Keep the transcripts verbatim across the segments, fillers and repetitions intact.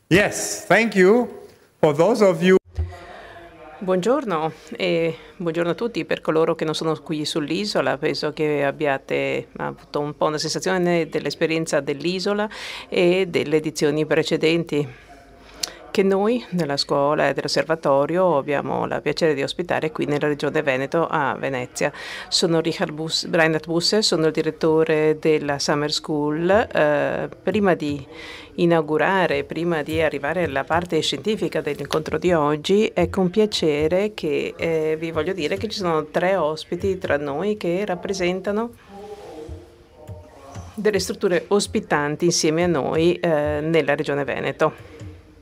Yes, thank you. For those of you Buongiorno e buongiorno a tutti. Per coloro che non sono qui sull'isola, penso che abbiate avuto un po' una sensazione dell'esperienza dell'isola e delle edizioni precedenti che noi nella scuola e dell'osservatorio abbiamo il piacere di ospitare qui nella regione Veneto a Venezia. Sono Richard Bus- Reinhard Busse, sono il direttore della Summer School. Eh, prima di inaugurare, prima di arrivare alla parte scientifica dell'incontro di oggi, è con piacere che eh, vi voglio dire che ci sono tre ospiti tra noi che rappresentano delle strutture ospitanti insieme a noi eh, nella regione Veneto,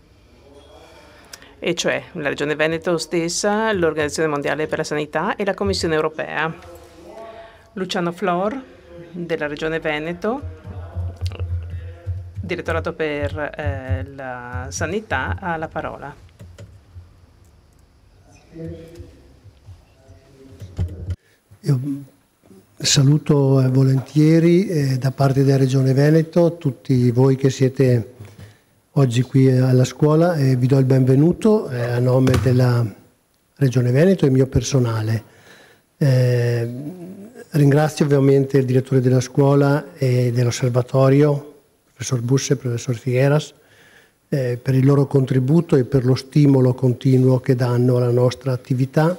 e cioè la Regione Veneto stessa, l'Organizzazione Mondiale per la Sanità e la Commissione Europea. Luciano Flor, della Regione Veneto, Direttorato per eh, la Sanità, ha la parola. Io saluto eh, volentieri eh, da parte della Regione Veneto tutti voi che siete oggi qui alla scuola e vi do il benvenuto eh, a nome della Regione Veneto e mio personale. Eh, ringrazio ovviamente il direttore della scuola e dell'osservatorio, professor Busse e professor Figueras, eh, per il loro contributo e per lo stimolo continuo che danno alla nostra attività.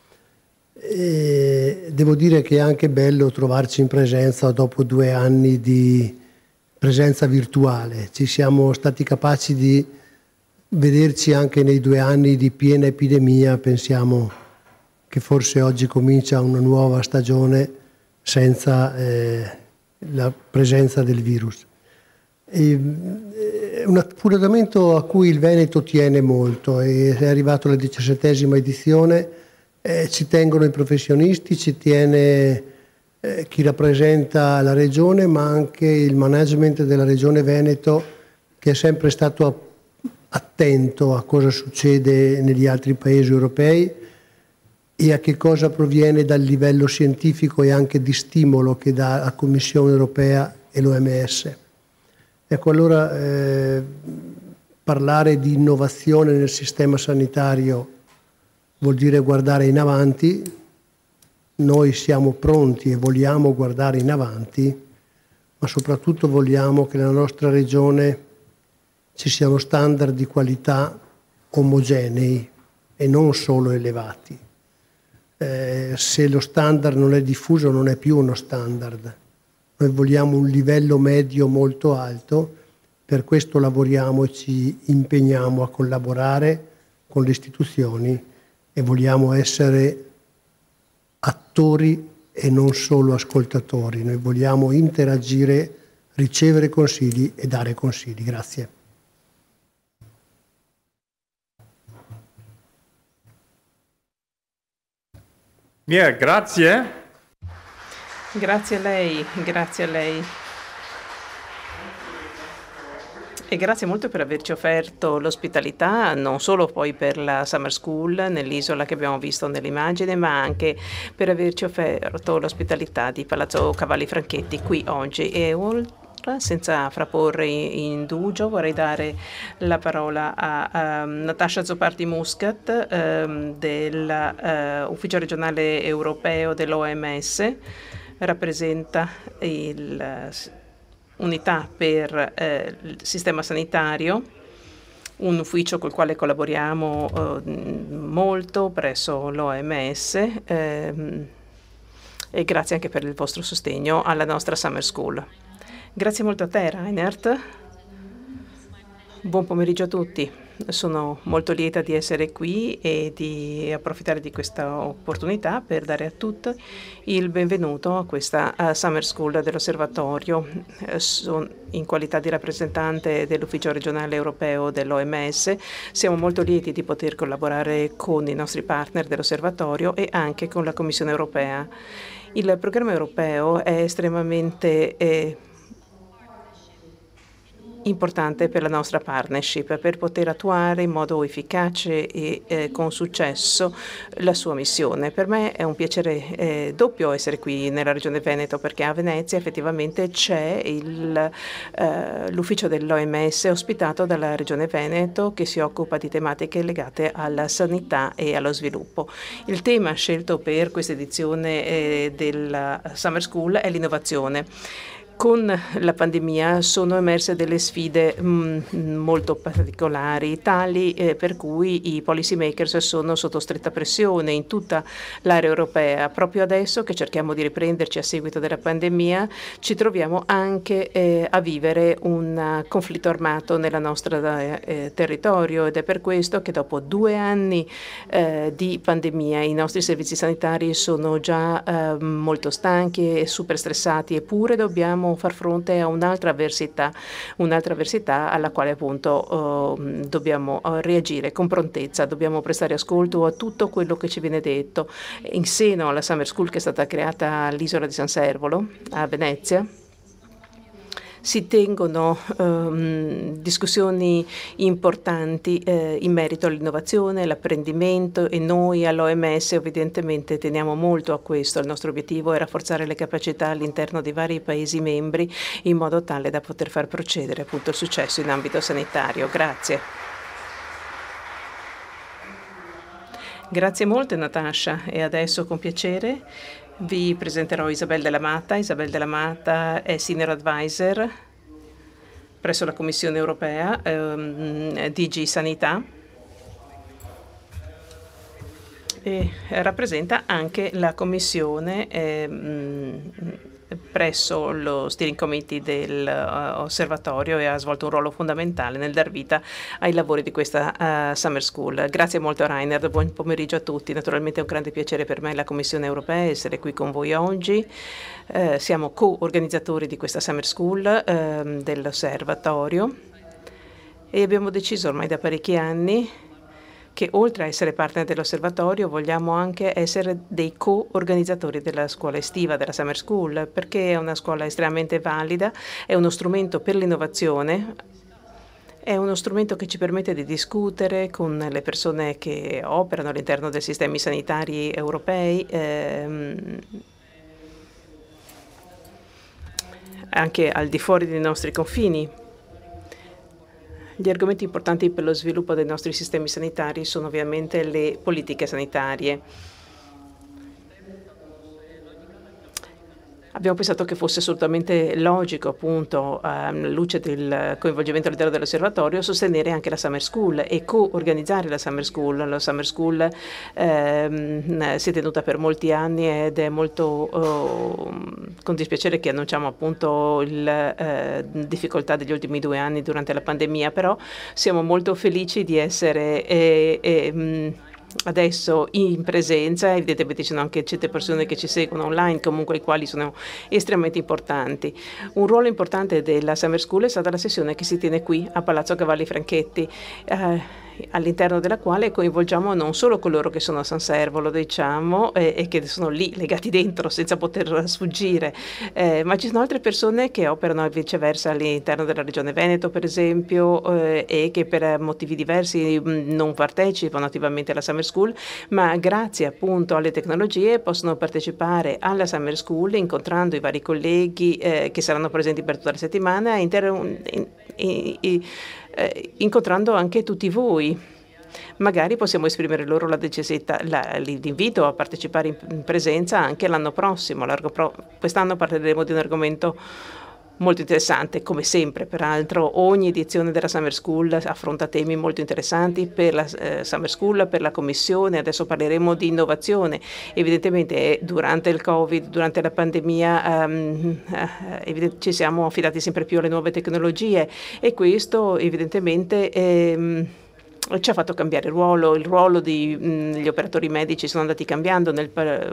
E devo dire che è anche bello trovarci in presenza dopo due anni di presenza virtuale. Ci siamo stati capaci di vederci anche nei due anni di piena epidemia. Pensiamo che forse oggi comincia una nuova stagione senza eh, la presenza del virus. E, è un appuntamento a cui il Veneto tiene molto, e è arrivato alla diciassettesima edizione, eh, ci tengono i professionisti, ci tiene Eh, chi rappresenta la regione, ma anche il management della regione Veneto, che è sempre stato attento a cosa succede negli altri paesi europei e a che cosa proviene dal livello scientifico e anche di stimolo che dà la Commissione Europea e l'O M S. Ecco, allora eh, parlare di innovazione nel sistema sanitario vuol dire guardare in avanti. Noi siamo pronti e vogliamo guardare in avanti, ma soprattutto vogliamo che nella nostra regione ci siano standard di qualità omogenei e non solo elevati. Eh, se lo standard non è diffuso non è più uno standard. Noi vogliamo un livello medio molto alto, per questo lavoriamo e ci impegniamo a collaborare con le istituzioni e vogliamo essere attori e non solo ascoltatori. Noi vogliamo interagire, ricevere consigli e dare consigli. Grazie. Yeah, grazie. Grazie a lei, grazie a lei. E grazie molto per averci offerto l'ospitalità, non solo poi per la Summer School nell'isola che abbiamo visto nell'immagine, ma anche per averci offerto l'ospitalità di Palazzo Cavalli Franchetti qui oggi. E ora, senza frapporre indugio, vorrei dare la parola a, a Natasha Zopardi Muscat um, dell'Ufficio uh, regionale europeo dell'O M S, rappresenta il Unità per eh, il sistema sanitario, un ufficio col quale collaboriamo eh, molto presso l'O M S, ehm, e grazie anche per il vostro sostegno alla nostra Summer School. Grazie molto a te, Reinhard. Buon pomeriggio a tutti. Sono molto lieta di essere qui e di approfittare di questa opportunità per dare a tutti il benvenuto a questa uh, Summer School dell'Osservatorio. Uh, son, in qualità di rappresentante dell'Ufficio regionale europeo dell'O M S, siamo molto lieti di poter collaborare con i nostri partner dell'Osservatorio e anche con la Commissione europea. Il programma europeo è estremamente eh, importante per la nostra partnership, per poter attuare in modo efficace e eh, con successo la sua missione. Per me è un piacere eh, doppio essere qui nella regione Veneto, perché a Venezia effettivamente c'è eh, l'ufficio dell'O M S ospitato dalla regione Veneto, che si occupa di tematiche legate alla sanità e allo sviluppo. Il tema scelto per questa edizione eh, della Summer School è l'innovazione. Con la pandemia sono emerse delle sfide mh, molto particolari, tali eh, per cui i policy makers sono sotto stretta pressione in tutta l'area europea. Proprio adesso che cerchiamo di riprenderci a seguito della pandemia, ci troviamo anche eh, a vivere un conflitto armato nel nostro eh, territorio, ed è per questo che dopo due anni eh, di pandemia i nostri servizi sanitari sono già eh, molto stanchi e super stressati, eppure dobbiamo far fronte a un'altra avversità, un'altra avversità alla quale appunto eh, dobbiamo eh, reagire con prontezza, dobbiamo prestare ascolto a tutto quello che ci viene detto. In seno alla Summer School, che è stata creata all'isola di San Servolo, a Venezia, si tengono ehm, discussioni importanti eh, in merito all'innovazione, all'apprendimento, e noi all'O M S evidentemente teniamo molto a questo. Il nostro obiettivo è rafforzare le capacità all'interno dei vari Paesi membri in modo tale da poter far procedere appunto il successo in ambito sanitario. Grazie. Grazie molte Natasha, e adesso con piacere vi presenterò Isabel Della Mata. Isabel Della Mata è Senior Advisor presso la Commissione Europea, ehm, D G Sanità, e rappresenta anche la Commissione ehm, presso lo Steering Committee dell'Osservatorio e ha svolto un ruolo fondamentale nel dar vita ai lavori di questa uh, Summer School. Grazie molto Rainer, buon pomeriggio a tutti. Naturalmente è un grande piacere per me e la Commissione Europea essere qui con voi oggi. Uh, siamo co-organizzatori di questa Summer School uh, dell'Osservatorio e abbiamo deciso ormai da parecchi anni che oltre a essere partner dell'osservatorio vogliamo anche essere dei co-organizzatori della scuola estiva, della Summer School, perché è una scuola estremamente valida, è uno strumento per l'innovazione, è uno strumento che ci permette di discutere con le persone che operano all'interno dei sistemi sanitari europei, ehm, anche al di fuori dei nostri confini. Gli argomenti importanti per lo sviluppo dei nostri sistemi sanitari sono ovviamente le politiche sanitarie. Abbiamo pensato che fosse assolutamente logico, appunto, alla luce del coinvolgimento all'interno dell'osservatorio, sostenere anche la Summer School e co-organizzare la Summer School. La Summer School ehm, si è tenuta per molti anni ed è molto oh, con dispiacere che annunciamo appunto le eh, difficoltà degli ultimi due anni durante la pandemia, però siamo molto felici di essere eh, eh, adesso in presenza. Evidentemente ci sono anche certe persone che ci seguono online, comunque i quali sono estremamente importanti. Un ruolo importante della Summer School è stata la sessione che si tiene qui a Palazzo Cavalli Franchetti, eh, all'interno della quale coinvolgiamo non solo coloro che sono a San Servolo, diciamo, eh, e che sono lì legati dentro senza poter sfuggire, eh, ma ci sono altre persone che operano viceversa all'interno della regione Veneto, per esempio, eh, e che per motivi diversi mh, non partecipano attivamente alla Summer School, ma grazie appunto alle tecnologie possono partecipare alla Summer School incontrando i vari colleghi eh, che saranno presenti per tutta la settimana, inter- in, in, in, eh, incontrando anche tutti voi. Magari possiamo esprimere loro la necessità, la, l'invito a partecipare in, in presenza anche l'anno prossimo. Pro, quest'anno parleremo di un argomento molto interessante, come sempre. Peraltro ogni edizione della Summer School affronta temi molto interessanti per la eh, Summer School, per la Commissione. Adesso parleremo di innovazione. Evidentemente durante il Covid, durante la pandemia, um, eh, ci siamo affidati sempre più alle nuove tecnologie e questo evidentemente ehm, ci ha fatto cambiare il ruolo. Il ruolo degli operatori medici sono andati cambiando nel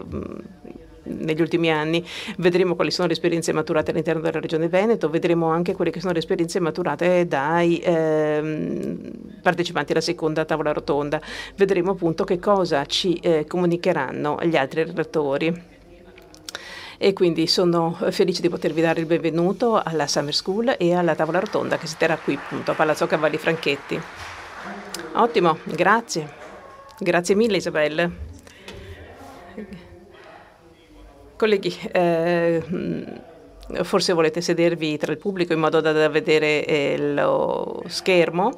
negli ultimi anni. Vedremo quali sono le esperienze maturate all'interno della regione Veneto, vedremo anche quelle che sono le esperienze maturate dai ehm, partecipanti alla seconda tavola rotonda. Vedremo appunto che cosa ci eh, comunicheranno gli altri relatori. e quindi sono felice di potervi dare il benvenuto alla Summer School e alla tavola rotonda che si terrà qui appunto a Palazzo Cavalli Franchetti. Ottimo, grazie. Grazie mille Isabelle. Colleghi, eh, forse volete sedervi tra il pubblico in modo da, da vedere eh, lo schermo.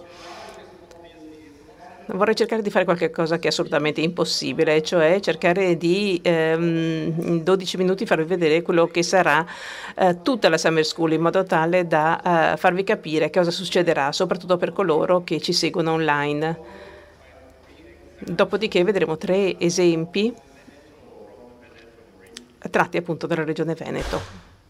Vorrei cercare di fare qualcosa che è assolutamente impossibile, cioè cercare di ehm, in dodici minuti farvi vedere quello che sarà eh, tutta la Summer School in modo tale da eh, farvi capire cosa succederà, soprattutto per coloro che ci seguono online. Dopodiché vedremo tre esempi tratti appunto dalla Regione Veneto.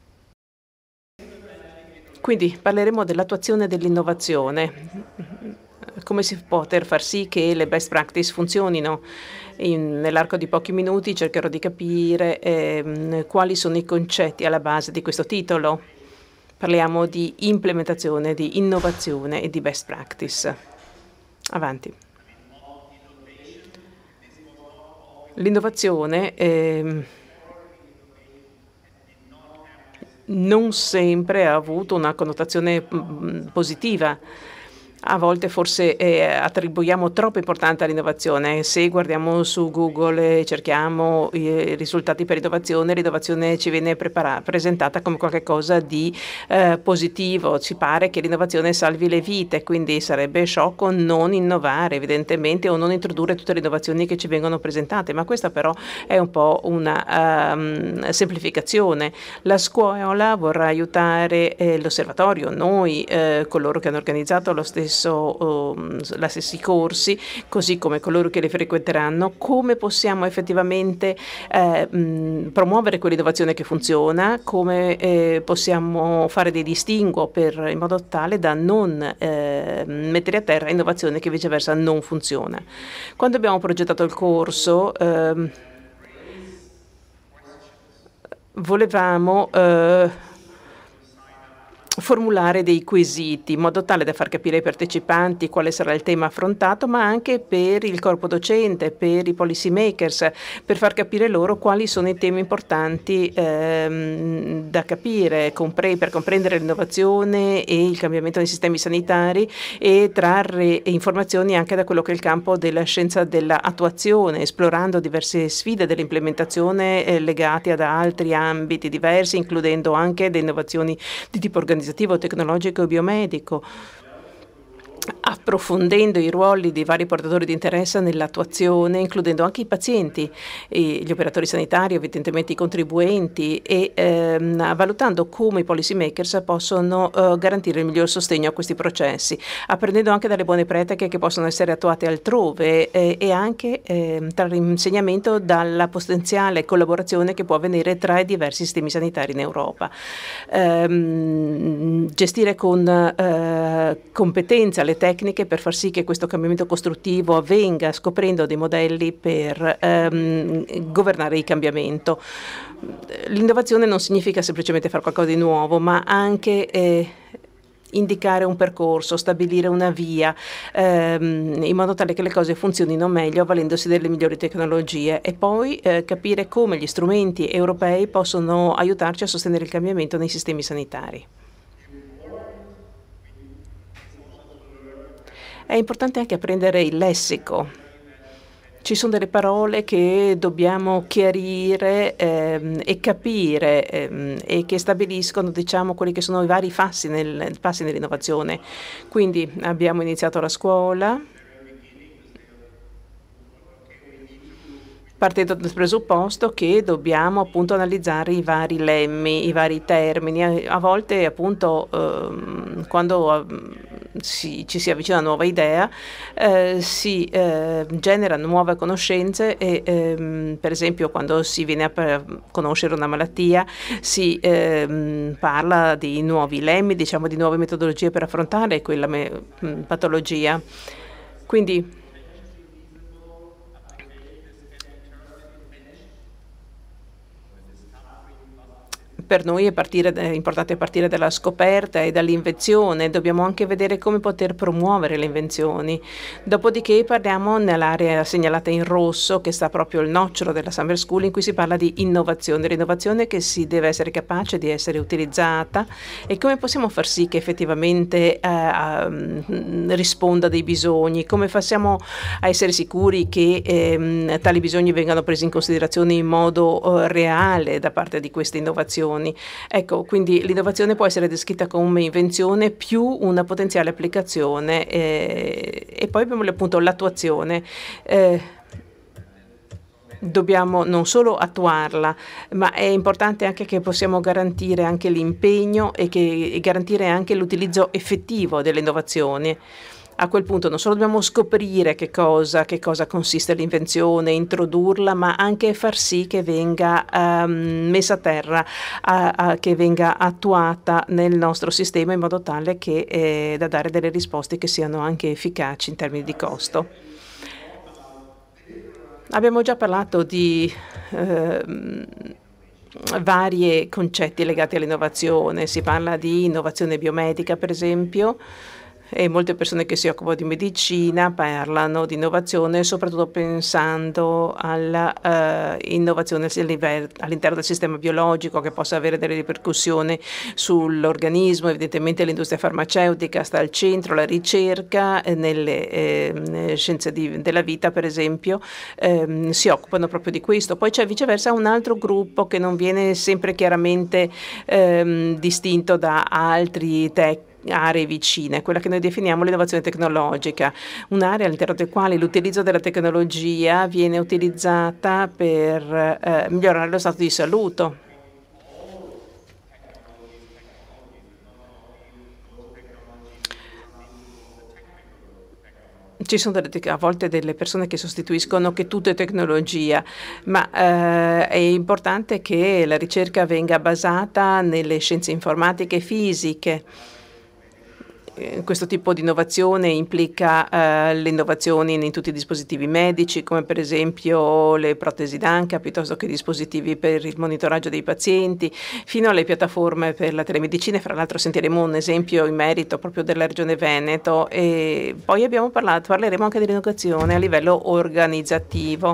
Quindi parleremo dell'attuazione dell'innovazione. Come si può poter far sì che le best practice funzionino. In, nell'arco di pochi minuti cercherò di capire eh, quali sono i concetti alla base di questo titolo. Parliamo di implementazione, di innovazione e di best practice. Avanti. L'innovazione eh, non sempre ha avuto una connotazione mh, positiva. A volte forse eh, attribuiamo troppa importanza all'innovazione. Se guardiamo su Google e cerchiamo i risultati per innovazione, l'innovazione ci viene presentata come qualcosa di eh, positivo. Ci pare che l'innovazione salvi le vite, quindi sarebbe sciocco non innovare evidentemente o non introdurre tutte le innovazioni che ci vengono presentate, ma questa però è un po' una um, semplificazione. La scuola vorrà aiutare eh, l'osservatorio, noi, eh, coloro che hanno organizzato lo stesso la stessi corsi, così come coloro che li frequenteranno, come possiamo effettivamente eh, mh, promuovere quell'innovazione che funziona, come eh, possiamo fare dei distinguo per, in modo tale da non eh, mettere a terra innovazione che viceversa non funziona. Quando abbiamo progettato il corso eh, volevamo eh, formulare dei quesiti in modo tale da far capire ai partecipanti quale sarà il tema affrontato, ma anche per il corpo docente, per i policy makers, per far capire loro quali sono i temi importanti ehm, da capire, compre- per comprendere l'innovazione e il cambiamento dei sistemi sanitari e trarre informazioni anche da quello che è il campo della scienza dell'attuazione, esplorando diverse sfide dell'implementazione eh, legate ad altri ambiti diversi, includendo anche le innovazioni di tipo organizzativo, tecnologico e biomedico, approfondendo i ruoli dei vari portatori di interesse nell'attuazione, includendo anche i pazienti, e gli operatori sanitari, evidentemente i contribuenti, e ehm, valutando come i policy makers possono eh, garantire il miglior sostegno a questi processi, apprendendo anche dalle buone pratiche che possono essere attuate altrove eh, e anche eh, trarre insegnamento dalla potenziale collaborazione che può avvenire tra i diversi sistemi sanitari in Europa. Ehm, gestire con eh, competenza le tecniche per far sì che questo cambiamento costruttivo avvenga, scoprendo dei modelli per ehm, governare il cambiamento. L'innovazione non significa semplicemente fare qualcosa di nuovo, ma anche eh, indicare un percorso, stabilire una via, ehm, in modo tale che le cose funzionino meglio avvalendosi delle migliori tecnologie, e poi eh, capire come gli strumenti europei possono aiutarci a sostenere il cambiamento nei sistemi sanitari. È importante anche apprendere il lessico. Ci sono delle parole che dobbiamo chiarire ehm, e capire ehm, e che stabiliscono, diciamo, quelli che sono i vari passi, nel, passi nell'innovazione. Quindi abbiamo iniziato la scuola partendo dal presupposto che dobbiamo appunto analizzare i vari lemmi, i vari termini. A volte appunto ehm, quando si, ci si avvicina a una nuova idea eh, si eh, generano nuove conoscenze e ehm, per esempio quando si viene a conoscere una malattia si ehm, parla di nuovi lemmi, diciamo di nuove metodologie per affrontare quella me- patologia. Quindi per noi è, partire, è importante partire dalla scoperta e dall'invenzione, dobbiamo anche vedere come poter promuovere le invenzioni. Dopodiché parliamo nell'area segnalata in rosso, che sta proprio il nocciolo della Summer School, in cui si parla di innovazione, l'innovazione che si deve essere capace di essere utilizzata e come possiamo far sì che effettivamente eh, risponda a dei bisogni, come facciamo a essere sicuri che eh, tali bisogni vengano presi in considerazione in modo eh, reale da parte di queste innovazioni. Ecco, quindi l'innovazione può essere descritta come invenzione più una potenziale applicazione eh, e poi abbiamo appunto l'attuazione. Eh, Dobbiamo non solo attuarla, ma è importante anche che possiamo garantire anche l'impegno e, che, e garantire anche l'utilizzo effettivo delle innovazioni. A quel punto non solo dobbiamo scoprire che cosa, che cosa consiste l'invenzione, introdurla, ma anche far sì che venga um, messa a terra, a, a, che venga attuata nel nostro sistema in modo tale che, eh, da dare delle risposte che siano anche efficaci in termini di costo. Abbiamo già parlato di eh, vari concetti legati all'innovazione, si parla di innovazione biomedica per esempio, e molte persone che si occupano di medicina parlano di innovazione soprattutto pensando all'innovazione uh, all'interno del sistema biologico che possa avere delle ripercussioni sull'organismo. Evidentemente l'industria farmaceutica sta al centro, la ricerca nelle eh, scienze di, della vita per esempio eh, si occupano proprio di questo. Poi c'è viceversa un altro gruppo che non viene sempre chiaramente eh, distinto da altri tecnici aree vicine, quella che noi definiamo l'innovazione tecnologica, un'area all'interno del quale l'utilizzo della tecnologia viene utilizzata per eh, migliorare lo stato di salute. Ci sono delle, a volte delle persone che sostituiscono che tutto è tecnologia, ma eh, è importante che la ricerca venga basata nelle scienze informatiche e fisiche. Questo tipo di innovazione implica uh, le innovazioni in tutti i dispositivi medici, come per esempio le protesi d'anca, piuttosto che dispositivi per il monitoraggio dei pazienti, fino alle piattaforme per la telemedicina. Fra l'altro sentiremo un esempio in merito proprio della Regione Veneto e poi abbiamo parlato, parleremo anche dell'innovazione a livello organizzativo,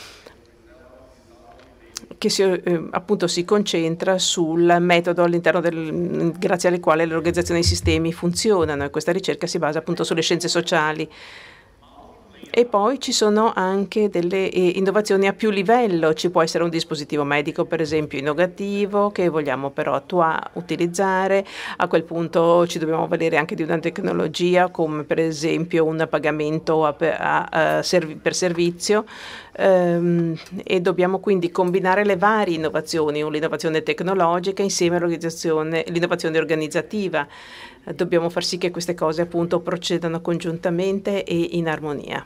che si, eh, appunto si concentra sul metodo all'interno del, grazie al quale l'organizzazione dei sistemi funzionano, e questa ricerca si basa appunto sulle scienze sociali. E poi ci sono anche delle eh, innovazioni a più livello. Ci può essere un dispositivo medico, per esempio, innovativo, che vogliamo però attua- utilizzare. A quel punto ci dobbiamo valere anche di una tecnologia, come per esempio un pagamento a, a, a serv- per servizio. Um, e dobbiamo quindi combinare le varie innovazioni, l'innovazione tecnologica insieme all'organizzazione, l'innovazione organizzativa. Dobbiamo far sì che queste cose appunto procedano congiuntamente e in armonia.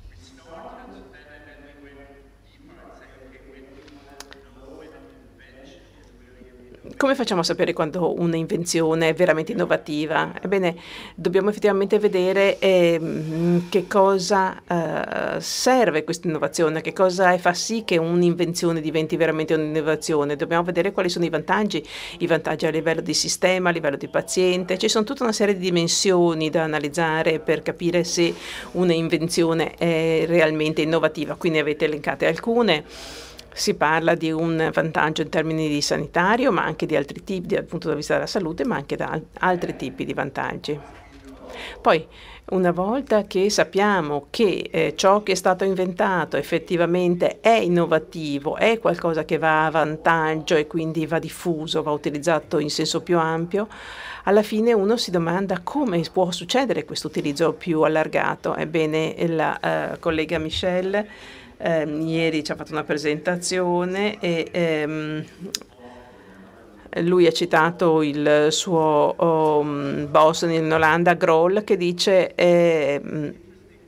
Come facciamo a sapere quando un'invenzione è veramente innovativa? Ebbene, dobbiamo effettivamente vedere eh, che cosa eh, serve questa innovazione, che cosa fa sì che un'invenzione diventi veramente un'innovazione. Dobbiamo vedere quali sono i vantaggi, i vantaggi a livello di sistema, a livello di paziente. Ci sono tutta una serie di dimensioni da analizzare per capire se un'invenzione è realmente innovativa. Qui ne avete elencate alcune. Si parla di un vantaggio in termini di sanitario, ma anche di altri tipi, dal punto di vista della salute, ma anche da altri tipi di vantaggi. Poi, una volta che sappiamo che eh, ciò che è stato inventato effettivamente è innovativo, è qualcosa che va a vantaggio e quindi va diffuso, va utilizzato in senso più ampio, alla fine uno si domanda come può succedere questo utilizzo più allargato. Ebbene, la uh, collega Michelle Eh, ieri ci ha fatto una presentazione e ehm, lui ha citato il suo um, boss in Olanda, Grohl, che dice eh,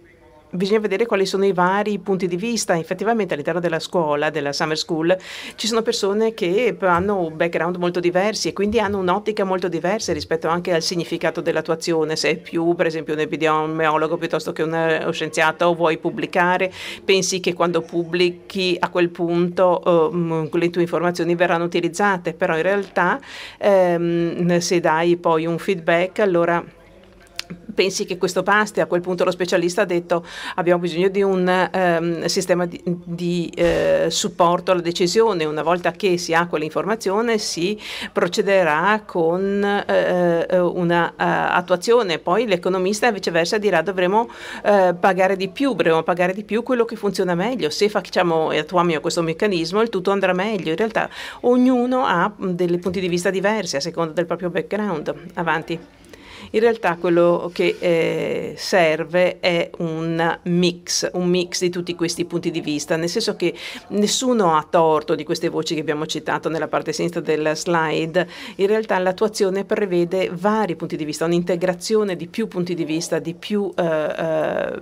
bisogna vedere quali sono i vari punti di vista. Effettivamente all'interno della scuola, della summer school, ci sono persone che hanno un background molto diversi e quindi hanno un'ottica molto diversa rispetto anche al significato dell'attuazione. Se è più, per esempio, un epidemiologo piuttosto che uno scienziato, vuoi pubblicare, pensi che quando pubblichi a quel punto um, le tue informazioni verranno utilizzate, però in realtà um, se dai poi un feedback, allora pensi che questo basti. A quel punto lo specialista ha detto abbiamo bisogno di un um, sistema di, di uh, supporto alla decisione. Una volta che si ha quell'informazione si procederà con uh, una uh, attuazione. Poi l'economista viceversa dirà dovremo uh, pagare di più, dovremo pagare di più quello che funziona meglio. Se facciamo e attuiamo questo meccanismo il tutto andrà meglio. In realtà ognuno ha dei punti di vista diversi a seconda del proprio background. Avanti. In realtà quello che eh, serve è un mix, un mix di tutti questi punti di vista, nel senso che nessuno ha torto di queste voci che abbiamo citato nella parte sinistra della slide. In realtà l'attuazione prevede vari punti di vista, un'integrazione di più punti di vista, di più eh, eh,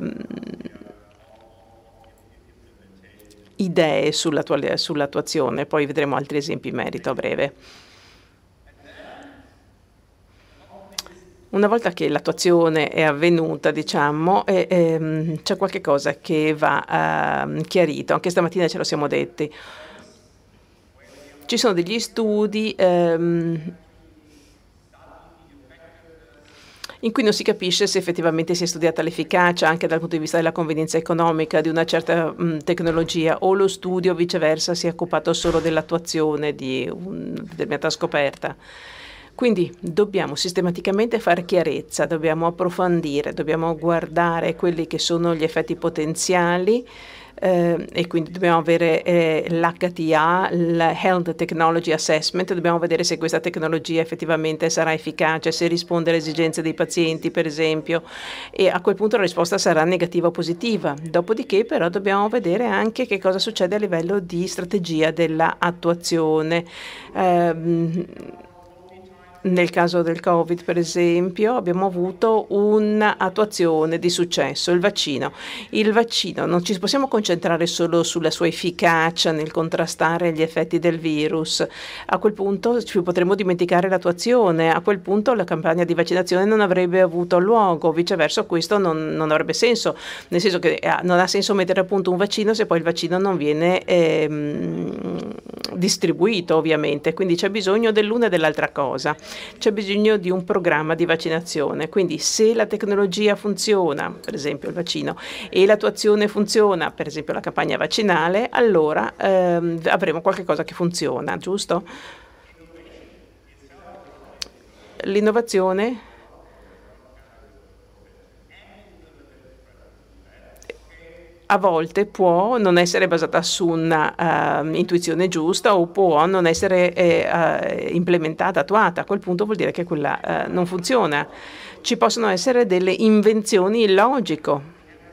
idee sull'attuazione. Poi vedremo altri esempi in merito a breve. Una volta che l'attuazione è avvenuta, diciamo, eh, ehm, c'è qualche cosa che va eh, chiarito. Anche stamattina ce lo siamo detti. Ci sono degli studi ehm, in cui non si capisce se effettivamente si è studiata l'efficacia anche dal punto di vista della convenienza economica di una certa mh, tecnologia, o lo studio viceversa si è occupato solo dell'attuazione di una determinata scoperta. Quindi dobbiamo sistematicamente fare chiarezza, dobbiamo approfondire, dobbiamo guardare quelli che sono gli effetti potenziali eh, e quindi dobbiamo avere eh, l'H T A, il Health Technology Assessment, dobbiamo vedere se questa tecnologia effettivamente sarà efficace, se risponde alle esigenze dei pazienti, per esempio, e a quel punto la risposta sarà negativa o positiva. Dopodiché però dobbiamo vedere anche che cosa succede a livello di strategia dell'attuazione. Eh, Nel caso del Covid, per esempio, abbiamo avuto un'attuazione di successo, il vaccino. Il vaccino, non ci possiamo concentrare solo sulla sua efficacia nel contrastare gli effetti del virus. A quel punto ci potremmo dimenticare l'attuazione. A quel punto la campagna di vaccinazione non avrebbe avuto luogo. Viceversa, questo non, non avrebbe senso, nel senso che eh, non ha senso mettere a punto un vaccino se poi il vaccino non viene ehm, distribuito, ovviamente. Quindi c'è bisogno dell'una e dell'altra cosa. C'è bisogno di un programma di vaccinazione, quindi se la tecnologia funziona, per esempio il vaccino, e l'attuazione funziona, per esempio la campagna vaccinale, allora ehm, avremo qualche cosa che funziona, giusto? L'innovazione a volte può non essere basata su una uh, intuizione giusta o può non essere eh, uh, implementata, attuata. A quel punto vuol dire che quella uh, non funziona. Ci possono essere delle invenzioni illogiche.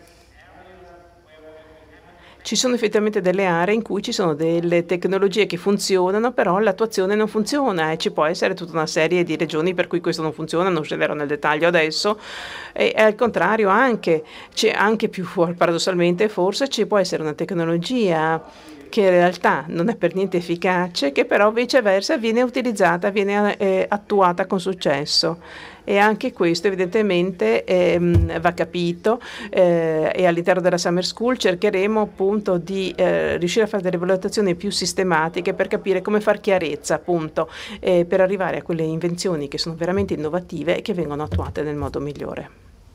Ci sono effettivamente delle aree in cui ci sono delle tecnologie che funzionano, però l'attuazione non funziona e ci può essere tutta una serie di ragioni per cui questo non funziona, non scenderò nel dettaglio adesso, e, e al contrario anche, c'è anche più paradossalmente forse ci può essere una tecnologia che in realtà non è per niente efficace, che però viceversa viene utilizzata, viene eh, attuata con successo. E anche questo evidentemente ehm, va capito eh, e all'interno della Summer School cercheremo appunto di eh, riuscire a fare delle valutazioni più sistematiche per capire come far chiarezza appunto eh, per arrivare a quelle invenzioni che sono veramente innovative e che vengono attuate nel modo migliore.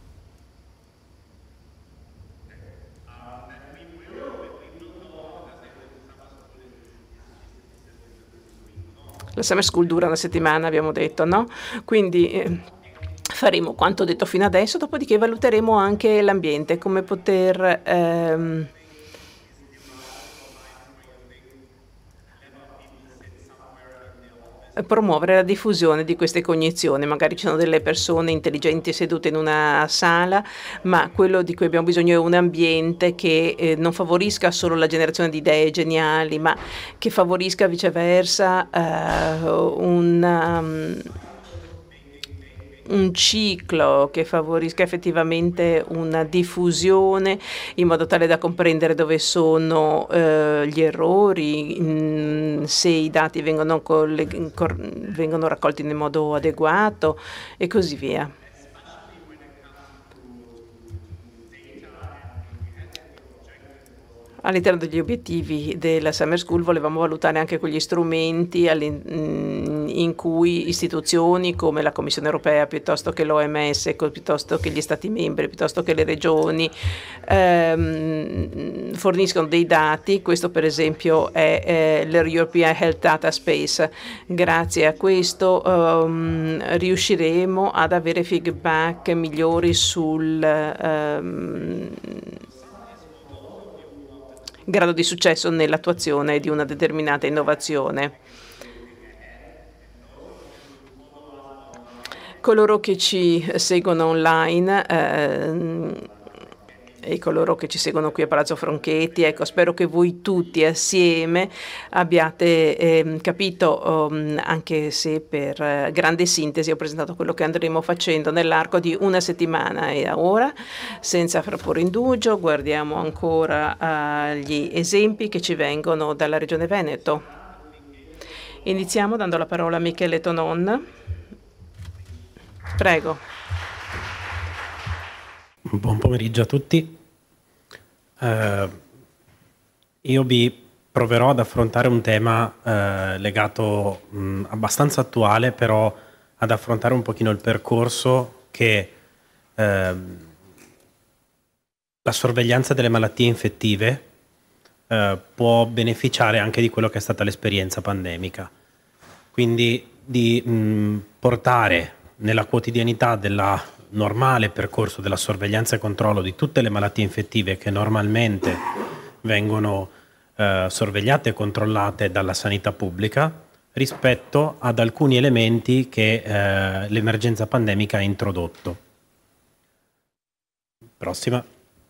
La Summer School dura una settimana, abbiamo detto, no? Quindi eh, faremo quanto detto fino adesso, dopodiché valuteremo anche l'ambiente, come poter ehm, promuovere la diffusione di queste cognizioni. Magari ci sono delle persone intelligenti sedute in una sala, ma quello di cui abbiamo bisogno è un ambiente che eh, non favorisca solo la generazione di idee geniali, ma che favorisca viceversa eh, un... Um, un ciclo che favorisca effettivamente una diffusione in modo tale da comprendere dove sono eh, gli errori, mh, se i dati vengono, vengono raccolti nel modo adeguato e così via. All'interno degli obiettivi della Summer School volevamo valutare anche quegli strumenti in cui istituzioni come la Commissione Europea, piuttosto che l'O M S, piuttosto che gli Stati membri, piuttosto che le regioni, ehm, forniscono dei dati. Questo per esempio è, è l'European Health Data Space. Grazie a questo ehm, riusciremo ad avere feedback migliori sul ehm, grado di successo nell'attuazione di una determinata innovazione. Coloro che ci seguono online eh, e coloro che ci seguono qui a Palazzo Franchetti, ecco, spero che voi tutti assieme abbiate eh, capito, um, anche se per uh, grande sintesi ho presentato quello che andremo facendo nell'arco di una settimana. E ora, senza frapporre indugio, guardiamo ancora uh, gli esempi che ci vengono dalla Regione Veneto. Iniziamo dando la parola a Michele Tonon. Prego. Buon pomeriggio a tutti. Uh, io vi proverò ad affrontare un tema uh, legato mh, abbastanza attuale, però ad affrontare un pochino il percorso che uh, la sorveglianza delle malattie infettive uh, può beneficiare anche di quello che è stata l'esperienza pandemica. Quindi di mh, portare nella quotidianità della normale percorso della sorveglianza e controllo di tutte le malattie infettive che normalmente vengono eh, sorvegliate e controllate dalla sanità pubblica rispetto ad alcuni elementi che eh, l'emergenza pandemica ha introdotto. Prossima.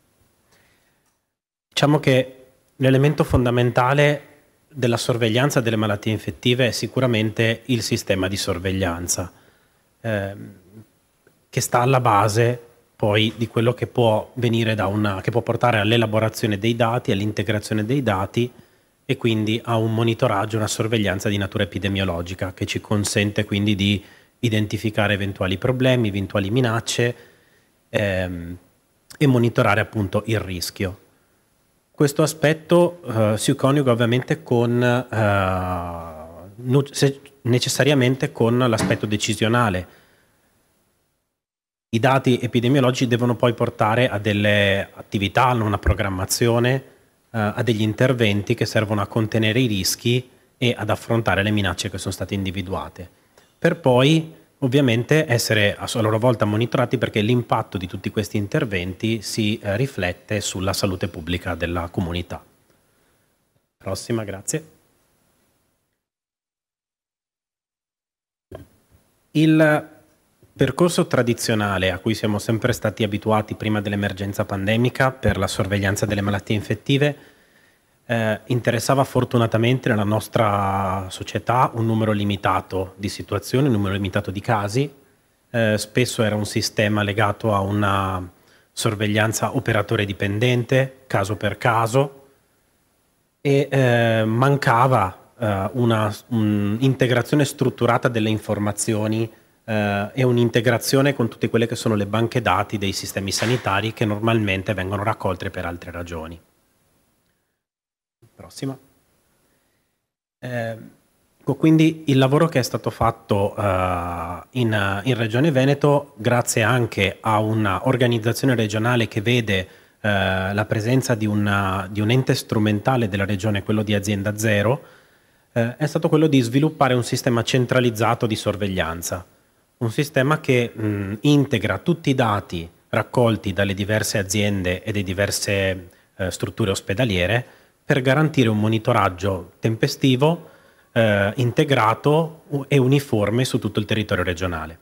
Diciamo che l'elemento fondamentale della sorveglianza delle malattie infettive è sicuramente il sistema di sorveglianza, eh, che sta alla base poi di quello che può venire da una, che può portare all'elaborazione dei dati, all'integrazione dei dati e quindi a un monitoraggio, una sorveglianza di natura epidemiologica che ci consente quindi di identificare eventuali problemi, eventuali minacce ehm, e monitorare appunto il rischio. Questo aspetto eh, si coniuga ovviamente con eh, necessariamente con l'aspetto decisionale. I dati epidemiologici devono poi portare a delle attività, a una programmazione, eh, a degli interventi che servono a contenere i rischi e ad affrontare le minacce che sono state individuate, per poi ovviamente essere a loro volta monitorati perché l'impatto di tutti questi interventi si eh, riflette sulla salute pubblica della comunità. Prossima, grazie. Il percorso tradizionale a cui siamo sempre stati abituati prima dell'emergenza pandemica per la sorveglianza delle malattie infettive eh, interessava fortunatamente nella nostra società un numero limitato di situazioni, un numero limitato di casi. Eh, spesso era un sistema legato a una sorveglianza operatore dipendente, caso per caso, e eh, mancava eh, una un'integrazione strutturata delle informazioni Uh, e un'integrazione con tutte quelle che sono le banche dati dei sistemi sanitari che normalmente vengono raccolte per altre ragioni. Prossima. Eh, quindi il lavoro che è stato fatto uh, in, in Regione Veneto, grazie anche a un'organizzazione regionale che vede uh, la presenza di, una, di un ente strumentale della regione, quello di Azienda Zero, uh, è stato quello di sviluppare un sistema centralizzato di sorveglianza. Un sistema che mh, integra tutti i dati raccolti dalle diverse aziende e dalle diverse eh, strutture ospedaliere per garantire un monitoraggio tempestivo, eh, integrato e uniforme su tutto il territorio regionale.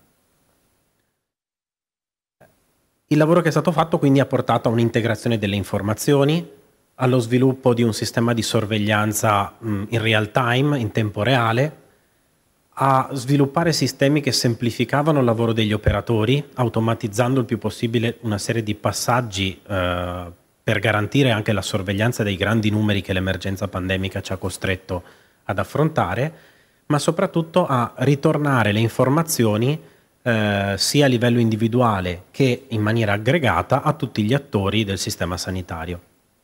Il lavoro che è stato fatto quindi ha portato a un'integrazione delle informazioni, allo sviluppo di un sistema di sorveglianza mh, in real time, in tempo reale, a sviluppare sistemi che semplificavano il lavoro degli operatori, automatizzando il più possibile una serie di passaggi eh, per garantire anche la sorveglianza dei grandi numeri che l'emergenza pandemica ci ha costretto ad affrontare, ma soprattutto a ritornare le informazioni eh, sia a livello individuale che in maniera aggregata a tutti gli attori del sistema sanitario.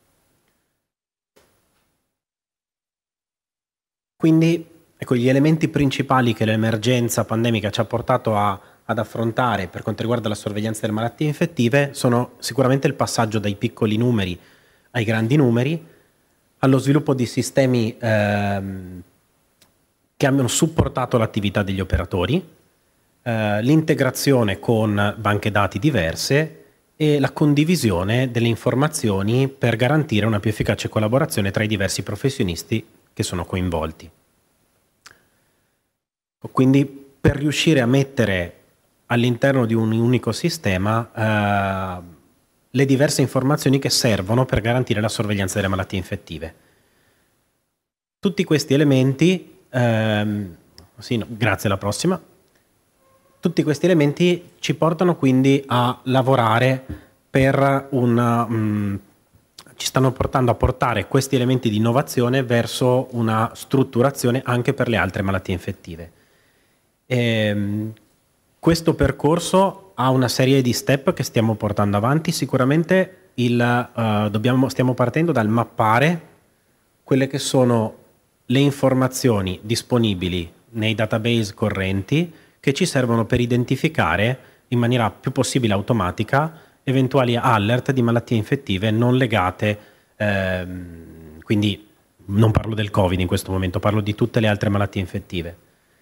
Quindi ecco, gli elementi principali che l'emergenza pandemica ci ha portato a, ad affrontare per quanto riguarda la sorveglianza delle malattie infettive sono sicuramente il passaggio dai piccoli numeri ai grandi numeri, allo sviluppo di sistemi ehm, che abbiano supportato l'attività degli operatori, eh, l'integrazione con banche dati diverse e la condivisione delle informazioni per garantire una più efficace collaborazione tra i diversi professionisti che sono coinvolti. Quindi per riuscire a mettere all'interno di un unico sistema eh, le diverse informazioni che servono per garantire la sorveglianza delle malattie infettive. Tutti questi elementi, ehm, sì, no, grazie alla prossima, tutti questi elementi ci portano quindi a lavorare per un... Um, ci stanno portando a portare questi elementi di innovazione verso una strutturazione anche per le altre malattie infettive. E, questo percorso ha una serie di step che stiamo portando avanti. Sicuramente il, uh, dobbiamo, stiamo partendo dal mappare quelle che sono le informazioni disponibili nei database correnti che ci servono per identificare in maniera più possibile automatica eventuali alert di malattie infettive non legate, ehm, quindi non parlo del Covid in questo momento, parlo di tutte le altre malattie infettive.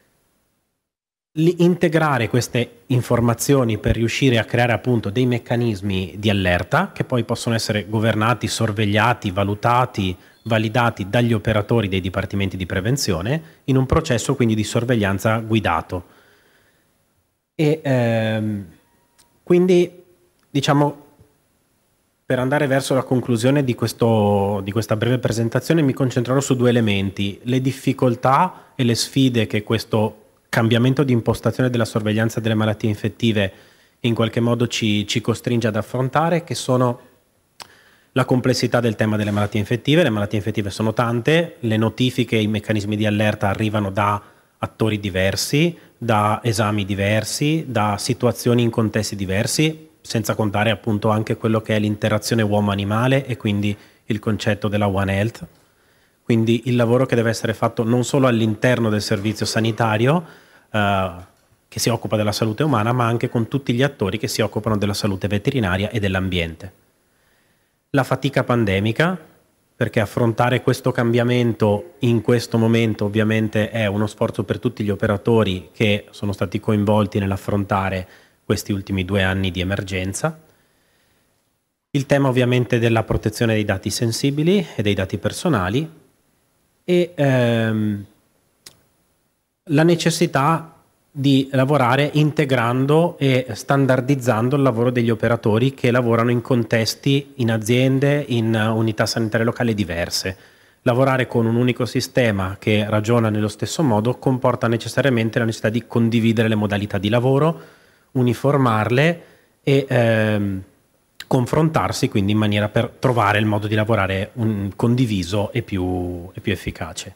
Integrare queste informazioni per riuscire a creare appunto dei meccanismi di allerta che poi possono essere governati, sorvegliati, valutati, validati dagli operatori dei dipartimenti di prevenzione in un processo quindi di sorveglianza guidato. E ehm, quindi diciamo, per andare verso la conclusione di, questo, di questa breve presentazione mi concentrerò su due elementi, le difficoltà e le sfide che questo cambiamento di impostazione della sorveglianza delle malattie infettive in qualche modo ci, ci costringe ad affrontare, che sono la complessità del tema delle malattie infettive. Le malattie infettive sono tante, le notifiche e i meccanismi di allerta arrivano da attori diversi, da esami diversi, da situazioni in contesti diversi, senza contare appunto anche quello che è l'interazione uomo-animale e quindi il concetto della One Health. Quindi il lavoro che deve essere fatto non solo all'interno del servizio sanitario eh, che si occupa della salute umana, ma anche con tutti gli attori che si occupano della salute veterinaria e dell'ambiente. La fatica pandemica, perché affrontare questo cambiamento in questo momento ovviamente è uno sforzo per tutti gli operatori che sono stati coinvolti nell'affrontare questi ultimi due anni di emergenza. Il tema ovviamente della protezione dei dati sensibili e dei dati personali e ehm, la necessità di lavorare integrando e standardizzando il lavoro degli operatori che lavorano in contesti, in aziende, in unità sanitarie locali diverse. Lavorare con un unico sistema che ragiona nello stesso modo comporta necessariamente la necessità di condividere le modalità di lavoro, uniformarle e ehm, confrontarsi quindi in maniera per trovare il modo di lavorare un, condiviso e più, e più efficace.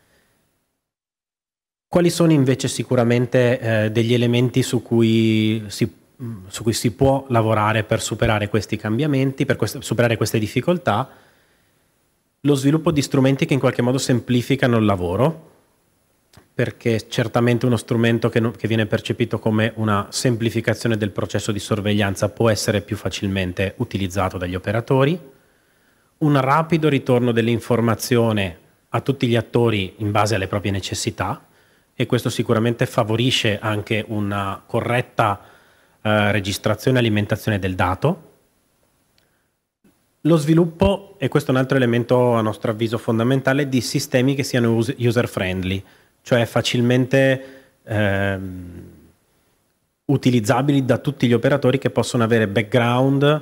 Quali sono invece sicuramente eh, degli elementi su cui, si, su cui si può lavorare per superare questi cambiamenti, per queste, superare queste difficoltà? Lo sviluppo di strumenti che in qualche modo semplificano il lavoro, perché certamente uno strumento che, no, che viene percepito come una semplificazione del processo di sorveglianza può essere più facilmente utilizzato dagli operatori, un rapido ritorno dell'informazione a tutti gli attori in base alle proprie necessità, e questo sicuramente favorisce anche una corretta eh, registrazione e alimentazione del dato. Lo sviluppo, e questo è un altro elemento a nostro avviso fondamentale, di sistemi che siano user-friendly, cioè facilmente ehm, utilizzabili da tutti gli operatori che possono avere background,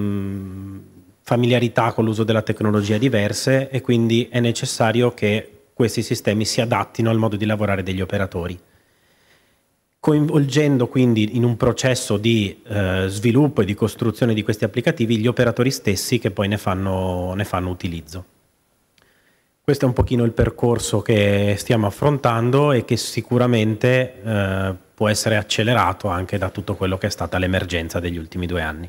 mh, familiarità con l'uso della tecnologia diverse, e quindi è necessario che questi sistemi si adattino al modo di lavorare degli operatori, coinvolgendo quindi in un processo di eh, sviluppo e di costruzione di questi applicativi gli operatori stessi che poi ne fanno, ne fanno utilizzo. Questo è un pochino il percorso che stiamo affrontando e che sicuramente eh, può essere accelerato anche da tutto quello che è stata l'emergenza degli ultimi due anni.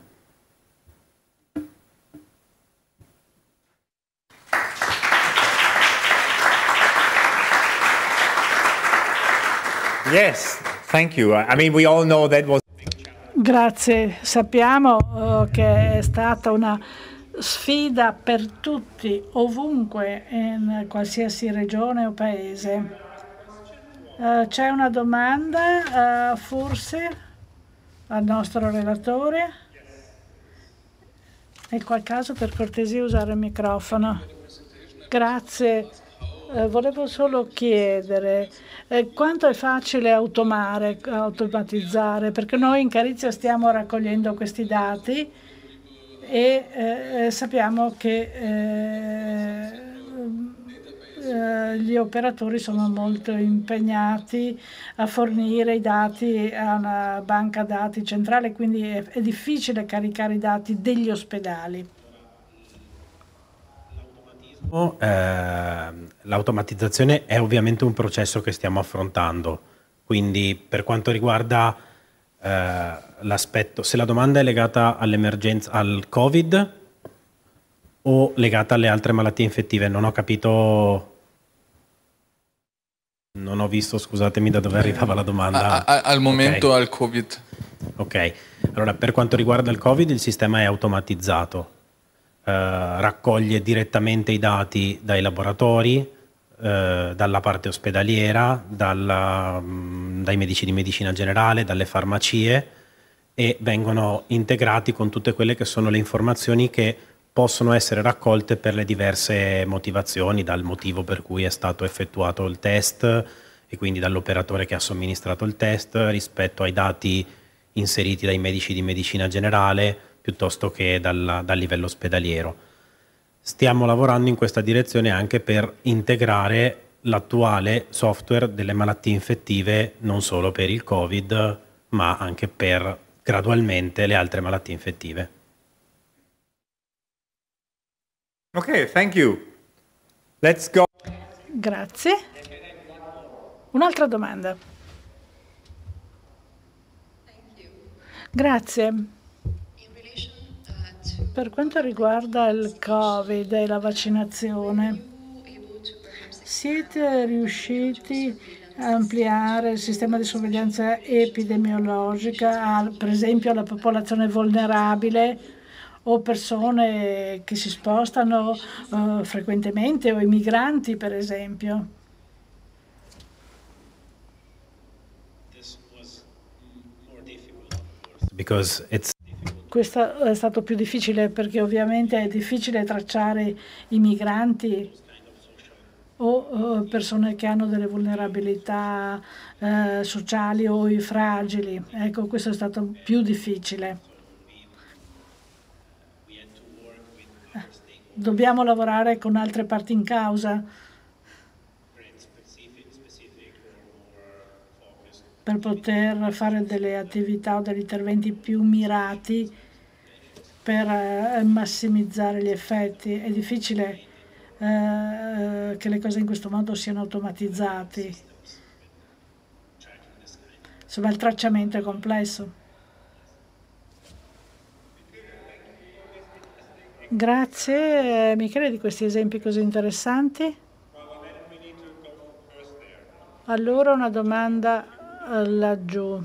Yes, thank you. I mean, we all know that was. Grazie, sappiamo uh, che è stata una sfida per tutti, ovunque, in qualsiasi regione o paese. Uh, c'è una domanda, uh, forse, al nostro relatore? In qual caso, per cortesia, usare il microfono. Grazie. Uh, volevo solo chiedere eh, quanto è facile automare, automatizzare, perché noi in Carizia stiamo raccogliendo questi dati e eh, sappiamo che eh, eh, gli operatori sono molto impegnati a fornire i dati a una banca dati centrale, quindi è, è difficile caricare i dati degli ospedali. Eh, l'automatizzazione è ovviamente un processo che stiamo affrontando, quindi per quanto riguarda eh, l'aspetto, se la domanda è legata all'emergenza, al Covid o legata alle altre malattie infettive, non ho capito, non ho visto, scusatemi, da dove arrivava la domanda. A, a, al momento okay. Al Covid. Ok, allora per quanto riguarda il Covid il sistema è automatizzato. Uh, raccoglie direttamente i dati dai laboratori, uh, dalla parte ospedaliera, dalla, um, dai medici di medicina generale, dalle farmacie e vengono integrati con tutte quelle che sono le informazioni che possono essere raccolte per le diverse motivazioni, dal motivo per cui è stato effettuato il test e quindi dall'operatore che ha somministrato il test rispetto ai dati inseriti dai medici di medicina generale piuttosto che dal, dal livello ospedaliero. Stiamo lavorando in questa direzione anche per integrare l'attuale software delle malattie infettive non solo per il Covid, ma anche per gradualmente le altre malattie infettive. Ok, thank you. Let's go. Grazie. Un'altra domanda. Grazie. Per quanto riguarda il Covid e la vaccinazione, siete riusciti a ampliare il sistema di sorveglianza epidemiologica, a, per esempio alla popolazione vulnerabile o persone che si spostano uh, frequentemente o i migranti, per esempio? Because it's Questo è stato più difficile perché ovviamente è difficile tracciare i migranti o, o persone che hanno delle vulnerabilità eh, sociali o i fragili. Ecco, questo è stato più difficile. Dobbiamo lavorare con altre parti in causa per poter fare delle attività o degli interventi più mirati per eh, massimizzare gli effetti. È difficile eh, che le cose in questo modo siano automatizzate. Insomma, il tracciamento è complesso. Grazie Michele di questi esempi così interessanti. Allora una domanda laggiù.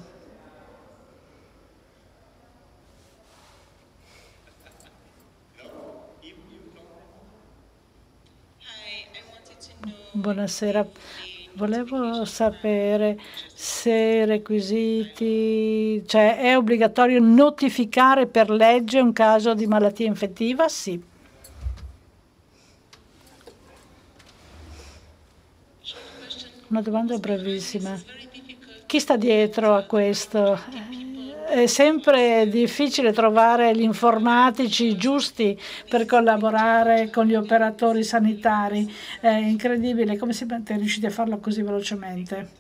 Buonasera, volevo sapere se i requisiti, cioè è obbligatorio notificare per legge un caso di malattia infettiva? Sì. Una domanda brevissima. Chi sta dietro a questo? è sempre difficile trovare gli informatici giusti per collaborare con gli operatori sanitari. È incredibile come siete riusciti a farlo così velocemente.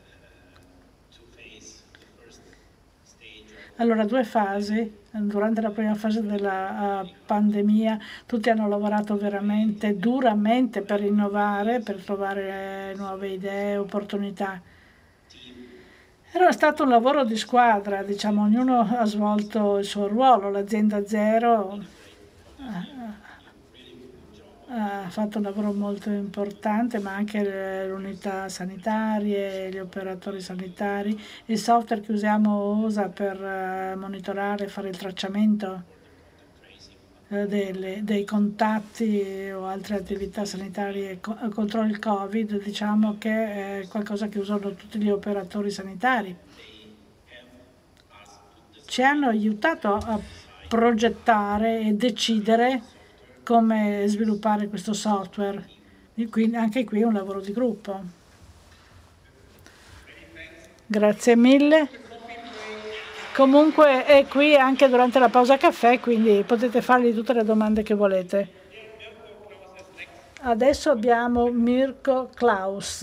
Allora, due fasi. Durante la prima fase della uh, pandemia tutti hanno lavorato veramente duramente per innovare, per trovare nuove idee, opportunità. Era stato un lavoro di squadra, diciamo, ognuno ha svolto il suo ruolo. L'azienda Zero uh, ha fatto un lavoro molto importante, ma anche le unità sanitarie, gli operatori sanitari. Il software che usiamo usa per uh, monitorare e fare il tracciamento uh, delle, dei contatti o altre attività sanitarie co contro il Covid, diciamo che è qualcosa che usano tutti gli operatori sanitari. Ci hanno aiutato a progettare e decidere come sviluppare questo software. E quindi anche qui è un lavoro di gruppo. Grazie mille. Comunque è qui anche durante la pausa caffè, quindi potete fargli tutte le domande che volete. Adesso abbiamo Mirko Klaus.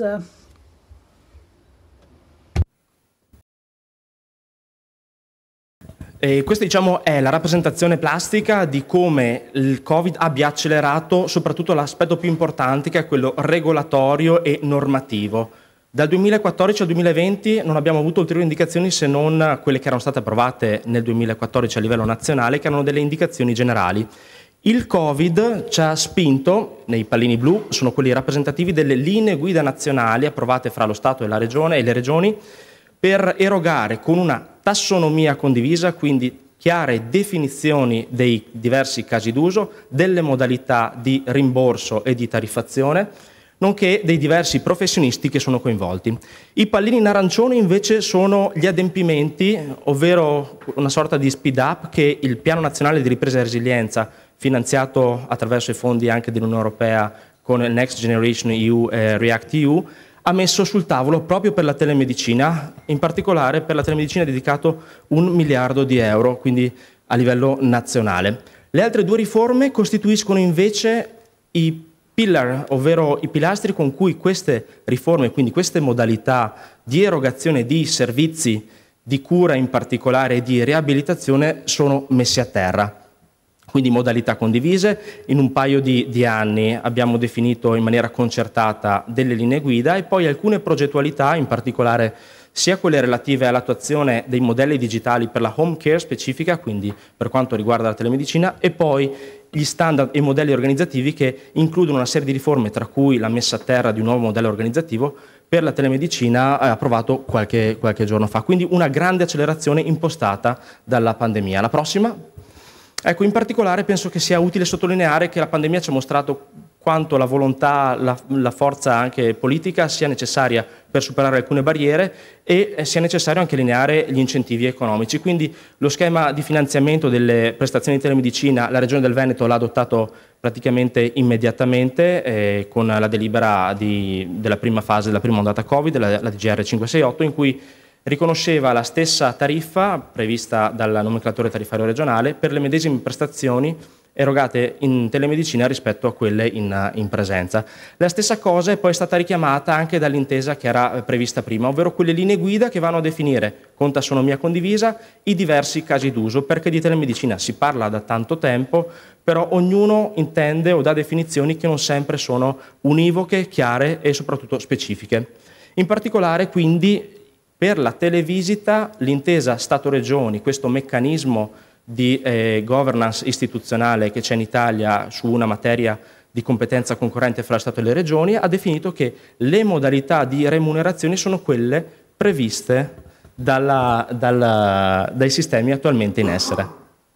E questa, diciamo, è la rappresentazione plastica di come il Covid abbia accelerato soprattutto l'aspetto più importante, che è quello regolatorio e normativo. Dal duemilaquattordici al duemilaventi non abbiamo avuto ulteriori indicazioni se non quelle che erano state approvate nel duemilaquattordici a livello nazionale, che erano delle indicazioni generali. Il Covid ci ha spinto, nei pallini blu, sono quelli rappresentativi delle linee guida nazionali approvate fra lo Stato e la Regione e le Regioni, per erogare con una tassonomia condivisa, quindi chiare definizioni dei diversi casi d'uso, delle modalità di rimborso e di tariffazione, nonché dei diversi professionisti che sono coinvolti. I pallini in arancione invece sono gli adempimenti, ovvero una sorta di speed up che il Piano Nazionale di Ripresa e Resilienza, finanziato attraverso i fondi anche dell'Unione Europea con il Next Generation E U e React E U, ha messo sul tavolo proprio per la telemedicina, in particolare per la telemedicina è dedicato un miliardo di euro, quindi a livello nazionale. Le altre due riforme costituiscono invece i pillar, ovvero i pilastri con cui queste riforme, quindi queste modalità di erogazione di servizi di cura in particolare e di riabilitazione sono messi a terra. Quindi modalità condivise, in un paio di, di anni abbiamo definito in maniera concertata delle linee guida e poi alcune progettualità, in particolare sia quelle relative all'attuazione dei modelli digitali per la home care specifica, quindi per quanto riguarda la telemedicina, e poi gli standard e modelli organizzativi che includono una serie di riforme, tra cui la messa a terra di un nuovo modello organizzativo per la telemedicina eh, approvato qualche, qualche giorno fa. Quindi una grande accelerazione impostata dalla pandemia. La prossima? Ecco, in particolare penso che sia utile sottolineare che la pandemia ci ha mostrato quanto la volontà, la, la forza anche politica sia necessaria per superare alcune barriere e sia necessario anche allineare gli incentivi economici. Quindi lo schema di finanziamento delle prestazioni di telemedicina, la Regione del Veneto l'ha adottato praticamente immediatamente eh, con la delibera di, della prima fase, della prima ondata Covid, la, la D G R cinquecentosesantotto, in cui riconosceva la stessa tariffa prevista dal nomenclatore tariffario regionale per le medesime prestazioni erogate in telemedicina rispetto a quelle in, in presenza. La stessa cosa è poi stata richiamata anche dall'intesa che era prevista prima, ovvero quelle linee guida che vanno a definire con tassonomia condivisa i diversi casi d'uso, perché di telemedicina si parla da tanto tempo, però ognuno intende o dà definizioni che non sempre sono univoche, chiare e soprattutto specifiche. In particolare quindi per la televisita l'intesa Stato-Regioni, questo meccanismo di eh, governance istituzionale che c'è in Italia su una materia di competenza concorrente fra lo Stato e le Regioni, ha definito che le modalità di remunerazione sono quelle previste dalla, dalla, dai sistemi attualmente in essere.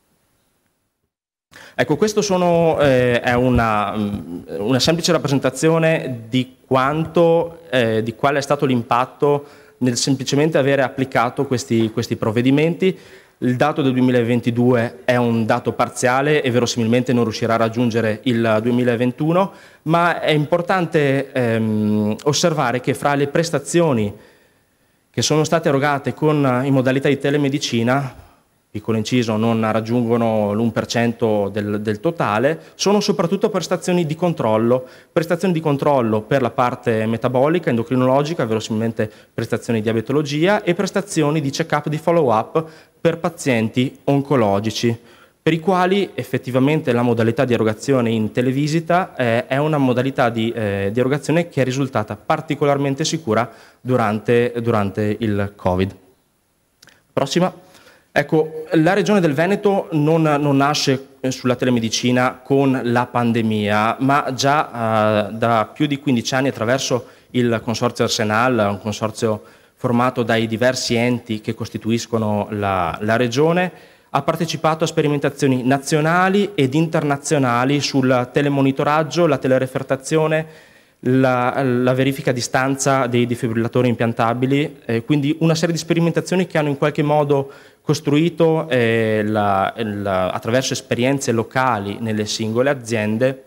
Ecco, questo sono, eh, è una, una semplice rappresentazione di quanto, eh, di quale è stato l'impatto nel semplicemente avere applicato questi, questi provvedimenti. Il dato del duemilaventidue è un dato parziale e verosimilmente non riuscirà a raggiungere il duemilaventuno, ma è importante ehm, osservare che fra le prestazioni che sono state erogate con, in modalità di telemedicina, piccolo inciso, non raggiungono l'uno per cento del, del totale, sono soprattutto prestazioni di controllo, prestazioni di controllo per la parte metabolica, endocrinologica, verosimilmente prestazioni di diabetologia, e prestazioni di check-up, di follow-up per pazienti oncologici, per i quali effettivamente la modalità di erogazione in televisita eh, è una modalità di, eh, di erogazione che è risultata particolarmente sicura durante, durante il Covid. Prossima. Ecco, la Regione del Veneto non, non nasce sulla telemedicina con la pandemia, ma già eh, da più di quindici anni attraverso il Consorzio Arsenal, un consorzio formato dai diversi enti che costituiscono la, la Regione, ha partecipato a sperimentazioni nazionali ed internazionali sul telemonitoraggio, la telerefertazione, la, la verifica a distanza dei defibrillatori impiantabili, eh, quindi una serie di sperimentazioni che hanno in qualche modo costruito eh, la, la, attraverso esperienze locali nelle singole aziende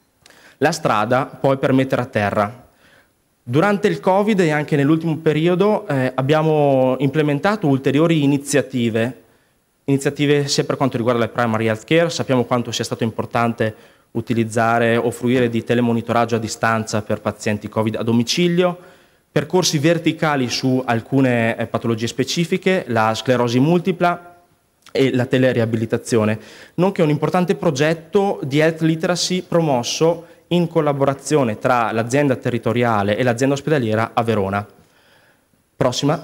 la strada poi per mettere a terra. Durante il Covid e anche nell'ultimo periodo eh, abbiamo implementato ulteriori iniziative, iniziative sia per quanto riguarda la primary health care. Sappiamo quanto sia stato importante utilizzare o fruire di telemonitoraggio a distanza per pazienti Covid a domicilio, percorsi verticali su alcune eh, patologie specifiche, la sclerosi multipla e la teleriabilitazione, nonché un importante progetto di health literacy promosso in collaborazione tra l'azienda territoriale e l'azienda ospedaliera a Verona. Prossima.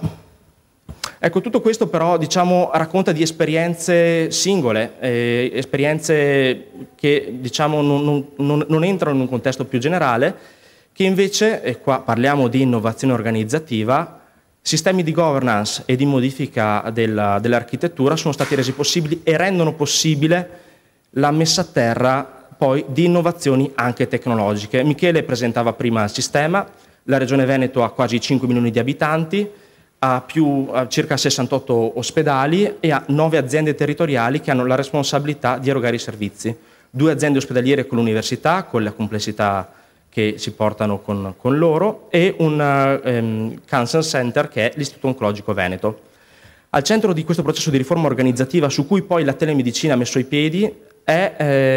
Ecco, tutto questo però diciamo, racconta di esperienze singole, eh, esperienze che diciamo, non, non, non entrano in un contesto più generale, che invece, e qua parliamo di innovazione organizzativa, sistemi di governance e di modifica della, dell'architettura sono stati resi possibili e rendono possibile la messa a terra poi di innovazioni anche tecnologiche. Michele presentava prima il sistema, la Regione Veneto ha quasi cinque milioni di abitanti, ha, più, ha circa sessantotto ospedali e ha nove aziende territoriali che hanno la responsabilità di erogare i servizi. Due aziende ospedaliere con l'università, con la complessità che si portano con, con loro, e un um, Cancer Center che è l'Istituto Oncologico Veneto. Al centro di questo processo di riforma organizzativa, su cui poi la telemedicina ha messo i piedi, è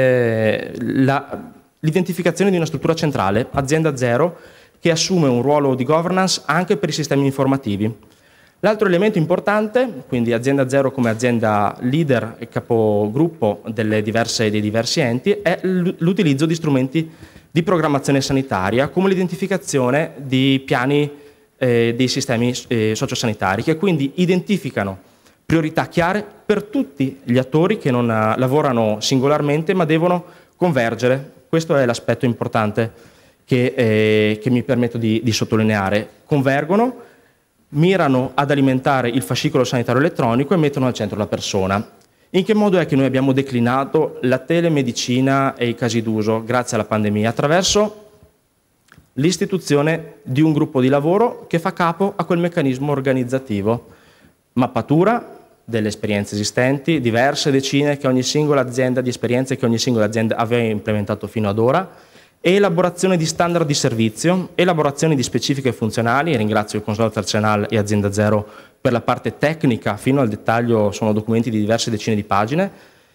eh, la, l'identificazione di una struttura centrale, azienda zero, che assume un ruolo di governance anche per i sistemi informativi. L'altro elemento importante, quindi azienda zero come azienda leader e capogruppo delle diverse, dei diversi enti, è l'utilizzo di strumenti di programmazione sanitaria, come l'identificazione di piani eh, dei sistemi eh, sociosanitari, che quindi identificano priorità chiare per tutti gli attori che non uh, lavorano singolarmente ma devono convergere. Questo è l'aspetto importante che, eh, che mi permetto di, di sottolineare. Convergono, mirano ad alimentare il fascicolo sanitario elettronico e mettono al centro la persona. In che modo è che noi abbiamo declinato la telemedicina e i casi d'uso grazie alla pandemia? Attraverso l'istituzione di un gruppo di lavoro che fa capo a quel meccanismo organizzativo. Mappatura delle esperienze esistenti, diverse decine che ogni singola azienda, di esperienze che ogni singola azienda aveva implementato fino ad ora, elaborazione di standard di servizio, elaborazione di specifiche funzionali, ringrazio il Consorzio Arsenal e Azienda Zero per la parte tecnica, fino al dettaglio sono documenti di diverse decine di pagine,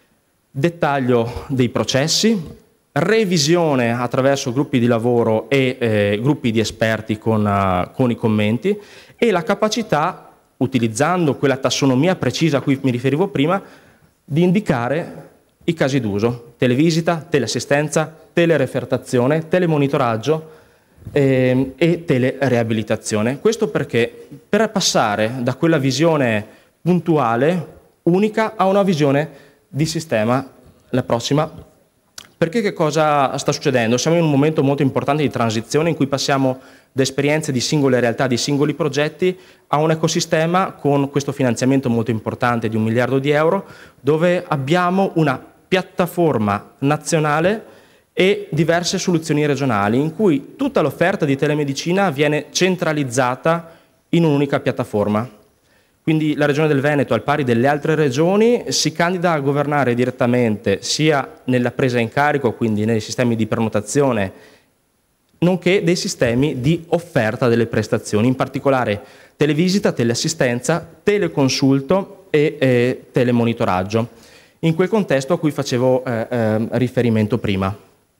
dettaglio dei processi, revisione attraverso gruppi di lavoro e eh, gruppi di esperti con, uh, con i commenti, e la capacità, utilizzando quella tassonomia precisa a cui mi riferivo prima, di indicare i casi d'uso: televisita, teleassistenza, telerefertazione, telemonitoraggio eh, e telereabilitazione. Questo perché per passare da quella visione puntuale, unica, a una visione di sistema. La prossima. Perché che cosa sta succedendo? Siamo in un momento molto importante di transizione in cui passiamo da esperienze di singole realtà, di singoli progetti, a un ecosistema con questo finanziamento molto importante di un miliardo di euro, dove abbiamo una piattaforma nazionale e diverse soluzioni regionali, in cui tutta l'offerta di telemedicina viene centralizzata in un'unica piattaforma. Quindi la Regione del Veneto, al pari delle altre regioni, si candida a governare direttamente sia nella presa in carico, quindi nei sistemi di prenotazione, nonché dei sistemi di offerta delle prestazioni, in particolare televisita, teleassistenza, teleconsulto e eh, telemonitoraggio, in quel contesto a cui facevo eh, eh, riferimento prima.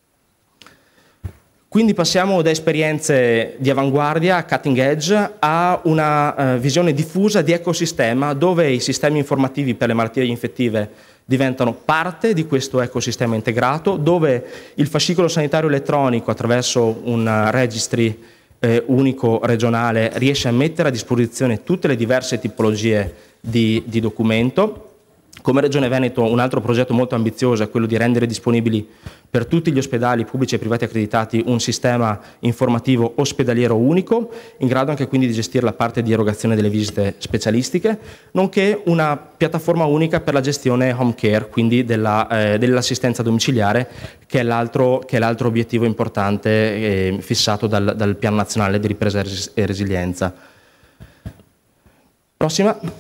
Quindi passiamo da esperienze di avanguardia, cutting edge, a una uh, visione diffusa di ecosistema dove i sistemi informativi per le malattie infettive diventano parte di questo ecosistema integrato, dove il fascicolo sanitario elettronico attraverso un registry eh, unico regionale riesce a mettere a disposizione tutte le diverse tipologie di, di documento. Come Regione Veneto un altro progetto molto ambizioso è quello di rendere disponibili per tutti gli ospedali pubblici e privati accreditati un sistema informativo ospedaliero unico, in grado anche quindi di gestire la parte di erogazione delle visite specialistiche, nonché una piattaforma unica per la gestione home care, quindi della, eh, dell'assistenza domiciliare, che è l'altro, che è l'altro obiettivo importante eh, fissato dal, dal Piano Nazionale di Ripresa e Resilienza. Prossima.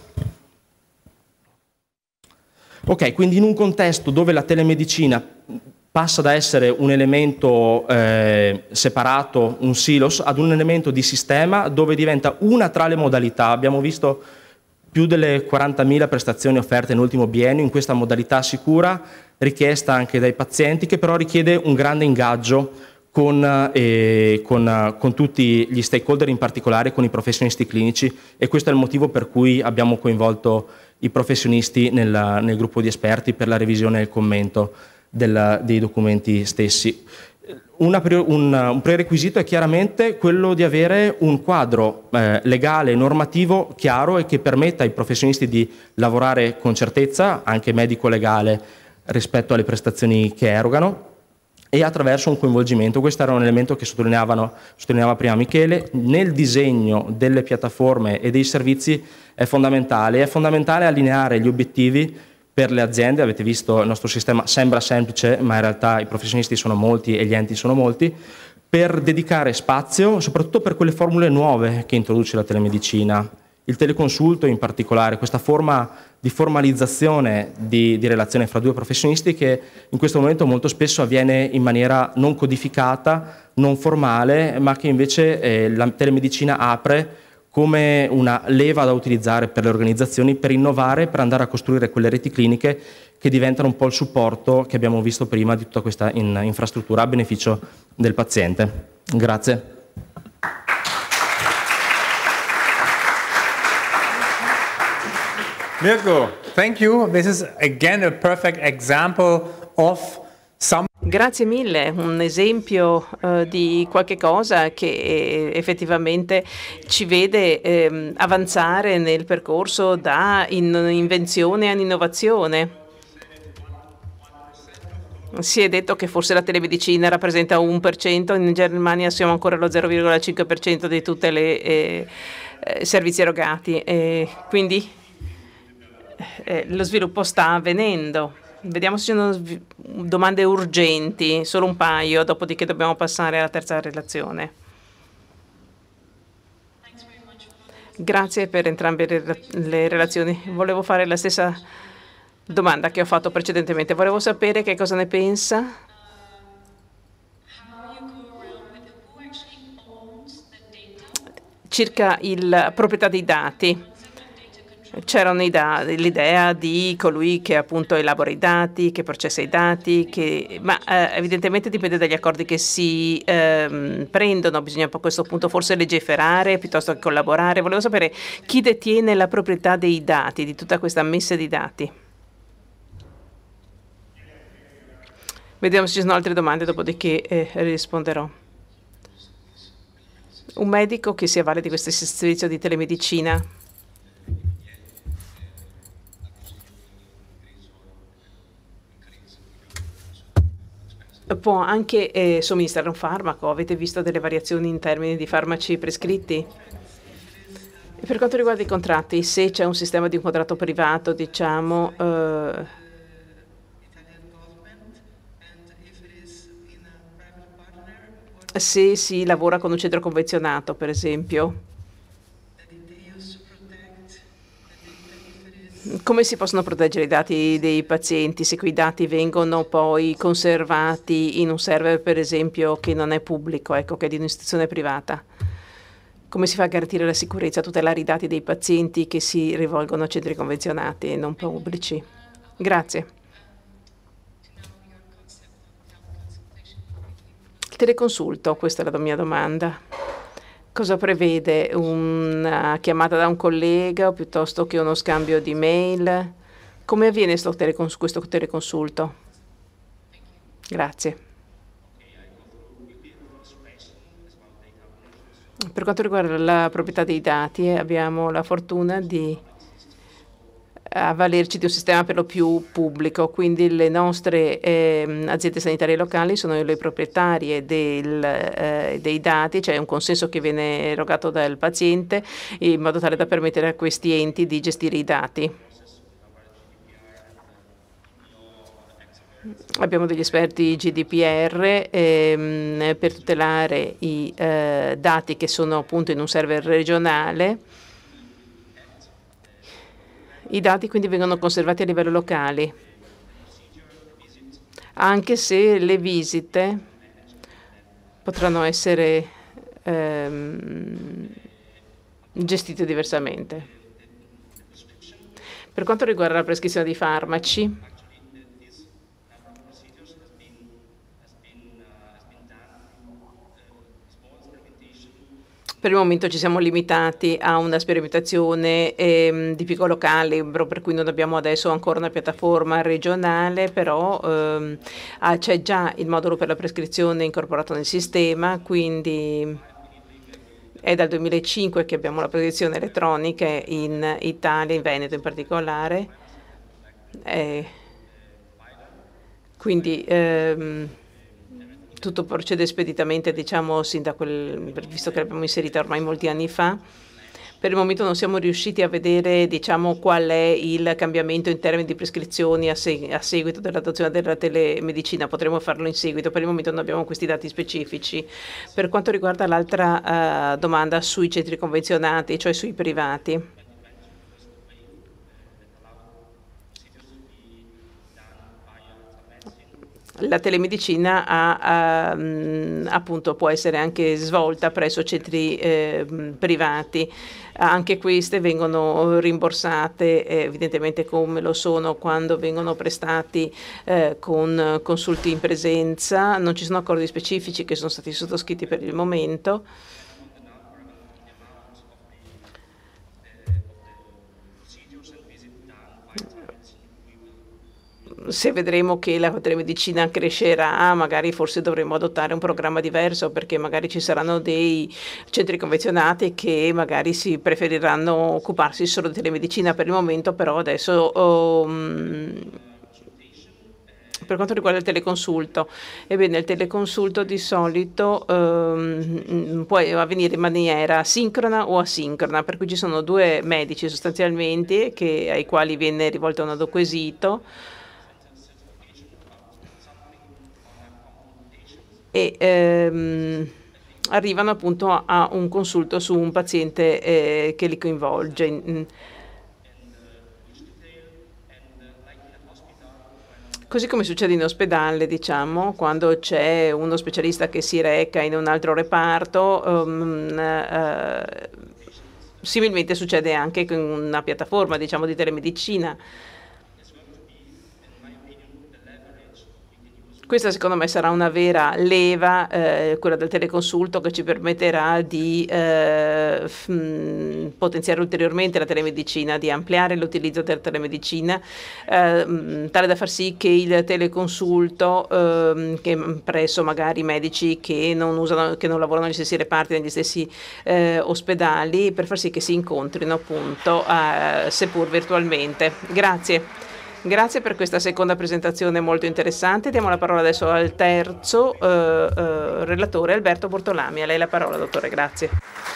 Ok, quindi in un contesto dove la telemedicina passa da essere un elemento eh, separato, un silos, ad un elemento di sistema dove diventa una tra le modalità. Abbiamo visto più delle quarantamila prestazioni offerte nell'ultimo biennio in questa modalità sicura, richiesta anche dai pazienti, che però richiede un grande ingaggio con, eh, con, con tutti gli stakeholder, in particolare con i professionisti clinici, e questo è il motivo per cui abbiamo coinvolto i professionisti nel, nel gruppo di esperti per la revisione e il commento del, dei documenti stessi. Una, un, un prerequisito è chiaramente quello di avere un quadro eh, legale, normativo chiaro e che permetta ai professionisti di lavorare con certezza, anche medico-legale, rispetto alle prestazioni che erogano, e attraverso un coinvolgimento. Questo era un elemento che sottolineavano, sottolineava prima Michele. Nel disegno delle piattaforme e dei servizi è fondamentale, è fondamentale allineare gli obiettivi per le aziende. Avete visto, il nostro sistema sembra semplice, ma in realtà i professionisti sono molti e gli enti sono molti, per dedicare spazio, soprattutto per quelle formule nuove che introduce la telemedicina. Il teleconsulto in particolare, questa forma di formalizzazione di, di relazione fra due professionisti che in questo momento molto spesso avviene in maniera non codificata, non formale, ma che invece eh, la telemedicina apre come una leva da utilizzare per le organizzazioni per innovare, per andare a costruire quelle reti cliniche che diventano un po' il supporto che abbiamo visto prima di tutta questa in, infrastruttura a beneficio del paziente. Grazie. Mirko, thank you. This is again a perfect example of some. Grazie mille, un esempio uh, di qualche cosa che eh, effettivamente ci vede eh, avanzare nel percorso da in invenzione ad innovazione. Si è detto che forse la telemedicina rappresenta un per cento, in Germania siamo ancora allo zero virgola cinque per cento di tutti i eh, eh, servizi erogati, e quindi eh, lo sviluppo sta avvenendo. Vediamo se ci sono domande urgenti, solo un paio, dopodiché dobbiamo passare alla terza relazione. Grazie per entrambe le relazioni. Volevo fare la stessa domanda che ho fatto precedentemente. Volevo sapere che cosa ne pensa circa la proprietà dei dati. C'era l'idea di colui che appunto elabora i dati, che processa i dati, che, ma eh, evidentemente dipende dagli accordi che si ehm, prendono. Bisogna a questo punto forse legiferare piuttosto che collaborare. Volevo sapere chi detiene la proprietà dei dati, di tutta questa messa di dati. Vediamo se ci sono altre domande, dopodiché eh, risponderò. Un medico che si avvale di questo servizio di telemedicina può anche eh, somministrare un farmaco. Avete visto delle variazioni in termini di farmaci prescritti? E per quanto riguarda i contratti, se c'è un sistema di un contratto privato, diciamo, eh, se si lavora con un centro convenzionato, per esempio, come si possono proteggere i dati dei pazienti se quei dati vengono poi conservati in un server, per esempio, che non è pubblico, ecco, che è di un'istituzione privata? Come si fa a garantire la sicurezza, tutelare i dati dei pazienti che si rivolgono a centri convenzionati e non pubblici? Grazie. Il teleconsulto, questa è la mia domanda. Cosa prevede? Una chiamata da un collega o piuttosto che uno scambio di mail? Come avviene questo, telecons- questo teleconsulto? Grazie. Per quanto riguarda la proprietà dei dati, abbiamo la fortuna di avvalerci di un sistema per lo più pubblico, quindi le nostre eh, aziende sanitarie locali sono le proprietarie del, eh, dei dati, c'è un consenso che viene erogato dal paziente in modo tale da permettere a questi enti di gestire i dati. Abbiamo degli esperti G D P R ehm, per tutelare i eh, dati che sono appunto in un server regionale. I dati quindi vengono conservati a livello locale, anche se le visite potranno essere ehm, gestite diversamente. Per quanto riguarda la prescrizione di farmaci, per il momento ci siamo limitati a una sperimentazione ehm, di piccolo calibro, per cui non abbiamo adesso ancora una piattaforma regionale, però ehm, ah, c'è già il modulo per la prescrizione incorporato nel sistema, quindi è dal duemilacinque che abbiamo la prescrizione elettronica in Italia, in Veneto in particolare. E quindi ehm, tutto procede speditamente, diciamo, sin da quel, visto che l'abbiamo inserita ormai molti anni fa. Per il momento non siamo riusciti a vedere, diciamo, qual è il cambiamento in termini di prescrizioni a, seg a seguito dell'adozione della telemedicina. Potremo farlo in seguito, per il momento non abbiamo questi dati specifici. Per quanto riguarda l'altra uh, domanda sui centri convenzionati, cioè sui privati, la telemedicina ha, ha, appunto, può essere anche svolta presso centri eh, privati. Anche queste vengono rimborsate eh, evidentemente come lo sono quando vengono prestati eh, con consulti in presenza. Non ci sono accordi specifici che sono stati sottoscritti per il momento. Se vedremo che la telemedicina crescerà, magari forse dovremo adottare un programma diverso, perché magari ci saranno dei centri convenzionati che magari si preferiranno occuparsi solo di telemedicina per il momento, però adesso um, per quanto riguarda il teleconsulto, ebbene il teleconsulto di solito um, può avvenire in maniera sincrona o asincrona, per cui ci sono due medici sostanzialmente che, ai quali viene rivolto un quesito e ehm, arrivano appunto a, a un consulto su un paziente eh, che li coinvolge. Così come succede in ospedale, diciamo, quando c'è uno specialista che si reca in un altro reparto, um, uh, similmente succede anche con una piattaforma, diciamo, di telemedicina. Questa secondo me sarà una vera leva, eh, quella del teleconsulto, che ci permetterà di eh, f, potenziare ulteriormente la telemedicina, di ampliare l'utilizzo della telemedicina, eh, tale da far sì che il teleconsulto, eh, che presso magari medici che non, usano, che non lavorano negli stessi reparti, negli stessi eh, ospedali, per far sì che si incontrino appunto, eh, seppur virtualmente. Grazie. Grazie per questa seconda presentazione molto interessante. Diamo la parola adesso al terzo eh, eh, relatore, Alberto Bortolami. A lei la parola, dottore. Grazie.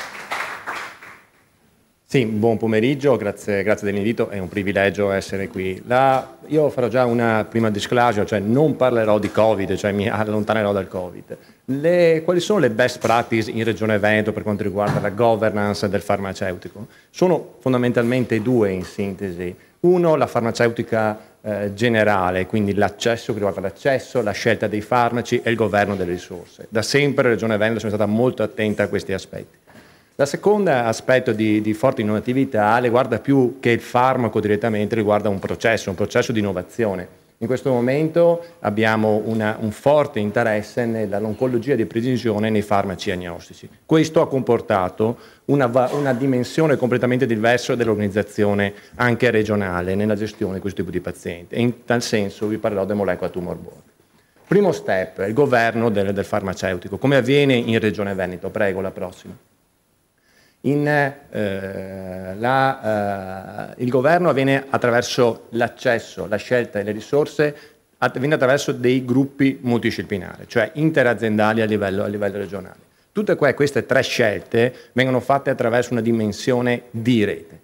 Sì, buon pomeriggio, grazie, grazie dell'invito, è un privilegio essere qui. La, io farò già una prima disclosure, cioè non parlerò di Covid, cioè mi allontanerò dal Covid. Le, quali sono le best practice in Regione Veneto per quanto riguarda la governance del farmaceutico? Sono fondamentalmente due in sintesi. Uno, la farmaceutica eh, generale, quindi l'accesso, che riguarda l'accesso, la scelta dei farmaci e il governo delle risorse. Da sempre la Regione Veneto è stata molto attenta a questi aspetti. La seconda aspetto di, di forte innovatività riguarda più che il farmaco direttamente, riguarda un processo, un processo di innovazione. In questo momento abbiamo una, un forte interesse nell'oncologia di precisione nei farmaci agnostici. Questo ha comportato una, una dimensione completamente diversa dell'organizzazione anche regionale nella gestione di questo tipo di pazienti, e in tal senso vi parlerò del Molecular Tumor Board. Primo step, il governo del, del farmaceutico. Come avviene in Regione Veneto? Prego, la prossima. In, eh, la, eh, il governo avviene attraverso l'accesso, la scelta e le risorse, avviene attraverso dei gruppi multidisciplinari, cioè interaziendali a livello, a livello regionale. Tutte que, queste tre scelte vengono fatte attraverso una dimensione di rete.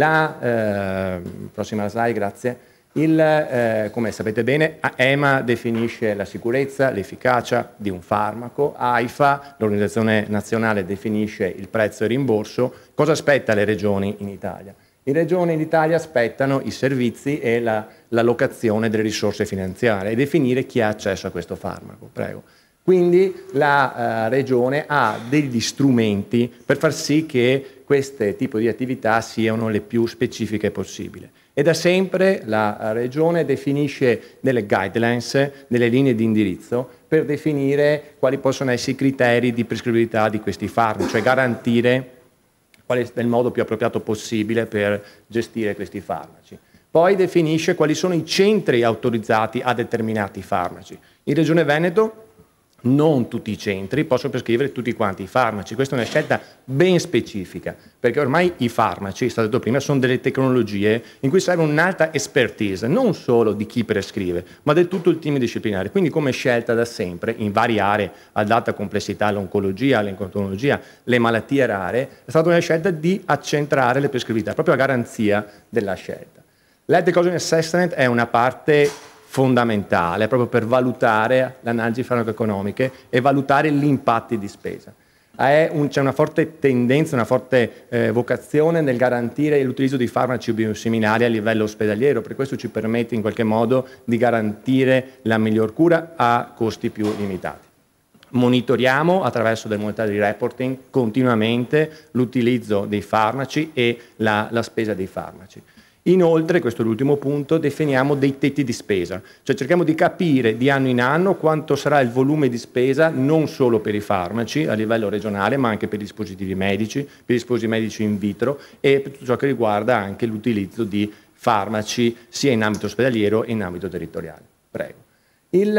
La eh, prossima slide, grazie. Il, eh, come sapete bene, E M A definisce la sicurezza, l'efficacia di un farmaco, AIFA, l'organizzazione nazionale, definisce il prezzo e il rimborso. Cosa aspetta le regioni in Italia? Le regioni in Italia aspettano i servizi e la, l'allocazione delle risorse finanziarie e definire chi ha accesso a questo farmaco. Prego. Quindi la uh, regione ha degli strumenti per far sì che questo tipo di attività siano le più specifiche possibile. E da sempre la regione definisce delle guidelines, delle linee di indirizzo per definire quali possono essere i criteri di prescrivibilità di questi farmaci, cioè garantire qual è il modo più appropriato possibile per gestire questi farmaci. Poi definisce quali sono i centri autorizzati a determinati farmaci. In Regione Veneto non tutti i centri possono prescrivere tutti quanti i farmaci. Questa è una scelta ben specifica, perché ormai i farmaci, è stato detto prima, sono delle tecnologie in cui serve un'alta expertise, non solo di chi prescrive, ma del tutto il team disciplinare. Quindi come scelta da sempre, in varie aree ad alta complessità, l'oncologia, l'endocrinologia, le malattie rare, è stata una scelta di accentrare le prescrivibilità, proprio a garanzia della scelta. L'ethical assessment è una parte fondamentale proprio per valutare le analisi farmacoeconomiche e valutare gli impatti di spesa. Un, c'è una forte tendenza, una forte eh, vocazione nel garantire l'utilizzo di farmaci biosimilari a livello ospedaliero, per questo ci permette in qualche modo di garantire la miglior cura a costi più limitati. Monitoriamo attraverso del monitoraggio di reporting continuamente l'utilizzo dei farmaci e la, la spesa dei farmaci. Inoltre, questo è l'ultimo punto, definiamo dei tetti di spesa, cioè cerchiamo di capire di anno in anno quanto sarà il volume di spesa non solo per i farmaci a livello regionale, ma anche per i dispositivi medici, per i dispositivi medici in vitro e per tutto ciò che riguarda anche l'utilizzo di farmaci sia in ambito ospedaliero che in ambito territoriale. Prego. Il,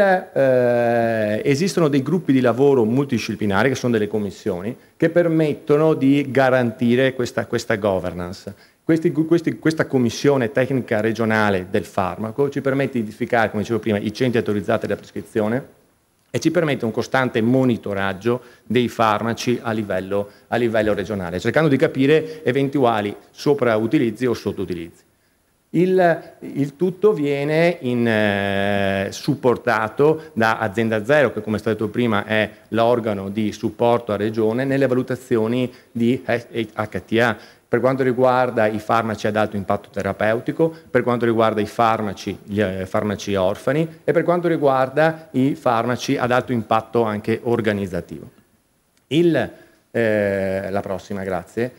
eh, esistono dei gruppi di lavoro multidisciplinari, che sono delle commissioni, che permettono di garantire questa, questa governance. Questi, questi, questa commissione tecnica regionale del farmaco ci permette di identificare, come dicevo prima, i centri autorizzati alla prescrizione e ci permette un costante monitoraggio dei farmaci a livello, a livello regionale, cercando di capire eventuali soprautilizzi o sottoutilizzi. Il, il tutto viene in, eh, supportato da Azienda Zero, che come è stato detto prima è l'organo di supporto a regione nelle valutazioni di H T A, per quanto riguarda i farmaci ad alto impatto terapeutico, per quanto riguarda i farmaci, gli eh, farmaci orfani e per quanto riguarda i farmaci ad alto impatto anche organizzativo. Il, eh, la prossima, grazie.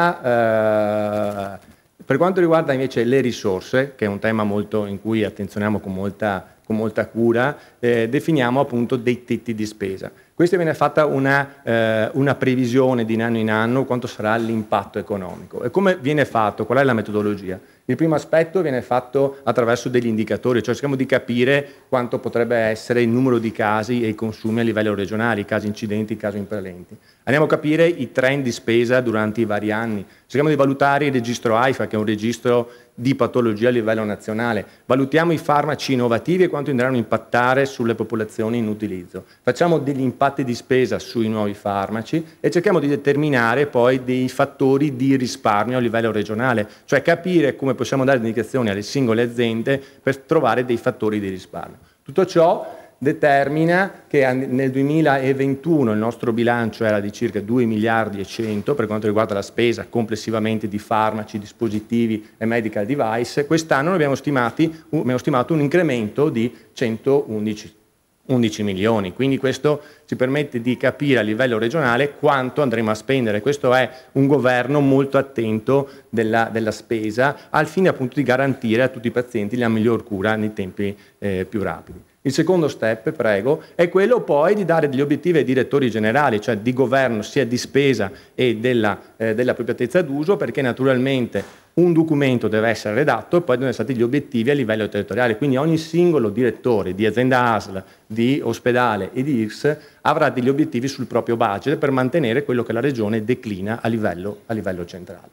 La, eh, per quanto riguarda invece le risorse, che è un tema molto in cui attenzioniamo con molta, con molta cura, eh, definiamo appunto dei tetti di spesa. Questa viene fatta una, eh, una previsione di anno in anno quanto sarà l'impatto economico. E come viene fatto? Qual è la metodologia? Il primo aspetto viene fatto attraverso degli indicatori, cioè cerchiamo di capire quanto potrebbe essere il numero di casi e i consumi a livello regionale, i casi incidenti, i casi impellenti. Andiamo a capire i trend di spesa durante i vari anni. Cerchiamo di valutare il registro AIFA, che è un registro di patologia a livello nazionale. Valutiamo i farmaci innovativi e quanto andranno a impattare sulle popolazioni in utilizzo. Facciamo degli impatti di spesa sui nuovi farmaci e cerchiamo di determinare poi dei fattori di risparmio a livello regionale, cioè capire come possiamo dare indicazioni alle singole aziende per trovare dei fattori di risparmio. Tutto ciò determina che nel duemilaventuno il nostro bilancio era di circa due miliardi e cento per quanto riguarda la spesa complessivamente di farmaci, dispositivi e medical device. Quest'anno abbiamo, stimati, abbiamo stimato un incremento di centoundici milioni, quindi questo ci permette di capire a livello regionale quanto andremo a spendere. Questo è un governo molto attento della, della spesa al fine appunto di garantire a tutti i pazienti la miglior cura nei tempi eh, più rapidi. Il secondo step, prego, è quello poi di dare degli obiettivi ai direttori generali, cioè di governo sia di spesa e della, eh, dell'appropriatezza d'uso, perché naturalmente un documento deve essere redatto e poi devono essere stati gli obiettivi a livello territoriale, quindi ogni singolo direttore di azienda A S L, di ospedale e di I R S avrà degli obiettivi sul proprio budget per mantenere quello che la regione declina a livello, a livello centrale.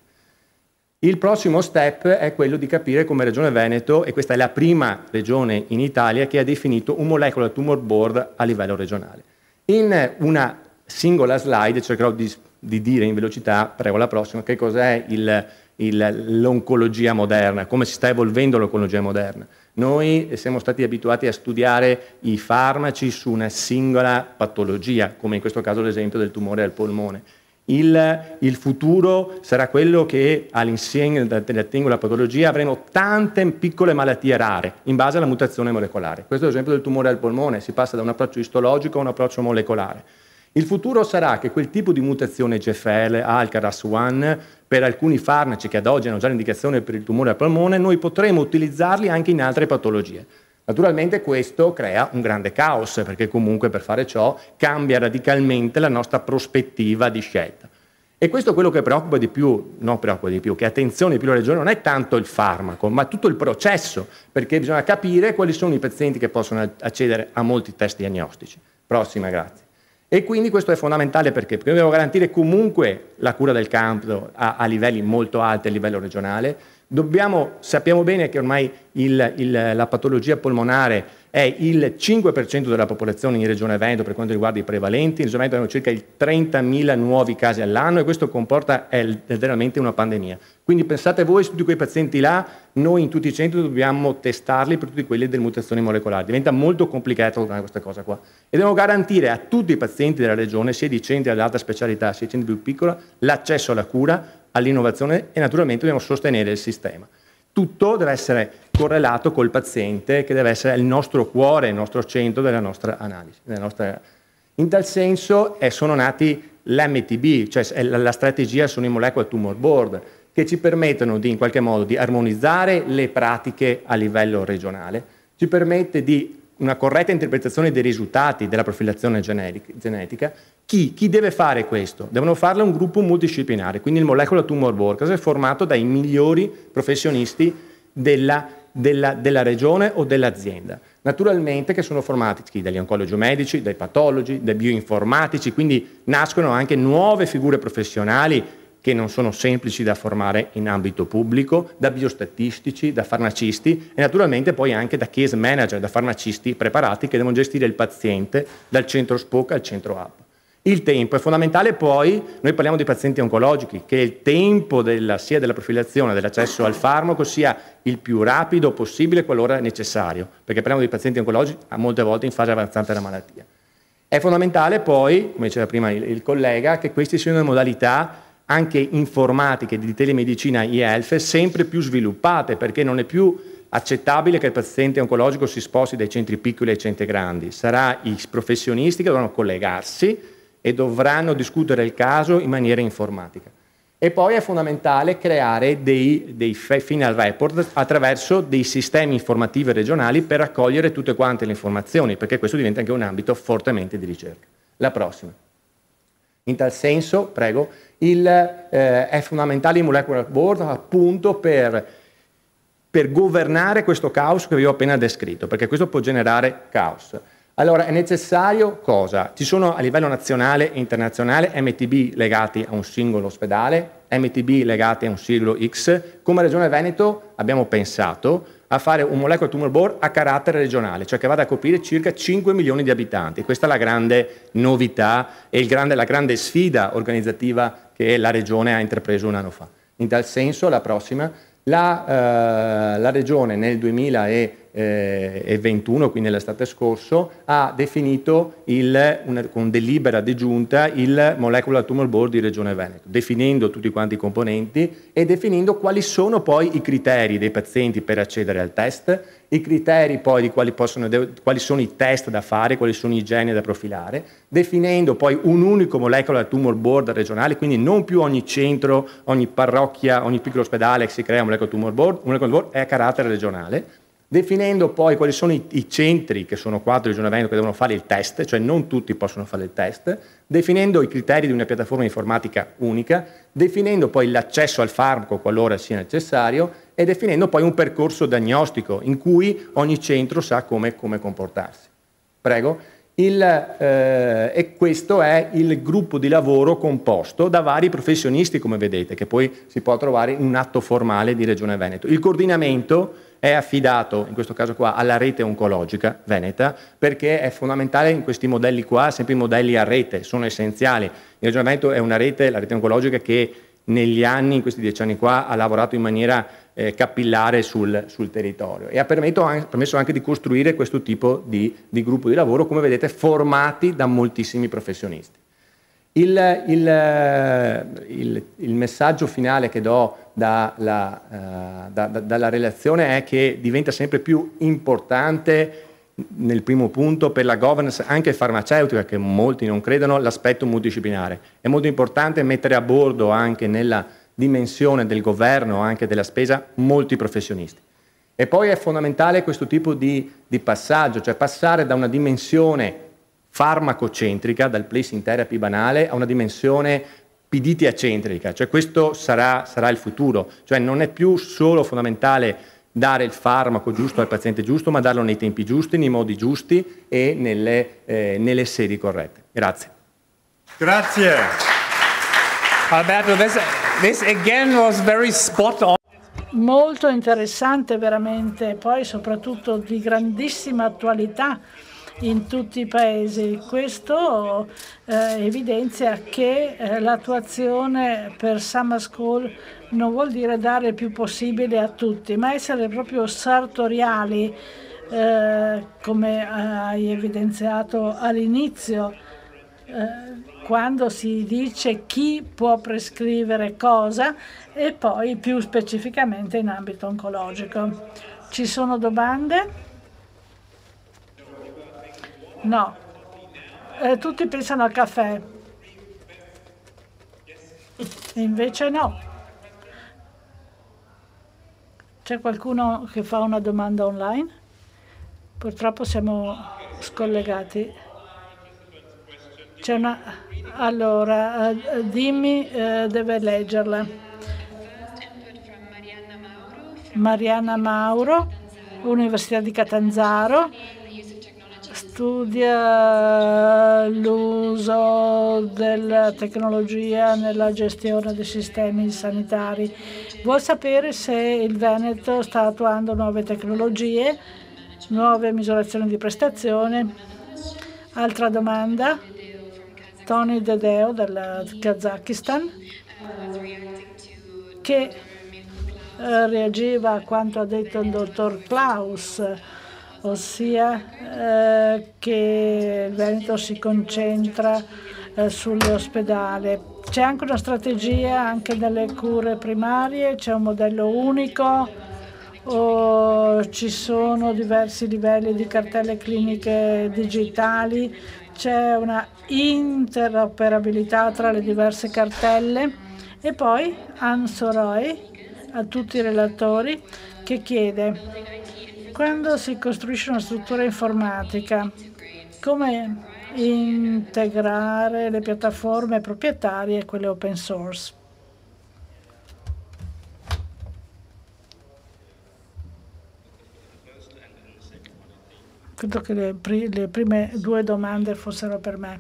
Il prossimo step è quello di capire come Regione Veneto, e questa è la prima regione in Italia che ha definito un molecular tumor board a livello regionale. In una singola slide cercherò di, di dire in velocità, prego la prossima, che cos'è il l'oncologia moderna, come si sta evolvendo l'oncologia moderna. Noi siamo stati abituati a studiare i farmaci su una singola patologia, come in questo caso l'esempio del tumore al polmone. Il, il futuro sarà quello che all'insieme della singola patologia avremo tante piccole malattie rare in base alla mutazione molecolare. Questo è l'esempio del tumore al polmone, si passa da un approccio istologico a un approccio molecolare. Il futuro sarà che quel tipo di mutazione G F R, A L, K R A S uno, per alcuni farmaci che ad oggi hanno già l'indicazione per il tumore al polmone, noi potremo utilizzarli anche in altre patologie. Naturalmente questo crea un grande caos, perché comunque per fare ciò cambia radicalmente la nostra prospettiva di scelta. E questo è quello che preoccupa di più, non preoccupa di più, che attenzione di più la regione, non è tanto il farmaco, ma tutto il processo, perché bisogna capire quali sono i pazienti che possono accedere a molti test diagnostici. Prossima, grazie. E quindi questo è fondamentale perché? Perché dobbiamo garantire comunque la cura del campo a, a livelli molto alti a livello regionale. Dobbiamo, sappiamo bene che ormai il, il, la patologia polmonare è il cinque per cento della popolazione in Regione Veneto per quanto riguarda i prevalenti. In Regione Veneto abbiamo circa il trentamila nuovi casi all'anno e questo comporta è, è veramente una pandemia. Quindi pensate voi su tutti quei pazienti là, noi in tutti i centri dobbiamo testarli per tutti quelli delle mutazioni molecolari. Diventa molto complicato questa cosa qua. E dobbiamo garantire a tutti i pazienti della regione, sia di centri ad alta specialità, sia di centri più piccoli, l'accesso alla cura, all'innovazione e naturalmente dobbiamo sostenere il sistema. Tutto deve essere correlato col paziente, che deve essere il nostro cuore, il nostro centro della nostra analisi. Della nostra... In tal senso eh, sono nati l'M T B, cioè la strategia sono i Molecular Tumor Board, che ci permettono di in qualche modo di armonizzare le pratiche a livello regionale, ci permette di una corretta interpretazione dei risultati della profilazione genetica. Chi, chi deve fare questo? Devono farlo un gruppo multidisciplinare, quindi il Molecular Tumor Board, che è formato dai migliori professionisti della, della, della regione o dell'azienda. Naturalmente che sono formati dagli oncologi medici, dai patologi, dai bioinformatici, quindi nascono anche nuove figure professionali che non sono semplici da formare in ambito pubblico, da biostatistici, da farmacisti e naturalmente poi anche da case manager, da farmacisti preparati che devono gestire il paziente dal centro S P O C al centro hub. Il tempo è fondamentale, poi noi parliamo di pazienti oncologici, che il tempo della, sia della profilazione, dell'accesso al farmaco sia il più rapido possibile qualora necessario, perché parliamo di pazienti oncologici a molte volte in fase avanzata della malattia. È fondamentale poi, come diceva prima il, il collega, che queste siano le modalità anche informatiche di telemedicina e-health sempre più sviluppate, perché non è più accettabile che il paziente oncologico si sposti dai centri piccoli ai centri grandi. Sarà i professionisti che dovranno collegarsi e dovranno discutere il caso in maniera informatica. E poi è fondamentale creare dei, dei final report attraverso dei sistemi informativi regionali per raccogliere tutte quante le informazioni, perché questo diventa anche un ambito fortemente di ricerca. La prossima. In tal senso, prego, il, eh, è fondamentale il Molecular Board appunto per, per governare questo caos che vi ho appena descritto, perché questo può generare caos. Allora, è necessario cosa? Ci sono a livello nazionale e internazionale M T B legati a un singolo ospedale, M T B legati a un singolo X. Come Regione Veneto abbiamo pensato a fare un Molecular Tumor Board a carattere regionale, cioè che vada a coprire circa cinque milioni di abitanti. Questa è la grande novità e il grande, la grande sfida organizzativa che la Regione ha intrapreso un anno fa. In tal senso, la prossima, la, eh, la Regione nel duemilaventi duemilaventuno, quindi nell'estate scorso, ha definito il, una, con delibera di giunta il Molecular Tumor Board di Regione Veneto, definendo tutti quanti i componenti e definendo quali sono poi i criteri dei pazienti per accedere al test, i criteri poi di quali, possono, quali sono i test da fare, quali sono i geni da profilare, definendo poi un unico Molecular Tumor Board regionale, quindi non più ogni centro, ogni parrocchia, ogni piccolo ospedale che si crea un Molecular Tumor Board, un Molecular Board è a carattere regionale, definendo poi quali sono i, i centri, che sono quattro di Regione Veneto, che devono fare il test, cioè non tutti possono fare il test, definendo i criteri di una piattaforma informatica unica, definendo poi l'accesso al farmaco qualora sia necessario e definendo poi un percorso diagnostico in cui ogni centro sa come, come comportarsi. Prego. Il, eh, e questo è il gruppo di lavoro composto da vari professionisti, come vedete, che poi si può trovare in un atto formale di Regione Veneto. Il coordinamento è affidato, in questo caso qua, alla rete oncologica veneta, perché è fondamentale in questi modelli qua, sempre i modelli a rete, sono essenziali. Il Regione Veneto è una rete, la rete oncologica, che negli anni, in questi dieci anni qua, ha lavorato in maniera eh, capillare sul, sul territorio e ha permesso anche, permesso anche di costruire questo tipo di, di gruppo di lavoro, come vedete, formati da moltissimi professionisti. Il, il, il, il messaggio finale che do dalla, uh, da, da, dalla relazione è che diventa sempre più importante, nel primo punto, per la governance anche farmaceutica, che molti non credono, l'aspetto multidisciplinare. È molto importante mettere a bordo anche nella dimensione del governo, anche della spesa, molti professionisti. E poi è fondamentale questo tipo di, di passaggio, cioè passare da una dimensione farmacocentrica, dal placing therapy banale, a una dimensione P D T-centrica, cioè questo sarà, sarà il futuro, cioè non è più solo fondamentale dare il farmaco giusto al paziente giusto, ma darlo nei tempi giusti, nei modi giusti e nelle, eh, nelle sedi corrette. Grazie. Grazie. Alberto, this, this again was very spot on. Molto interessante veramente, poi soprattutto di grandissima attualità in tutti i paesi. Questo eh, evidenzia che eh, l'attuazione per Summer School non vuol dire dare il più possibile a tutti, ma essere proprio sartoriali, eh, come hai evidenziato all'inizio, eh, quando si dice chi può prescrivere cosa e poi più specificamente in ambito oncologico. Ci sono domande? No, eh, tutti pensano al caffè, invece no. C'è qualcuno che fa una domanda online? Purtroppo siamo scollegati. C'è una... Allora, eh, dimmi, eh, deve leggerla. Marianna Mauro, Università di Catanzaro. Studia l'uso della tecnologia nella gestione dei sistemi sanitari. Vuol sapere se il Veneto sta attuando nuove tecnologie, nuove misurazioni di prestazione. Altra domanda. Tony Dedeo del Kazakistan, che eh, reagiva a quanto ha detto il dottor Klaus, ossia eh, che il Veneto si concentra eh, sull'ospedale. C'è anche una strategia anche delle cure primarie, c'è un modello unico o ci sono diversi livelli di cartelle cliniche digitali, c'è una interoperabilità tra le diverse cartelle. E poi Anne Soroy, a tutti i relatori, che chiede: quando si costruisce una struttura informatica, come integrare le piattaforme proprietarie e quelle open source? Credo che le, pri le prime due domande fossero per me.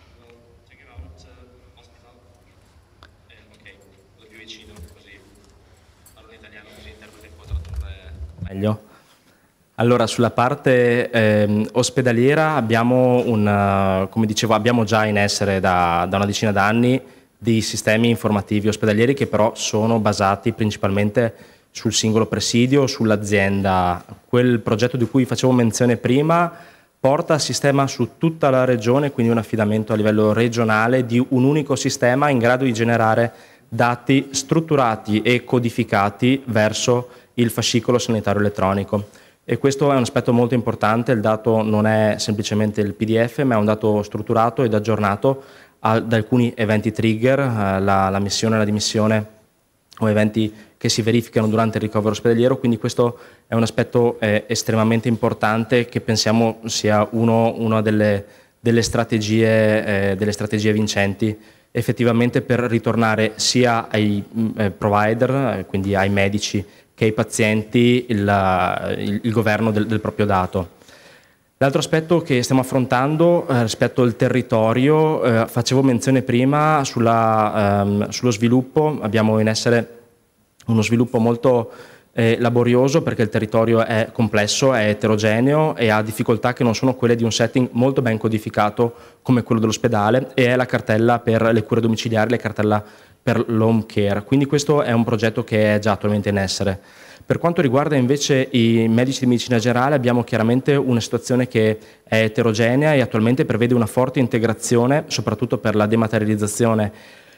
Meglio. Allora, sulla parte eh, ospedaliera abbiamo, una, come dicevo, abbiamo già in essere da, da una decina d'anni dei sistemi informativi ospedalieri che però sono basati principalmente sul singolo presidio, sull'azienda. Quel progetto di cui facevo menzione prima porta il sistema su tutta la regione, quindi un affidamento a livello regionale di un unico sistema in grado di generare dati strutturati e codificati verso il fascicolo sanitario elettronico. E questo è un aspetto molto importante, il dato non è semplicemente il P D F, ma è un dato strutturato ed aggiornato ad alcuni eventi trigger, eh, la, la missione e la dimissione o eventi che si verificano durante il ricovero ospedaliero, quindi questo è un aspetto eh, estremamente importante che pensiamo sia uno, una delle, delle, strategie, eh, delle strategie vincenti effettivamente per ritornare sia ai eh, provider, eh, quindi ai medici, che ai pazienti il, il, il governo del, del proprio dato. L'altro aspetto che stiamo affrontando eh, rispetto al territorio, eh, facevo menzione prima sulla, ehm, sullo sviluppo, abbiamo in essere uno sviluppo molto eh, laborioso perché il territorio è complesso, è eterogeneo e ha difficoltà che non sono quelle di un setting molto ben codificato come quello dell'ospedale e è la cartella per le cure domiciliari, la cartella per l'home care. Quindi questo è un progetto che è già attualmente in essere. Per quanto riguarda invece i medici di medicina generale abbiamo chiaramente una situazione che è eterogenea e attualmente prevede una forte integrazione, soprattutto per la dematerializzazione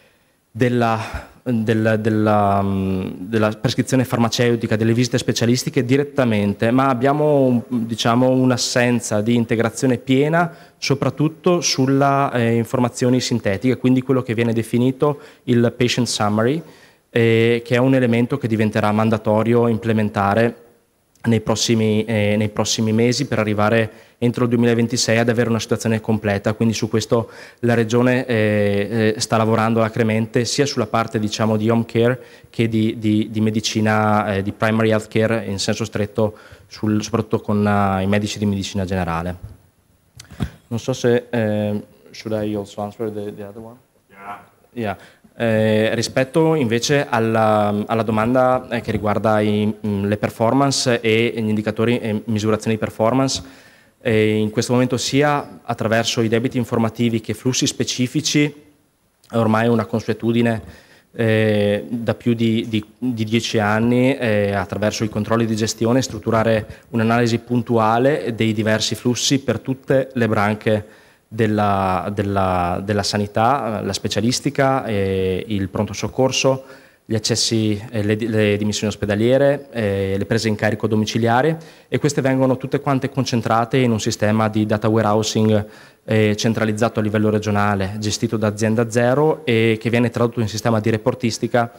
della, della, della, della prescrizione farmaceutica, delle visite specialistiche direttamente, ma abbiamo diciamo, un'assenza di integrazione piena soprattutto sulle eh, informazioni sintetiche, quindi quello che viene definito il patient summary, eh, che è un elemento che diventerà mandatorio implementare nei prossimi, eh, nei prossimi mesi per arrivare entro il duemilaventisei ad avere una situazione completa, quindi su questo la Regione eh, eh, sta lavorando alacremente sia sulla parte diciamo di home care che di, di, di medicina, eh, di primary health care in senso stretto, sul, soprattutto con uh, i medici di medicina generale. Non so se, eh, should I also answer the, the other one? Yeah. Yeah. Eh, rispetto invece alla, alla domanda eh, che riguarda i, mh, le performance e gli indicatori e misurazioni di performance, eh, in questo momento sia attraverso i debiti informativi che flussi specifici, è ormai una consuetudine eh, da più di, di, di dieci anni, eh, attraverso i controlli di gestione, strutturare un'analisi puntuale dei diversi flussi per tutte le branche Della, della, della sanità, la specialistica, eh, il pronto soccorso, gli accessi, eh, le, le dimissioni ospedaliere, eh, le prese in carico domiciliari e queste vengono tutte quante concentrate in un sistema di data warehousing eh, centralizzato a livello regionale, gestito da azienda zero e che viene tradotto in sistema di reportistica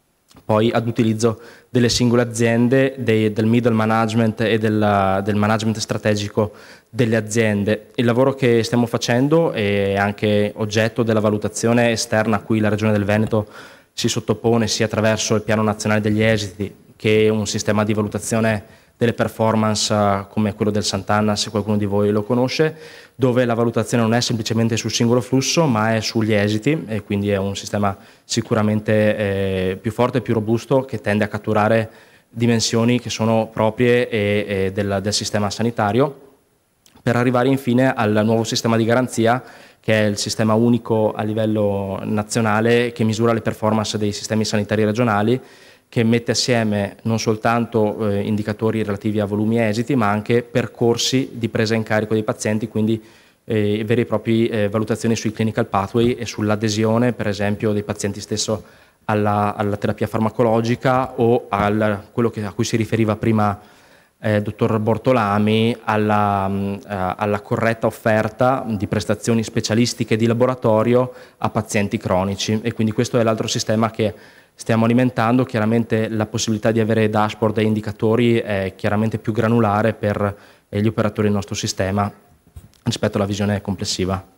poi ad utilizzo delle singole aziende, dei, del middle management e del, del management strategico delle aziende. Il lavoro che stiamo facendo è anche oggetto della valutazione esterna a cui la Regione del Veneto si sottopone sia attraverso il Piano Nazionale degli Esiti che un sistema di valutazione delle performance uh, come quello del Sant'Anna, se qualcuno di voi lo conosce, dove la valutazione non è semplicemente sul singolo flusso ma è sugli esiti e quindi è un sistema sicuramente eh, più forte e più robusto che tende a catturare dimensioni che sono proprie e, e del, del sistema sanitario per arrivare infine al nuovo sistema di garanzia che è il sistema unico a livello nazionale che misura le performance dei sistemi sanitari regionali, che mette assieme non soltanto eh, indicatori relativi a volumi e esiti, ma anche percorsi di presa in carico dei pazienti, quindi eh, veri e propri eh, valutazioni sui clinical pathway e sull'adesione, per esempio, dei pazienti stesso alla, alla terapia farmacologica o a quello che, a cui si riferiva prima eh, dottor Bortolami, alla, mh, alla corretta offerta di prestazioni specialistiche di laboratorio a pazienti cronici. E quindi questo è l'altro sistema che stiamo alimentando. Chiaramente la possibilità di avere dashboard e indicatori è chiaramente più granulare per gli operatori del nostro sistema rispetto alla visione complessiva.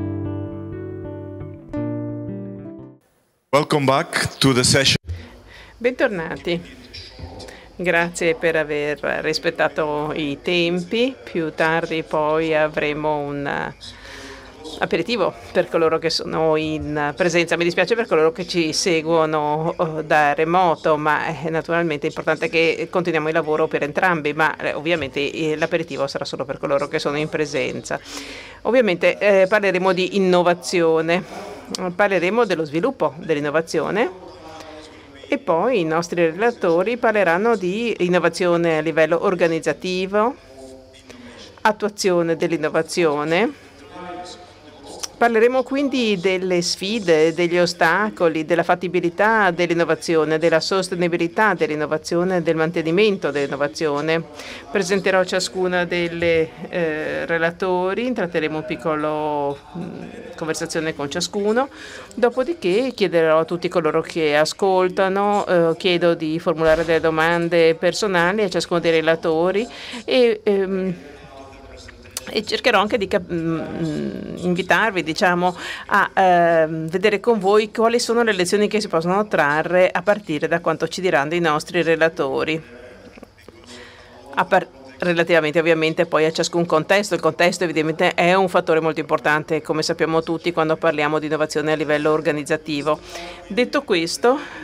Welcome back to the session. Bentornati. Grazie per aver rispettato i tempi. Più tardi poi avremo un aperitivo per coloro che sono in presenza. Mi dispiace per coloro che ci seguono da remoto, ma è naturalmente importante che continuiamo il lavoro per entrambi, ma ovviamente l'aperitivo sarà solo per coloro che sono in presenza. Ovviamente eh, parleremo di innovazione, parleremo dello sviluppo dell'innovazione e poi i nostri relatori parleranno di innovazione a livello organizzativo, attuazione dell'innovazione. Parleremo quindi delle sfide, degli ostacoli, della fattibilità dell'innovazione, della sostenibilità dell'innovazione, del mantenimento dell'innovazione. Presenterò ciascuna delle eh, relatori, intratteremo un piccolo mh, conversazione con ciascuno, dopodiché chiederò a tutti coloro che ascoltano, eh, chiedo di formulare delle domande personali a ciascuno dei relatori e ehm, E cercherò anche di mh, invitarvi, diciamo, a eh, vedere con voi quali sono le lezioni che si possono trarre a partire da quanto ci diranno i nostri relatori. A par- relativamente ovviamente poi a ciascun contesto. Il contesto evidentemente è un fattore molto importante, come sappiamo tutti, quando parliamo di innovazione a livello organizzativo. Detto questo,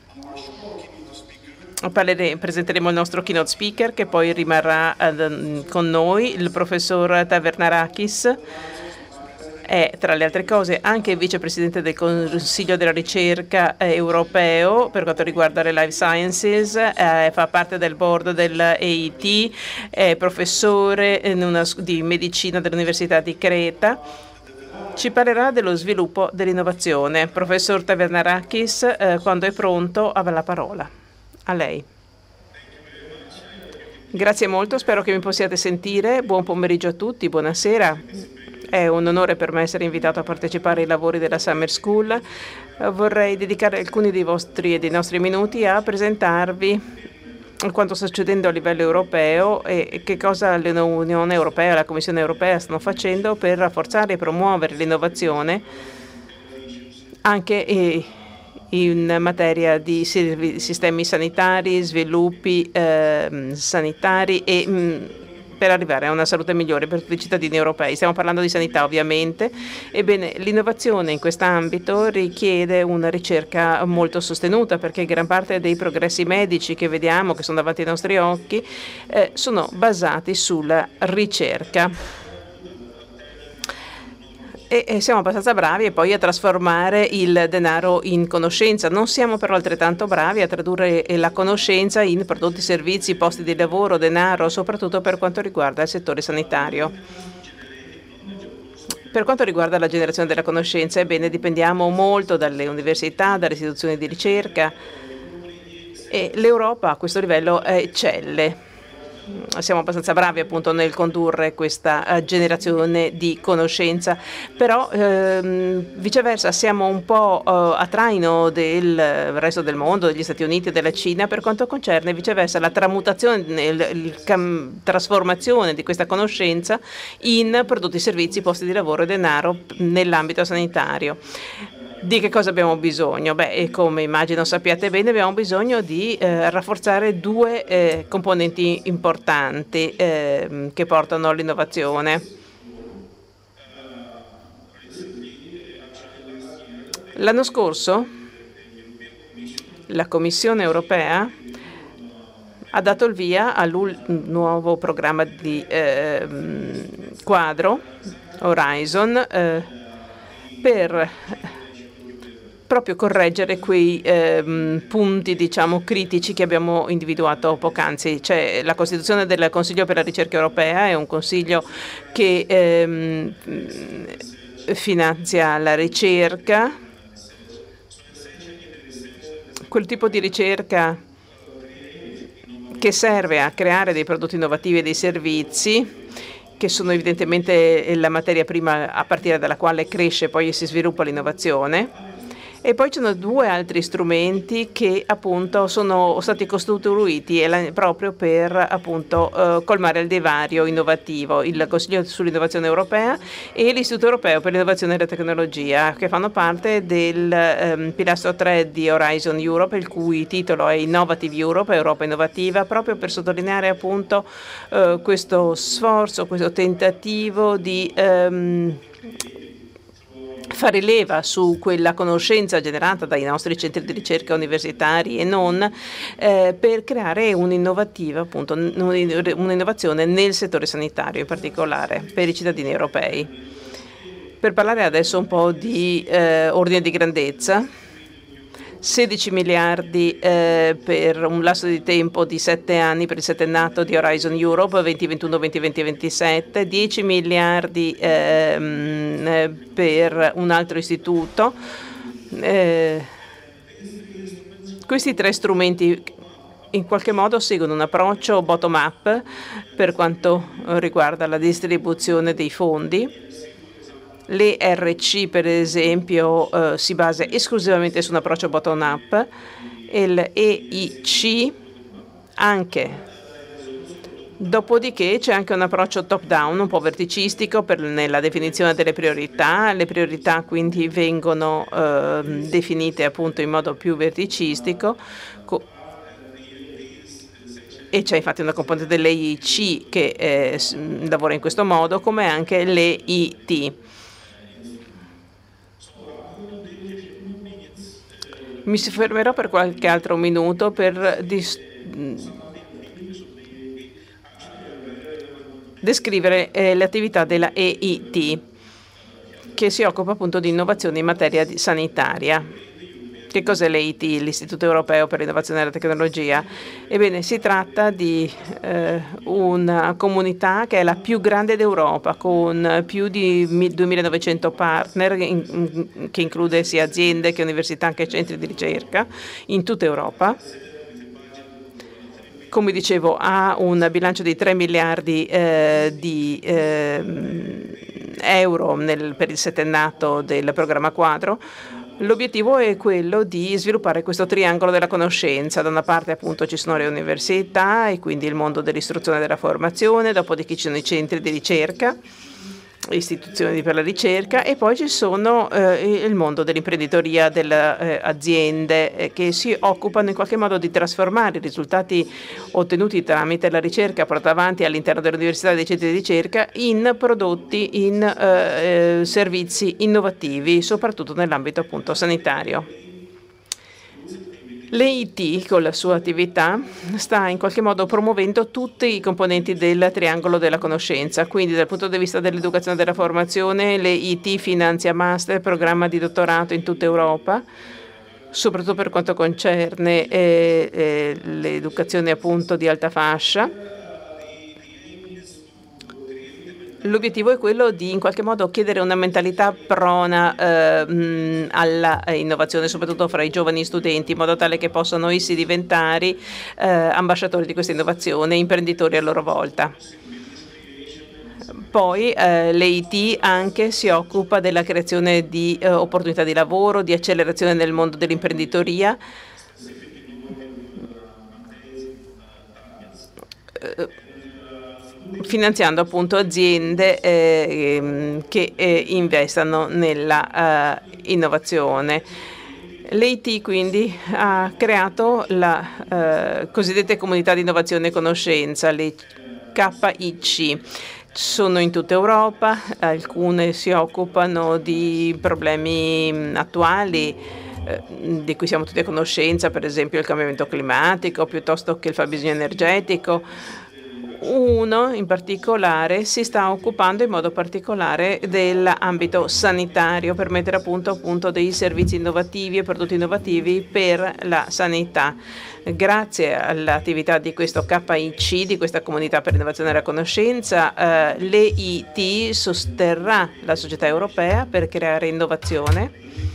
Parlere, presenteremo il nostro keynote speaker che poi rimarrà uh, con noi, il professor Tavernarakis. È tra le altre cose anche vicepresidente del Consiglio della Ricerca eh, europeo per quanto riguarda le life sciences, eh, fa parte del board dell'A I T, è professore in una, di medicina dell'Università di Creta. Ci parlerà dello sviluppo dell'innovazione. Professor Tavernarakis, eh, quando è pronto, avrà la parola. A lei. Grazie molto, spero che mi possiate sentire. Buon pomeriggio a tutti, buonasera. È un onore per me essere invitato a partecipare ai lavori della Summer School. Vorrei dedicare alcuni dei vostri e dei nostri minuti a presentarvi quanto sta succedendo a livello europeo e che cosa l'Unione Europea e la Commissione Europea stanno facendo per rafforzare e promuovere l'innovazione anche e in materia di sistemi sanitari, sviluppi eh, sanitari e mh, per arrivare a una salute migliore per tutti i cittadini europei. Stiamo parlando di sanità ovviamente. Ebbene, l'innovazione in quest'ambito richiede una ricerca molto sostenuta perché gran parte dei progressi medici che vediamo, che sono davanti ai nostri occhi, eh, sono basati sulla ricerca. E siamo abbastanza bravi e poi a trasformare il denaro in conoscenza. Non siamo però altrettanto bravi a tradurre la conoscenza in prodotti, servizi, posti di lavoro, denaro, soprattutto per quanto riguarda il settore sanitario. Per quanto riguarda la generazione della conoscenza, ebbene, dipendiamo molto dalle università, dalle istituzioni di ricerca e l'Europa a questo livello eccelle. Siamo abbastanza bravi appunto nel condurre questa uh, generazione di conoscenza, però ehm, viceversa siamo un po' uh, a traino del resto del mondo, degli Stati Uniti e della Cina per quanto concerne viceversa la tramutazione, il, il cam, trasformazione di questa conoscenza in prodotti, servizi, posti di lavoro e denaro nell'ambito sanitario. Di che cosa abbiamo bisogno? Beh, come immagino sappiate bene, abbiamo bisogno di eh, rafforzare due eh, componenti importanti eh, che portano all'innovazione. L'anno scorso la Commissione europea ha dato il via al nuovo programma di eh, quadro Horizon eh, per proprio correggere quei ehm, punti, diciamo, critici che abbiamo individuato poc'anzi. Cioè, la costituzione del Consiglio per la ricerca europea è un consiglio che ehm, finanzia la ricerca, quel tipo di ricerca che serve a creare dei prodotti innovativi e dei servizi che sono evidentemente la materia prima a partire dalla quale cresce poi e si sviluppa l'innovazione. E poi ci sono due altri strumenti che appunto sono stati costruiti proprio per appunto eh, colmare il divario innovativo, il Consiglio sull'innovazione europea e l'Istituto europeo per l'innovazione e la tecnologia, che fanno parte del ehm, pilastro tre di Horizon Europe, il cui titolo è Innovative Europe, Europa innovativa, proprio per sottolineare appunto eh, questo sforzo, questo tentativo di ehm, fare leva su quella conoscenza generata dai nostri centri di ricerca universitari e non, eh, per creare un'innovativa, appunto, un'innovazione nel settore sanitario in particolare per i cittadini europei. Per parlare adesso un po' di eh, ordine di grandezza, sedici miliardi eh, per un lasso di tempo di sette anni per il settennato di Horizon Europe, venti ventuno venti ventisette, dieci miliardi ehm, per un altro istituto. Eh, questi tre strumenti in qualche modo seguono un approccio bottom-up per quanto riguarda la distribuzione dei fondi. L'E R C, per esempio, eh, si basa esclusivamente su un approccio bottom-up e l'E I C anche. Dopodiché c'è anche un approccio top-down, un po' verticistico per, nella definizione delle priorità. Le priorità quindi vengono eh, definite appunto in modo più verticistico. E c'è infatti una componente dell'E I C che eh, lavora in questo modo, come anche l'E I T. Mi fermerò per qualche altro minuto per descrivere eh, le attività della E I T, che si occupa appunto di innovazione in materia di sanitaria. Che cos'è l'E I T, l'Istituto Europeo per l'Innovazione e la Tecnologia? Ebbene, si tratta di eh, una comunità che è la più grande d'Europa, con più di duemilanovecento partner, in, che include sia aziende che università che centri di ricerca in tutta Europa. Come dicevo, ha un bilancio di tre miliardi eh, di eh, euro nel, per il settennato del programma quadro. L'obiettivo è quello di sviluppare questo triangolo della conoscenza. Da una parte appunto ci sono le università e quindi il mondo dell'istruzione e della formazione, dopodiché ci sono i centri di ricerca, istituzioni per la ricerca e poi ci sono eh, il mondo dell'imprenditoria, delle eh, aziende eh, che si occupano in qualche modo di trasformare i risultati ottenuti tramite la ricerca portata avanti all'interno dell'università e dei centri di ricerca in prodotti, in eh, eh, servizi innovativi, soprattutto nell'ambito appunto sanitario. L'E I T con la sua attività sta in qualche modo promuovendo tutti i componenti del triangolo della conoscenza, quindi dal punto di vista dell'educazione e della formazione l'E I T finanzia master, programma di dottorato in tutta Europa, soprattutto per quanto concerne eh, eh, l'educazione appunto di alta fascia. L'obiettivo è quello di in qualche modo chiedere una mentalità prona eh, mh, alla innovazione, soprattutto fra i giovani studenti, in modo tale che possano essi diventare eh, ambasciatori di questa innovazione, imprenditori a loro volta. Poi eh, l'E I T anche si occupa della creazione di eh, opportunità di lavoro, di accelerazione nel mondo dell'imprenditoria. Eh, finanziando appunto aziende eh, che eh, investano nella uh, innovazione. L'E I T quindi ha creato la uh, cosiddetta comunità di innovazione e conoscenza, le K I C. Sono in tutta Europa, alcune si occupano di problemi attuali eh, di cui siamo tutti a conoscenza, per esempio il cambiamento climatico, piuttosto che il fabbisogno energetico. Uno in particolare si sta occupando in modo particolare dell'ambito sanitario per mettere a punto, appunto dei servizi innovativi e prodotti innovativi per la sanità. Grazie all'attività di questo K I C, di questa comunità per l'innovazione e la conoscenza, eh, l'E I T sosterrà la società europea per creare innovazione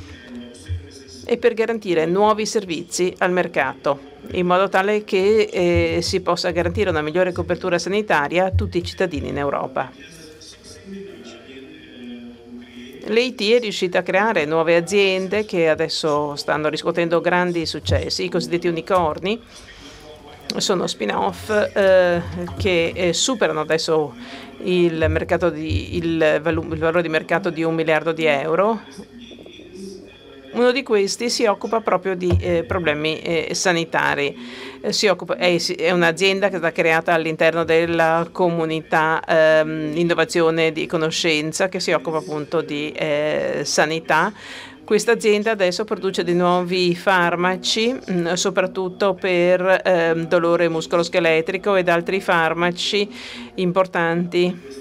e per garantire nuovi servizi al mercato, in modo tale che eh, si possa garantire una migliore copertura sanitaria a tutti i cittadini in Europa. l'E I T è riuscita a creare nuove aziende che adesso stanno riscuotendo grandi successi, i cosiddetti unicorni. Sono spin-off eh, che eh, superano adesso il, mercato di, il, valu- il valore di mercato di un miliardo di euro. Uno di questi si occupa proprio di eh, problemi eh, sanitari. Eh, si occupa, è, è un'azienda che è stata creata all'interno della comunità ehm, innovazione di conoscenza che si occupa appunto di eh, sanità. Questa azienda adesso produce dei nuovi farmaci, mh, soprattutto per eh, dolore muscoloscheletrico ed altri farmaci importanti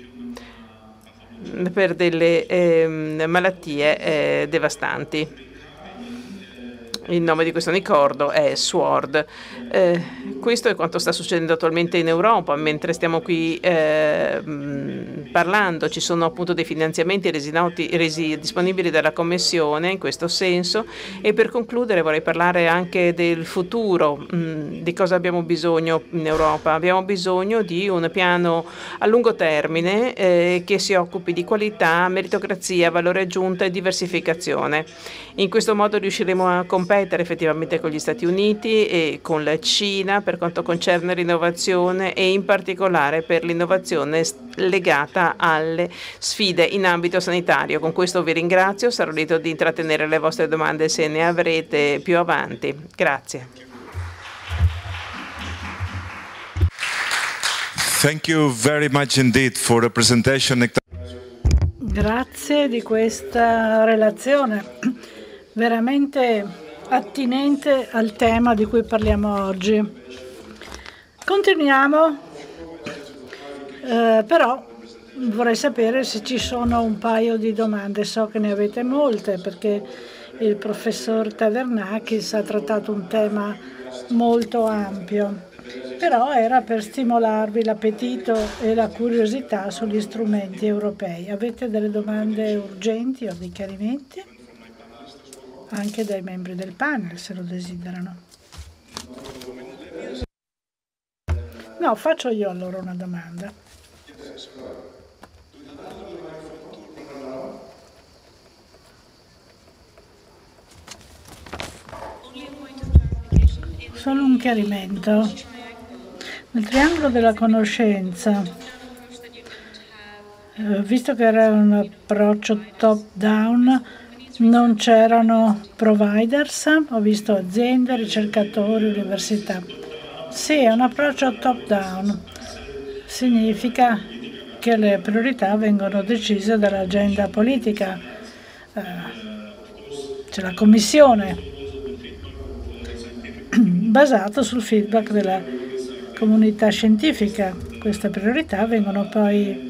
per delle eh, malattie eh, devastanti. Il nome di questo unicorno è Sword. Eh, questo è quanto sta succedendo attualmente in Europa. Mentre stiamo qui eh, parlando, ci sono appunto dei finanziamenti resi, noti, resi disponibili dalla Commissione in questo senso. E per concludere vorrei parlare anche del futuro, mh, di cosa abbiamo bisogno in Europa. Abbiamo bisogno di un piano a lungo termine eh, che si occupi di qualità, meritocrazia, valore aggiunto e diversificazione. In questo modo riusciremo a competere effettivamente con gli Stati Uniti e con la Cina per quanto concerne l'innovazione e in particolare per l'innovazione legata alle sfide in ambito sanitario. Con questo vi ringrazio, sarò lieto di intrattenere le vostre domande se ne avrete più avanti. Grazie. Thank you very much indeed for the presentation. Grazie di questa relazione veramente attinente al tema di cui parliamo oggi. Continuiamo, eh, però vorrei sapere se ci sono un paio di domande. So che ne avete molte perché il professor Tavernakis ha trattato un tema molto ampio, però era per stimolarvi l'appetito e la curiosità sugli strumenti europei. Avete delle domande urgenti o dei chiarimenti? Anche dai membri del panel, se lo desiderano. No, faccio io allora una domanda. Solo un chiarimento. Nel triangolo della conoscenza, eh, visto che era un approccio top-down, non c'erano providers, ho visto aziende, ricercatori, università. Sì, è un approccio top-down. Significa che le priorità vengono decise dall'agenda politica. Eh, c'è la commissione, basato sul feedback della comunità scientifica. Queste priorità vengono poi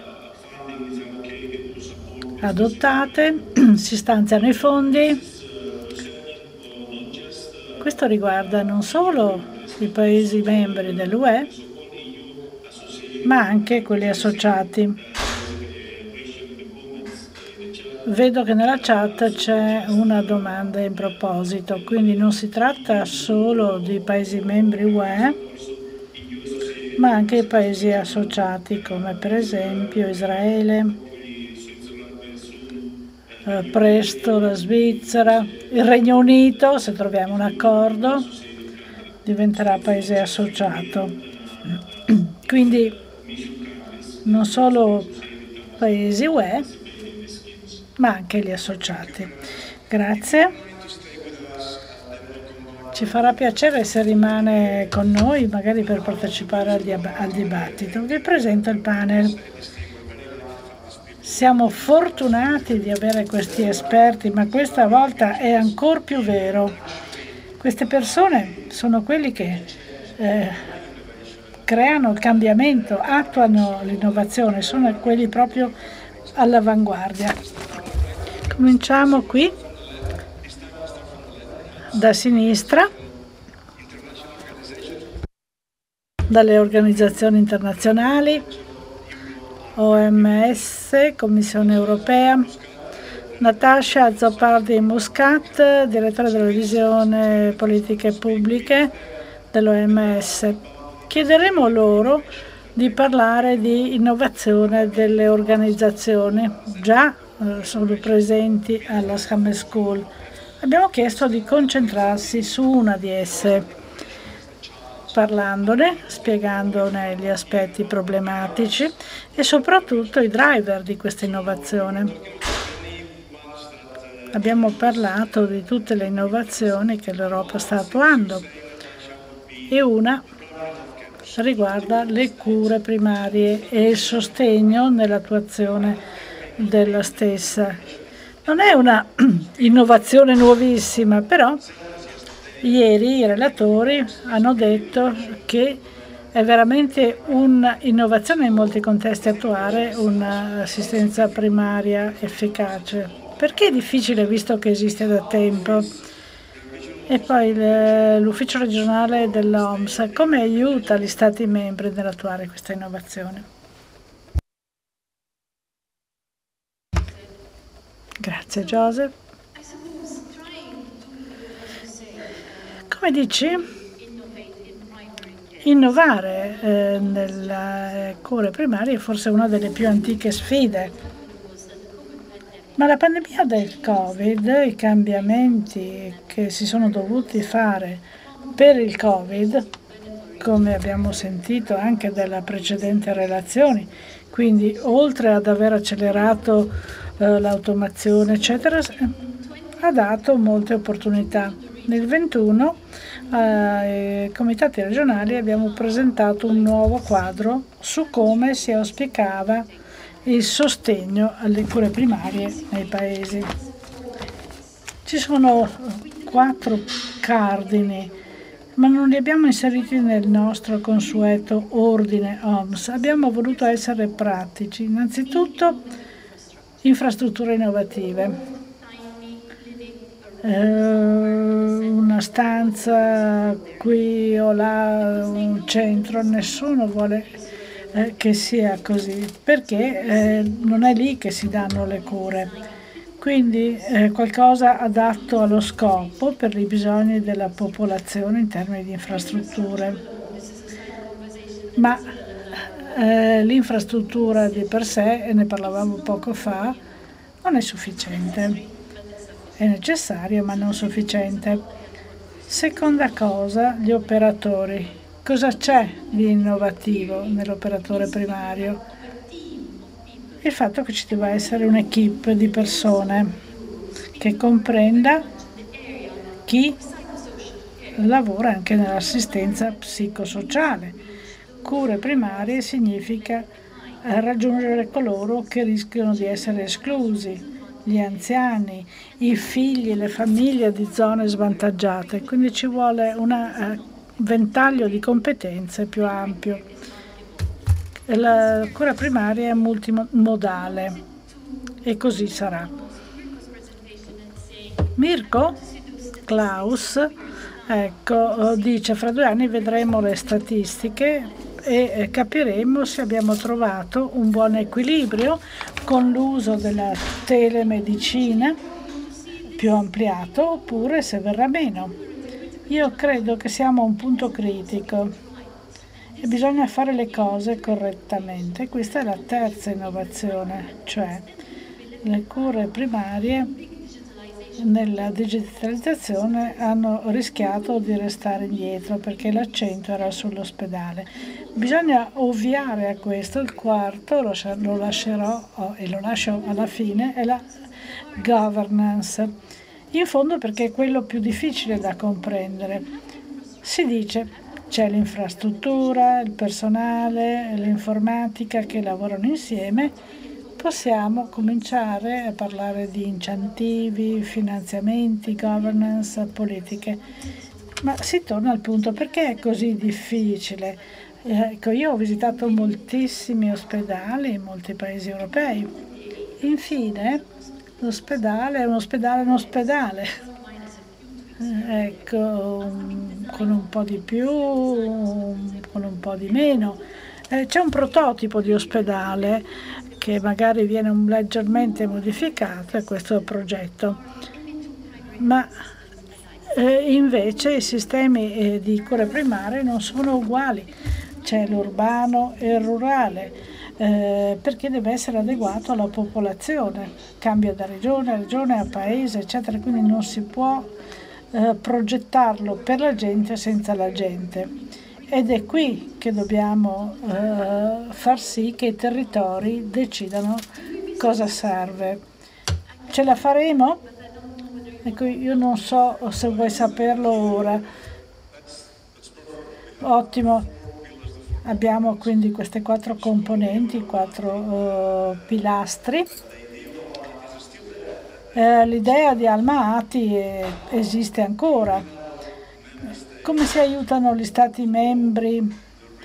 adottate, si stanziano i fondi. Questo riguarda non solo i Paesi membri dell'U E, ma anche quelli associati. Vedo che nella chat c'è una domanda in proposito, quindi non si tratta solo di Paesi membri U E, ma anche i Paesi associati, come per esempio Israele, presto la Svizzera, il Regno Unito, se troviamo un accordo, diventerà paese associato. Quindi non solo paesi U E, ma anche gli associati. Grazie. Ci farà piacere se rimane con noi, magari per partecipare al, diab- al dibattito. Vi presento il panel. Siamo fortunati di avere questi esperti, ma questa volta è ancora più vero. Queste persone sono quelli che eh, creano il cambiamento, attuano l'innovazione, sono quelli proprio all'avanguardia. Cominciamo qui, da sinistra, dalle organizzazioni internazionali, O M S, Commissione Europea, Natasha Zopardi-Muscat, direttore della divisione politiche pubbliche dell'O M S. Chiederemo loro di parlare di innovazione delle organizzazioni. Già eh, sono presenti alla Summer School. Abbiamo chiesto di concentrarsi su una di esse, parlandone, spiegandone gli aspetti problematici e soprattutto i driver di questa innovazione. Abbiamo parlato di tutte le innovazioni che l'Europa sta attuando e una riguarda le cure primarie e il sostegno nell'attuazione della stessa. Non è una innovazione nuovissima, però ieri i relatori hanno detto che è veramente un'innovazione in molti contesti attuare un'assistenza primaria efficace. Perché è difficile visto che esiste da tempo? E poi l'ufficio regionale dell'O M S, come aiuta gli Stati membri nell'attuare questa innovazione? Grazie Joseph. Come dici? Innovare eh, nelle cure primarie è forse una delle più antiche sfide. Ma la pandemia del Covid, i cambiamenti che si sono dovuti fare per il Covid, come abbiamo sentito anche dalle precedenti relazioni, quindi oltre ad aver accelerato eh, l'automazione, eccetera, ha dato molte opportunità. Nel ventuno ai comitati regionali abbiamo presentato un nuovo quadro su come si auspicava il sostegno alle cure primarie nei paesi. Ci sono quattro cardini, ma non li abbiamo inseriti nel nostro consueto ordine O M S. Abbiamo voluto essere pratici. Innanzitutto, infrastrutture innovative. Eh, una stanza qui o là, un centro, nessuno vuole eh, che sia così, perché eh, non è lì che si danno le cure. Quindi eh, qualcosa adatto allo scopo per i bisogni della popolazione in termini di infrastrutture. Ma eh, l'infrastruttura di per sé, e ne parlavamo poco fa, non è sufficiente. È necessario ma non sufficiente. Seconda cosa, gli operatori. Cosa c'è di innovativo nell'operatore primario? Il fatto che ci debba essere un'equipe di persone che comprenda chi lavora anche nell'assistenza psicosociale. Cure primarie significa raggiungere coloro che rischiano di essere esclusi, gli anziani, i figli, le famiglie di zone svantaggiate, quindi ci vuole un uh, ventaglio di competenze più ampio. La cura primaria è multimodale e così sarà. Mirko Klaus ecco, dice: fra due anni vedremo le statistiche e capiremo se abbiamo trovato un buon equilibrio con l'uso della telemedicina più ampliato oppure se verrà meno. Io credo che siamo a un punto critico e bisogna fare le cose correttamente. Questa è la terza innovazione, cioè le cure primarie nella digitalizzazione hanno rischiato di restare indietro perché l'accento era sull'ospedale. Bisogna ovviare a questo. Il quarto, lo, lo lascerò oh, e lo lascio alla fine, è la governance. In fondo perché è quello più difficile da comprendere. Si dice c'è l'infrastruttura, il personale, l'informatica che lavorano insieme. Possiamo cominciare a parlare di incentivi, finanziamenti, governance, politiche. Ma si torna al punto: perché è così difficile? Ecco, io ho visitato moltissimi ospedali in molti paesi europei. Infine, l'ospedale è un ospedale, un ospedale. Ecco, con un po' di più, con un po' di meno. Eh, c'è un prototipo di ospedale che magari viene leggermente modificato, e questo è il progetto. Ma eh, invece i sistemi eh, di cure primarie non sono uguali. C'è l'urbano e il rurale, eh, perché deve essere adeguato alla popolazione, cambia da regione a regione, a paese, eccetera, quindi non si può eh, progettarlo per la gente senza la gente. Ed è qui che dobbiamo eh, far sì che i territori decidano cosa serve. Ce la faremo? Ecco, io non so se vuoi saperlo ora. Ottimo. Abbiamo quindi queste quattro componenti, quattro uh, pilastri. Eh, l'idea di Alma-Ati esiste ancora. Come si aiutano gli Stati membri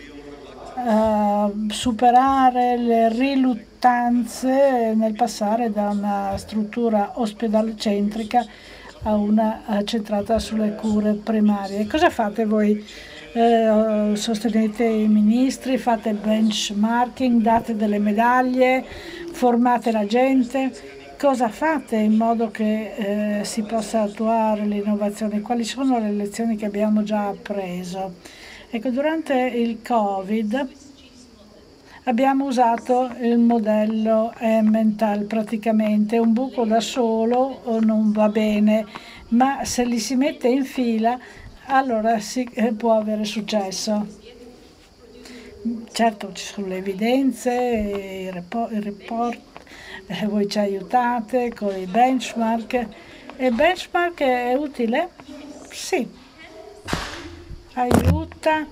a superare le riluttanze nel passare da una struttura ospedalocentrica a una centrata sulle cure primarie? Cosa fate voi? Eh, sostenete i ministri, fate benchmarking, date delle medaglie, formate la gente? Cosa fate in modo che eh, si possa attuare l'innovazione? Quali sono le lezioni che abbiamo già appreso? Ecco, durante il Covid abbiamo usato il modello Emmental, praticamente un buco da solo non va bene, ma se li si mette in fila allora si eh, può avere successo. Certo ci sono le evidenze, i report, i report eh, voi ci aiutate con i benchmark. E il benchmark è utile? Sì, aiuta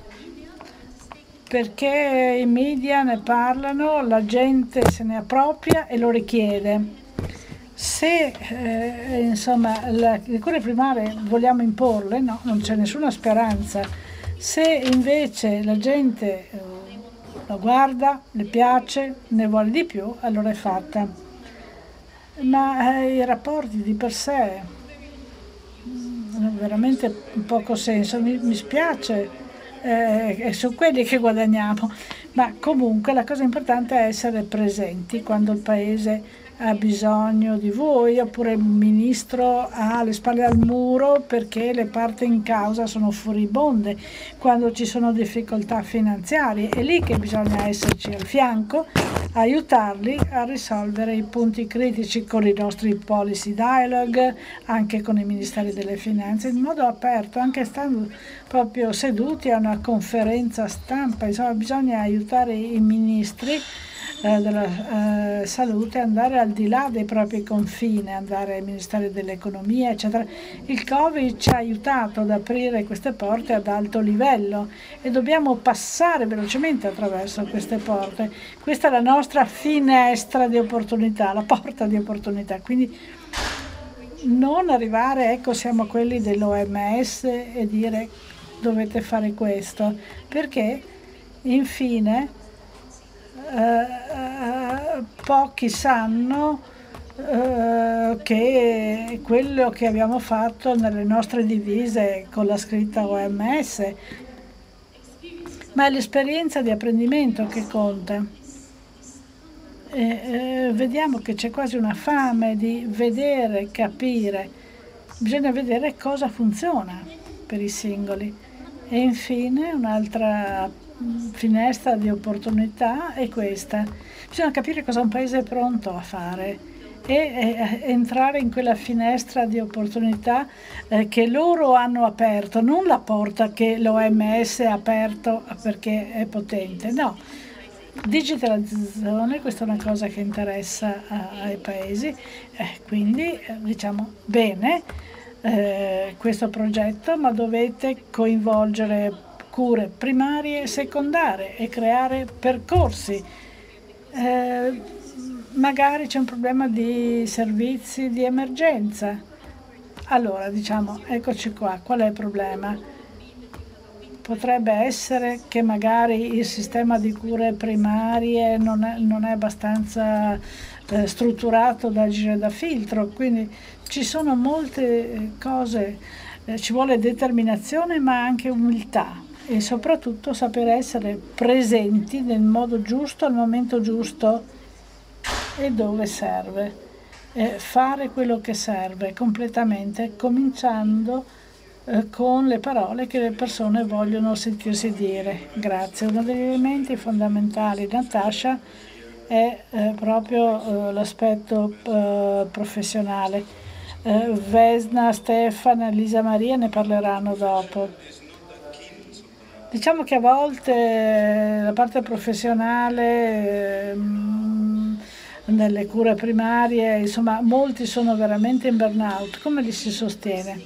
perché i media ne parlano, la gente se ne appropria e lo richiede. Se eh, insomma le cure primarie vogliamo imporle, no, non c'è nessuna speranza. Se invece la gente eh, lo guarda, le piace, ne vuole di più, allora è fatta. Ma eh, i rapporti di per sé hanno veramente poco senso, mi, mi spiace, eh, è su quelli che guadagniamo, ma comunque la cosa importante è essere presenti quando il paese ha bisogno di voi, oppure il ministro ha le spalle al muro perché le parti in causa sono furibonde, quando ci sono difficoltà finanziarie. È lì che bisogna esserci al fianco, aiutarli a risolvere i punti critici con i nostri policy dialogue, anche con i ministeri delle finanze, in modo aperto, anche stando proprio seduti a una conferenza stampa. Insomma, bisogna aiutare i ministri della eh, salute, andare al di là dei propri confini, andare ai ministeri dell'economia, eccetera. Il Covid ci ha aiutato ad aprire queste porte ad alto livello e dobbiamo passare velocemente attraverso queste porte. Questa è la nostra finestra di opportunità, la porta di opportunità. Quindi non arrivare, ecco, siamo quelli dell'O M S e dire dovete fare questo, perché infine Uh, pochi sanno uh, che quello che abbiamo fatto nelle nostre divise con la scritta O M S, ma è l'esperienza di apprendimento che conta. E, uh, vediamo che c'è quasi una fame di vedere, capire, bisogna vedere cosa funziona per i singoli. E infine un'altra finestra di opportunità è questa: bisogna capire cosa un paese è pronto a fare e, e entrare in quella finestra di opportunità eh, che loro hanno aperto, non la porta che l'O M S ha aperto perché è potente, no. Digitalizzazione, questa è una cosa che interessa a, ai paesi, eh, quindi eh, diciamo bene eh, questo progetto, ma dovete coinvolgere cure primarie e secondarie e creare percorsi. Eh, magari c'è un problema di servizi di emergenza. Allora diciamo, eccoci qua, qual è il problema? Potrebbe essere che magari il sistema di cure primarie non è, non è abbastanza eh, strutturato da agire da filtro, quindi ci sono molte cose, eh, ci vuole determinazione ma anche umiltà. E soprattutto sapere essere presenti nel modo giusto, al momento giusto e dove serve. Eh, fare quello che serve completamente, cominciando eh, con le parole che le persone vogliono sentirsi dire. Grazie. Uno degli elementi fondamentali, Natasha, è eh, proprio eh, l'aspetto eh, professionale. Eh, Vesna, Stefano, Elisa Maria ne parleranno dopo. Diciamo che a volte la parte professionale, ehm, nelle cure primarie, insomma, molti sono veramente in burnout. Come li si sostiene?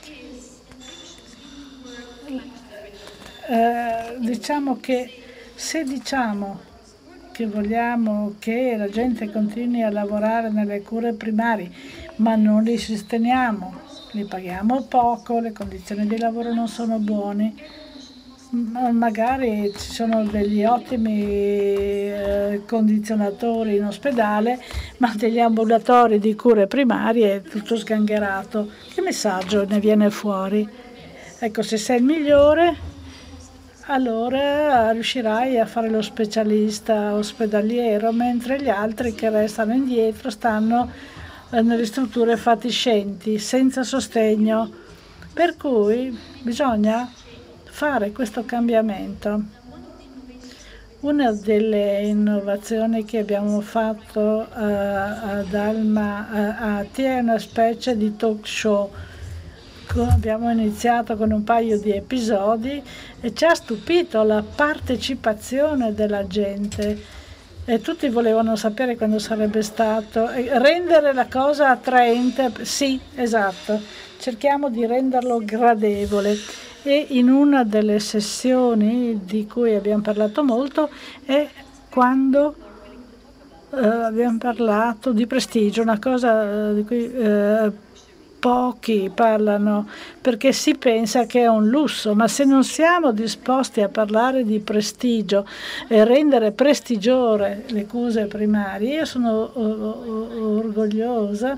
Eh, diciamo che se diciamo che vogliamo che la gente continui a lavorare nelle cure primarie, ma non li sosteniamo, li paghiamo poco, le condizioni di lavoro non sono buone, magari ci sono degli ottimi eh, condizionatori in ospedale, ma degli ambulatori di cure primarie è tutto sgangherato. Che messaggio ne viene fuori? Ecco, se sei il migliore, allora riuscirai a fare lo specialista ospedaliero, mentre gli altri che restano indietro stanno eh, nelle strutture fatiscenti, senza sostegno. Per cui bisogna fare questo cambiamento. Una delle innovazioni che abbiamo fatto uh, ad Alma uh, Ati è una specie di talk show. Abbiamo iniziato con un paio di episodi e ci ha stupito la partecipazione della gente e tutti volevano sapere quando sarebbe stato, e rendere la cosa attraente. Sì, esatto, cerchiamo di renderlo gradevole. E in una delle sessioni di cui abbiamo parlato molto è quando eh, abbiamo parlato di prestigio, una cosa eh, di cui eh, pochi parlano, perché si pensa che è un lusso, ma se non siamo disposti a parlare di prestigio e rendere prestigiose le cure primarie, io sono orgogliosa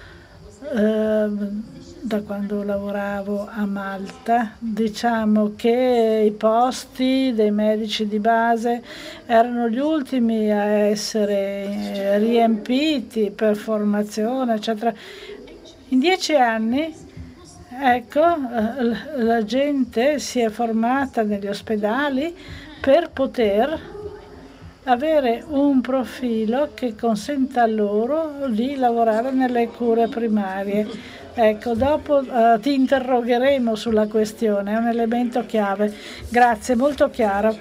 eh, da quando lavoravo a Malta, diciamo che i posti dei medici di base erano gli ultimi a essere riempiti per formazione, eccetera. In dieci anni, ecco, la gente si è formata negli ospedali per poter avere un profilo che consenta loro di lavorare nelle cure primarie. Ecco, dopo uh, ti interrogheremo sulla questione, è un elemento chiave. Grazie, molto chiaro.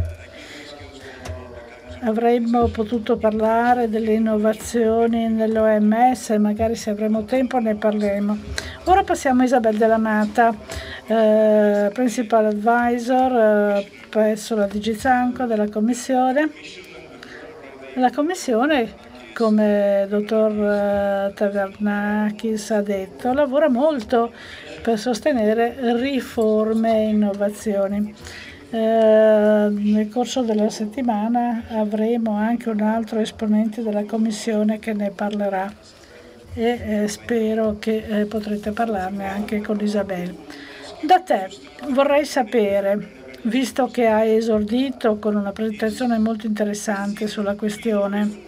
Avremmo potuto parlare delle innovazioni nell'O M S, magari se avremo tempo ne parleremo. Ora passiamo a Isabel Della Mata, eh, Principal Advisor eh, presso la D G Sanco della Commissione. La Commissione, come il dottor Tavernakis ha detto, lavora molto per sostenere riforme e innovazioni. Eh, nel corso della settimana avremo anche un altro esponente della Commissione che ne parlerà e eh, spero che eh, potrete parlarne anche con Isabel. Da te vorrei sapere, visto che hai esordito con una presentazione molto interessante sulla questione,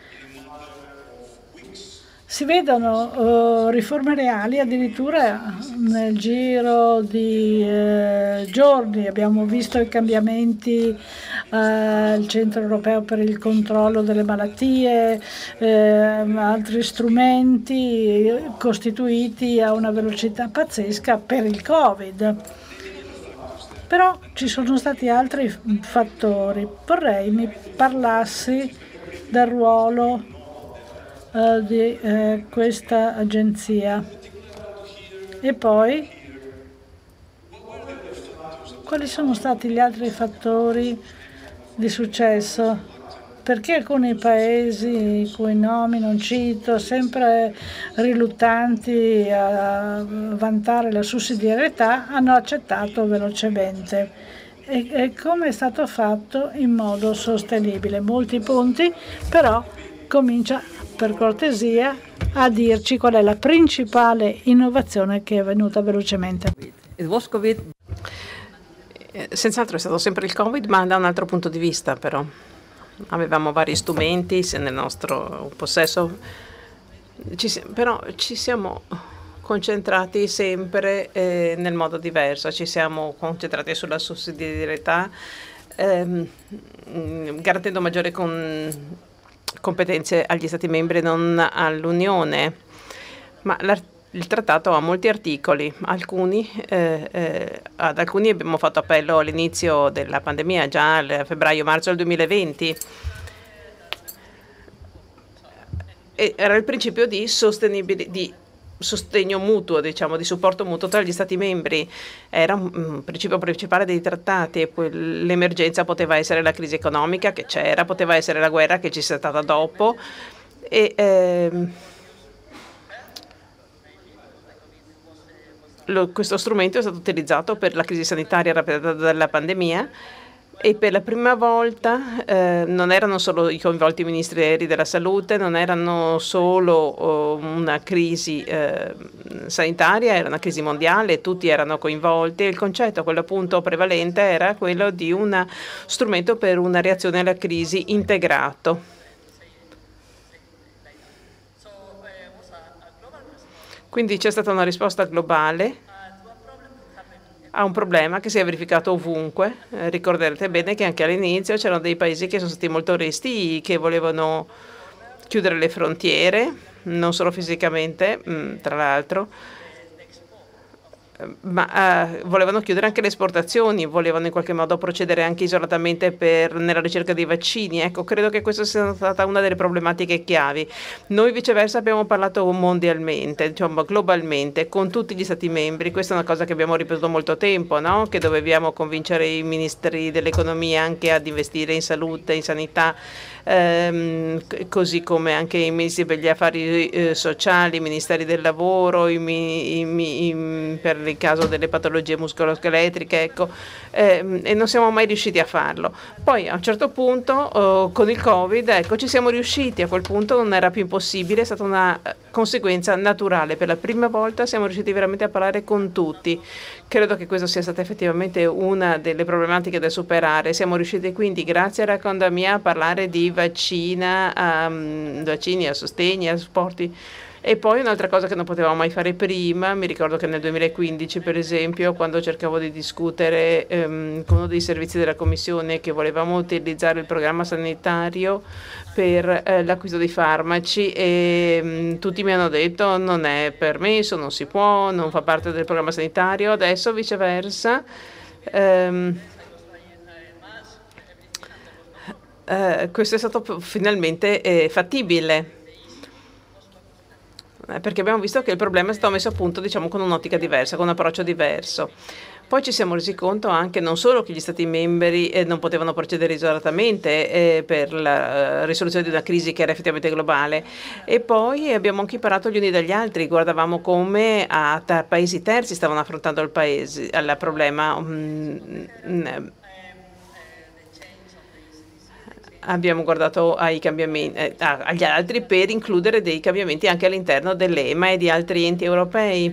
si vedono uh, riforme reali addirittura nel giro di uh, giorni. Abbiamo visto i cambiamenti al uh, Centro Europeo per il Controllo delle Malattie, uh, altri strumenti costituiti a una velocità pazzesca per il Covid. Però ci sono stati altri fattori. Vorrei mi parlassi del ruolo Uh, di uh, questa agenzia e poi quali sono stati gli altri fattori di successo, perché alcuni paesi, i cui nomi non cito, sempre riluttanti a vantare la sussidiarietà, hanno accettato velocemente e, e come è stato fatto in modo sostenibile. Molti punti, però comincia per cortesia a dirci qual è la principale innovazione che è venuta velocemente. It was COVID. Senz'altro è stato sempre il Covid, ma da un altro punto di vista però. Avevamo vari strumenti nel nostro possesso, ci, però ci siamo concentrati sempre eh, nel modo diverso, ci siamo concentrati sulla sussidiarietà, ehm, garantendo maggiore con competenze agli Stati membri e non all'Unione. Ma il trattato ha molti articoli, alcuni, eh, eh, ad alcuni abbiamo fatto appello all'inizio della pandemia, già a febbraio-marzo del duemilaventi. E era il principio di sostenibilità, di sostegno mutuo, diciamo, di supporto mutuo tra gli Stati membri. Era un, un principio principale dei trattati, e poi l'emergenza poteva essere la crisi economica che c'era, poteva essere la guerra che ci sia stata dopo, e ehm, lo, questo strumento è stato utilizzato per la crisi sanitaria rappresentata dalla pandemia. E per la prima volta eh, non erano solo i coinvolti ministeri della salute, non erano solo oh, una crisi eh, sanitaria, era una crisi mondiale, tutti erano coinvolti, e il concetto, quello appunto prevalente, era quello di uno strumento per una reazione alla crisi integrato. Quindi c'è stata una risposta globale a un problema che si è verificato ovunque. Eh, ricorderete bene che anche all'inizio c'erano dei paesi che sono stati molto restii, che volevano chiudere le frontiere, non solo fisicamente, mh, tra l'altro, ma eh, volevano chiudere anche le esportazioni, volevano in qualche modo procedere anche isolatamente per, nella ricerca dei vaccini. Ecco, credo che questa sia stata una delle problematiche chiavi. Noi viceversa abbiamo parlato mondialmente, diciamo globalmente, con tutti gli Stati membri. Questa è una cosa che abbiamo ripetuto molto tempo, no? Che dovevamo convincere i ministri dell'economia anche ad investire in salute, in sanità, ehm, così come anche i ministri per gli affari eh, sociali, i ministeri del lavoro, i, i, i, i, per il caso delle patologie muscoloscheletriche, ecco, eh, e non siamo mai riusciti a farlo. Poi a un certo punto oh, con il Covid, ecco, ci siamo riusciti. A quel punto non era più impossibile, è stata una conseguenza naturale. Per la prima volta siamo riusciti veramente a parlare con tutti. Credo che questa sia stata effettivamente una delle problematiche da superare. Siamo riusciti quindi, grazie alla Condamia, a parlare di vaccina, um, vaccini, a sostegni, a supporti. E poi un'altra cosa che non potevamo mai fare prima, mi ricordo che nel duemilaquindici, per esempio, quando cercavo di discutere ehm, con uno dei servizi della Commissione che volevamo utilizzare il programma sanitario per eh, l'acquisto dei farmaci, e mh, tutti mi hanno detto non è permesso, non si può, non fa parte del programma sanitario. Adesso viceversa. Ehm, eh, questo è stato finalmente eh, fattibile, perché abbiamo visto che il problema è stato messo a punto, diciamo, con un'ottica diversa, con un approccio diverso. Poi ci siamo resi conto anche non solo che gli Stati membri eh, non potevano procedere isolatamente eh, per la uh, risoluzione di una crisi che era effettivamente globale, e poi abbiamo anche imparato gli uni dagli altri. Guardavamo come a ta- paesi terzi stavano affrontando il paese, il problema. Mm, Abbiamo guardato ai cambiamenti, eh, agli altri per includere dei cambiamenti anche all'interno dell'E M A e di altri enti europei.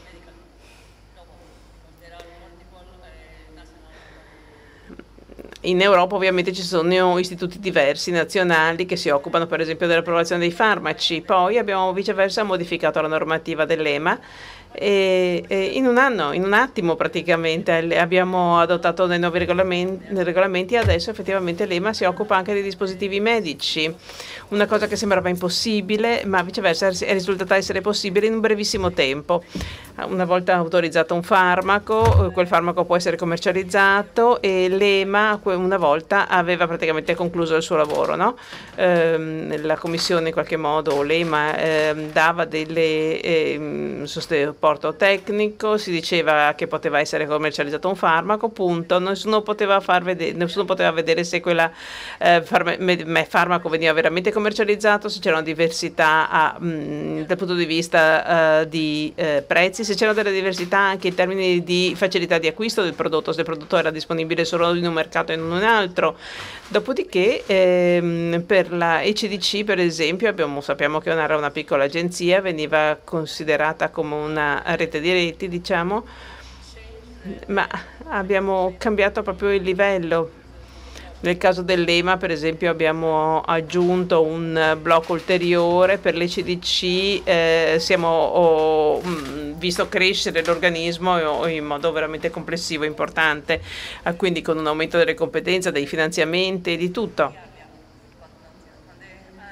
In Europa ovviamente ci sono istituti diversi nazionali che si occupano per esempio dell'approvazione dei farmaci. Poi abbiamo viceversa modificato la normativa dell'E M A e, e in un anno, in un attimo praticamente, abbiamo adottato dei nuovi regolamenti, regolamenti e adesso effettivamente l'E M A si occupa anche dei dispositivi medici, una cosa che sembrava impossibile, ma viceversa è risultata essere possibile in un brevissimo tempo. Una volta autorizzato un farmaco, quel farmaco può essere commercializzato, e l'E M A una volta aveva praticamente concluso il suo lavoro, no? ehm, la Commissione in qualche modo, l'E M A, ehm, dava delle ehm, supporto tecnico, si diceva che poteva essere commercializzato un farmaco, punto. Nessuno poteva far vedere, nessuno poteva vedere se quel eh, farmaco veniva veramente commercializzato, se c'erano diversità a, mh, dal punto di vista uh, di uh, prezzi, se c'erano delle diversità anche in termini di facilità di acquisto del prodotto, se il prodotto era disponibile solo in un mercato e non in un altro. Dopodiché ehm, per la E C D C per esempio abbiamo, sappiamo che era una piccola agenzia, veniva considerata come una rete di reti, diciamo, ma abbiamo cambiato proprio il livello. Nel caso dell'E M A, per esempio, abbiamo aggiunto un blocco ulteriore per l'E C D C, eh, siamo oh, visto crescere l'organismo in modo veramente complessivo, importante, eh, quindi con un aumento delle competenze, dei finanziamenti, di tutto.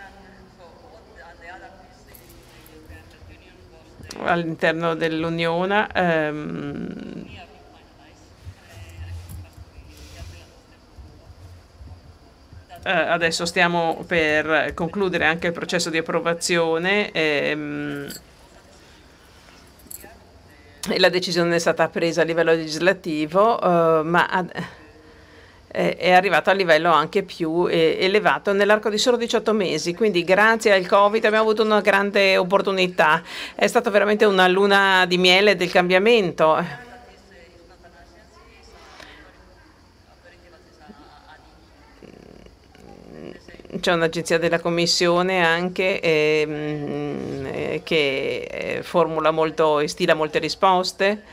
all'interno dell'Unione. Ehm, eh, adesso stiamo per concludere anche il processo di approvazione ehm, e la decisione è stata presa a livello legislativo, eh, ma ad, è arrivato a livello anche più elevato nell'arco di solo diciotto mesi, quindi grazie al Covid abbiamo avuto una grande opportunità. È stata veramente una luna di miele del cambiamento. C'è un'agenzia della Commissione anche ehm, che formula molto e stila molte risposte.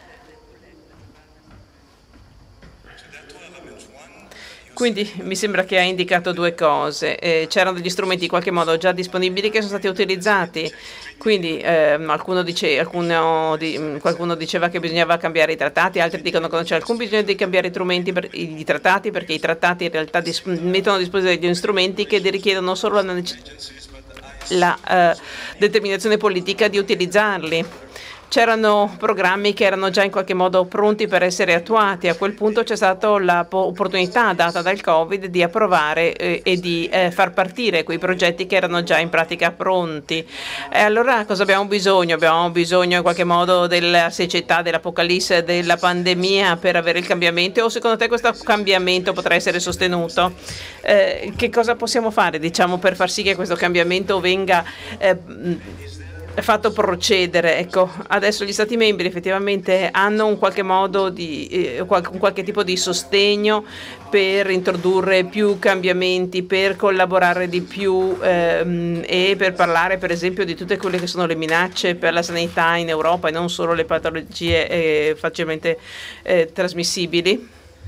Quindi mi sembra che ha indicato due cose. Eh, c'erano degli strumenti in qualche modo già disponibili che sono stati utilizzati. Quindi eh, qualcuno, dice, alcuno di, qualcuno diceva che bisognava cambiare i trattati, altri dicono che non c'è alcun bisogno di cambiare i, per, i trattati perché i trattati in realtà dis, mettono a disposizione degli strumenti che richiedono solo la, la uh, determinazione politica di utilizzarli. C'erano programmi che erano già in qualche modo pronti per essere attuati. A quel punto c'è stata l'opportunità data dal Covid di approvare eh, e di eh, far partire quei progetti che erano già in pratica pronti. E allora cosa abbiamo bisogno? Abbiamo bisogno in qualche modo della siccità, dell'apocalisse, della pandemia per avere il cambiamento? O secondo te questo cambiamento potrà essere sostenuto? Eh, che cosa possiamo fare, diciamo, per far sì che questo cambiamento venga eh, fatto procedere? Ecco, adesso gli Stati membri effettivamente hanno un qualche modo di eh, qual- un qualche tipo di sostegno per introdurre più cambiamenti, per collaborare di più ehm, e per parlare per esempio di tutte quelle che sono le minacce per la sanità in Europa e non solo le patologie eh, facilmente eh, trasmissibili.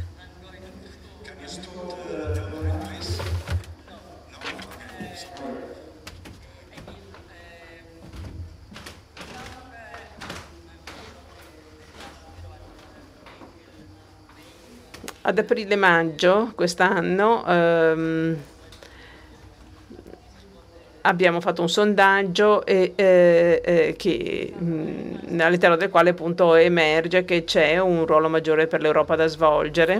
Ad aprile-maggio quest'anno ehm, abbiamo fatto un sondaggio e, eh, eh, che, mh, all'interno del quale appunto emerge che c'è un ruolo maggiore per l'Europa da svolgere.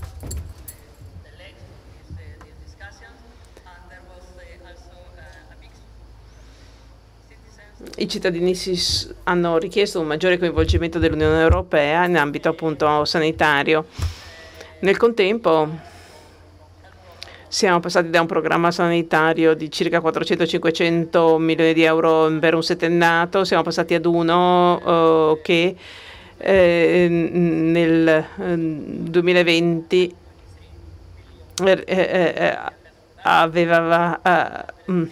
I cittadini si hanno richiesto un maggiore coinvolgimento dell'Unione Europea in ambito appunto sanitario. Nel contempo siamo passati da un programma sanitario di circa quattrocento cinquecento milioni di euro per un settennato, siamo passati ad uno uh, che eh, nel eh, duemilaventi eh, eh, aveva uh, mm,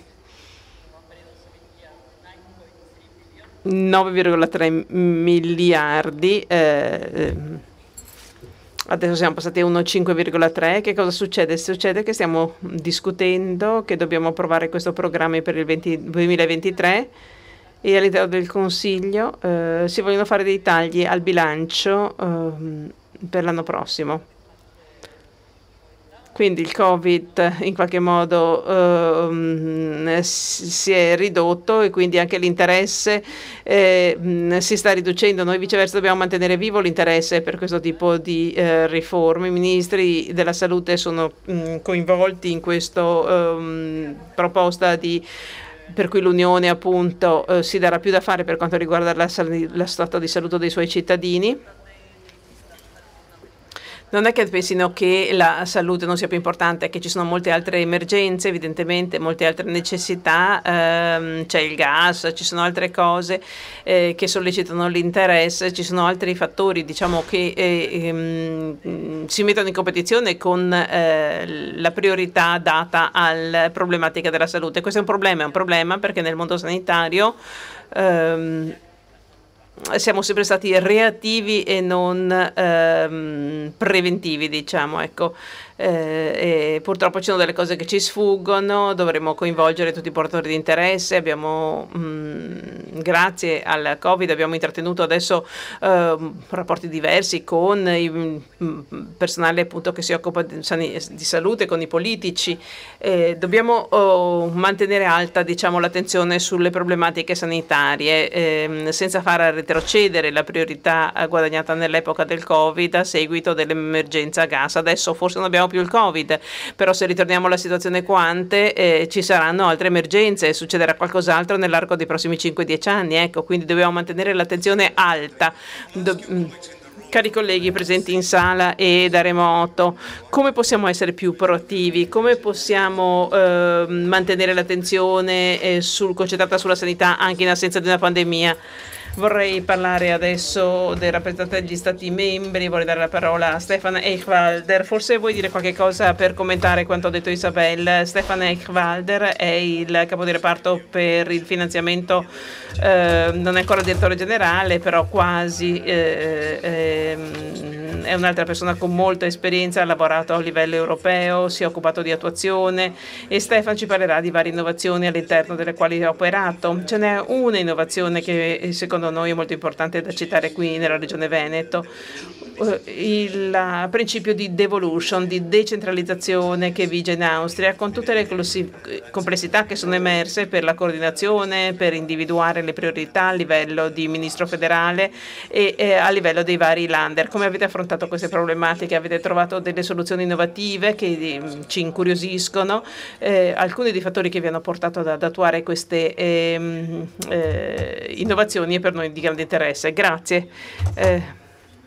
nove virgola tre miliardi. Eh, Adesso siamo passati a uno virgola cinque virgola tre. Che cosa succede? Succede che stiamo discutendo che dobbiamo approvare questo programma per il venti duemilaventitré e all'interno del Consiglio eh, si vogliono fare dei tagli al bilancio eh, per l'anno prossimo. Quindi il Covid in qualche modo eh, si è ridotto e quindi anche l'interesse eh, si sta riducendo. Noi viceversa dobbiamo mantenere vivo l'interesse per questo tipo di eh, riforme. I ministri della salute sono mh, coinvolti in questa eh, proposta di per cui l'Unione appunto eh, si darà più da fare per quanto riguarda la, la stato di salute dei suoi cittadini. Non è che pensino che la salute non sia più importante, è che ci sono molte altre emergenze, evidentemente, molte altre necessità, ehm, c'è il gas, ci sono altre cose eh, che sollecitano l'interesse, ci sono altri fattori diciamo, che eh, ehm, si mettono in competizione con eh, la priorità data alla problematica della salute. Questo è un problema, è un problema perché nel mondo sanitario ehm, siamo sempre stati reattivi e non ehm, preventivi, diciamo, ecco. eh, e purtroppo ci sono delle cose che ci sfuggono, dovremo coinvolgere tutti i portatori di interesse. Abbiamo, mh, grazie al Covid, abbiamo intrattenuto adesso eh, rapporti diversi con il personale appunto che si occupa di, di salute, con i politici. Eh, dobbiamo oh, mantenere alta, diciamo, l'attenzione sulle problematiche sanitarie, ehm, senza far retrocedere la priorità guadagnata nell'epoca del Covid a seguito dell'emergenza gas. Adesso forse non abbiamo più il Covid, però se ritorniamo alla situazione quante eh, ci saranno altre emergenze, succederà qualcos'altro nell'arco dei prossimi cinque dieci anni, ecco, quindi dobbiamo mantenere l'attenzione alta. Do- Cari colleghi presenti in sala e da remoto, come possiamo essere più proattivi? Come possiamo eh, mantenere l'attenzione eh, sul, concentrata sulla sanità anche in assenza di una pandemia? Vorrei parlare adesso del rappresentante degli Stati membri, vorrei dare la parola a Stefan Eichwalder. Forse vuoi dire qualche cosa per commentare quanto ha detto Isabel? Stefan Eichwalder è il capo di reparto per il finanziamento, eh, non è ancora direttore generale, però quasi, eh, eh, è un'altra persona con molta esperienza, ha lavorato a livello europeo, si è occupato di attuazione, e Stefan ci parlerà di varie innovazioni all'interno delle quali ha operato. Ce n'è una innovazione che secondo noi è molto importante da citare qui nella regione Veneto, il principio di devolution, di decentralizzazione che vige in Austria, con tutte le complessità che sono emerse per la coordinazione, per individuare le priorità a livello di ministro federale e, e a livello dei vari lander. Come avete affrontato queste problematiche? Avete trovato delle soluzioni innovative che ci incuriosiscono? Eh, alcuni dei fattori che vi hanno portato ad, ad attuare queste eh, eh, innovazioni è per noi di grande interesse. Grazie. Eh,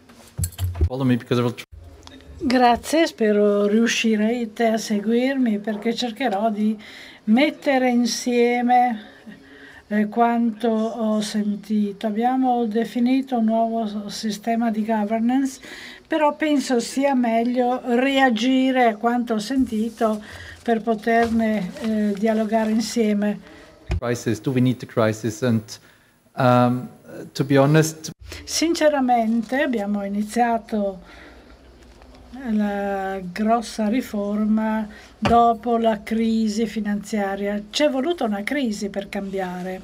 Grazie, spero riuscirete a seguirmi perché cercherò di mettere insieme eh, quanto ho sentito. Abbiamo definito un nuovo sistema di governance, però penso sia meglio reagire a quanto ho sentito per poterne eh, dialogare insieme. Crisis, do we need the crisis? And um, to be honest, sinceramente abbiamo iniziato la grossa riforma dopo la crisi finanziaria. C'è voluta una crisi per cambiare,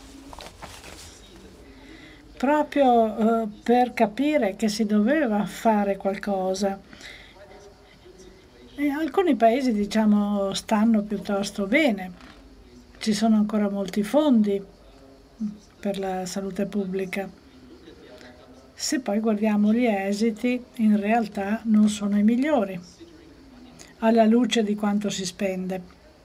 proprio eh, per capire che si doveva fare qualcosa. E alcuni paesi, diciamo, stanno piuttosto bene, ci sono ancora molti fondi per la salute pubblica. Se poi guardiamo gli esiti, in realtà non sono i migliori, alla luce di quanto si spende.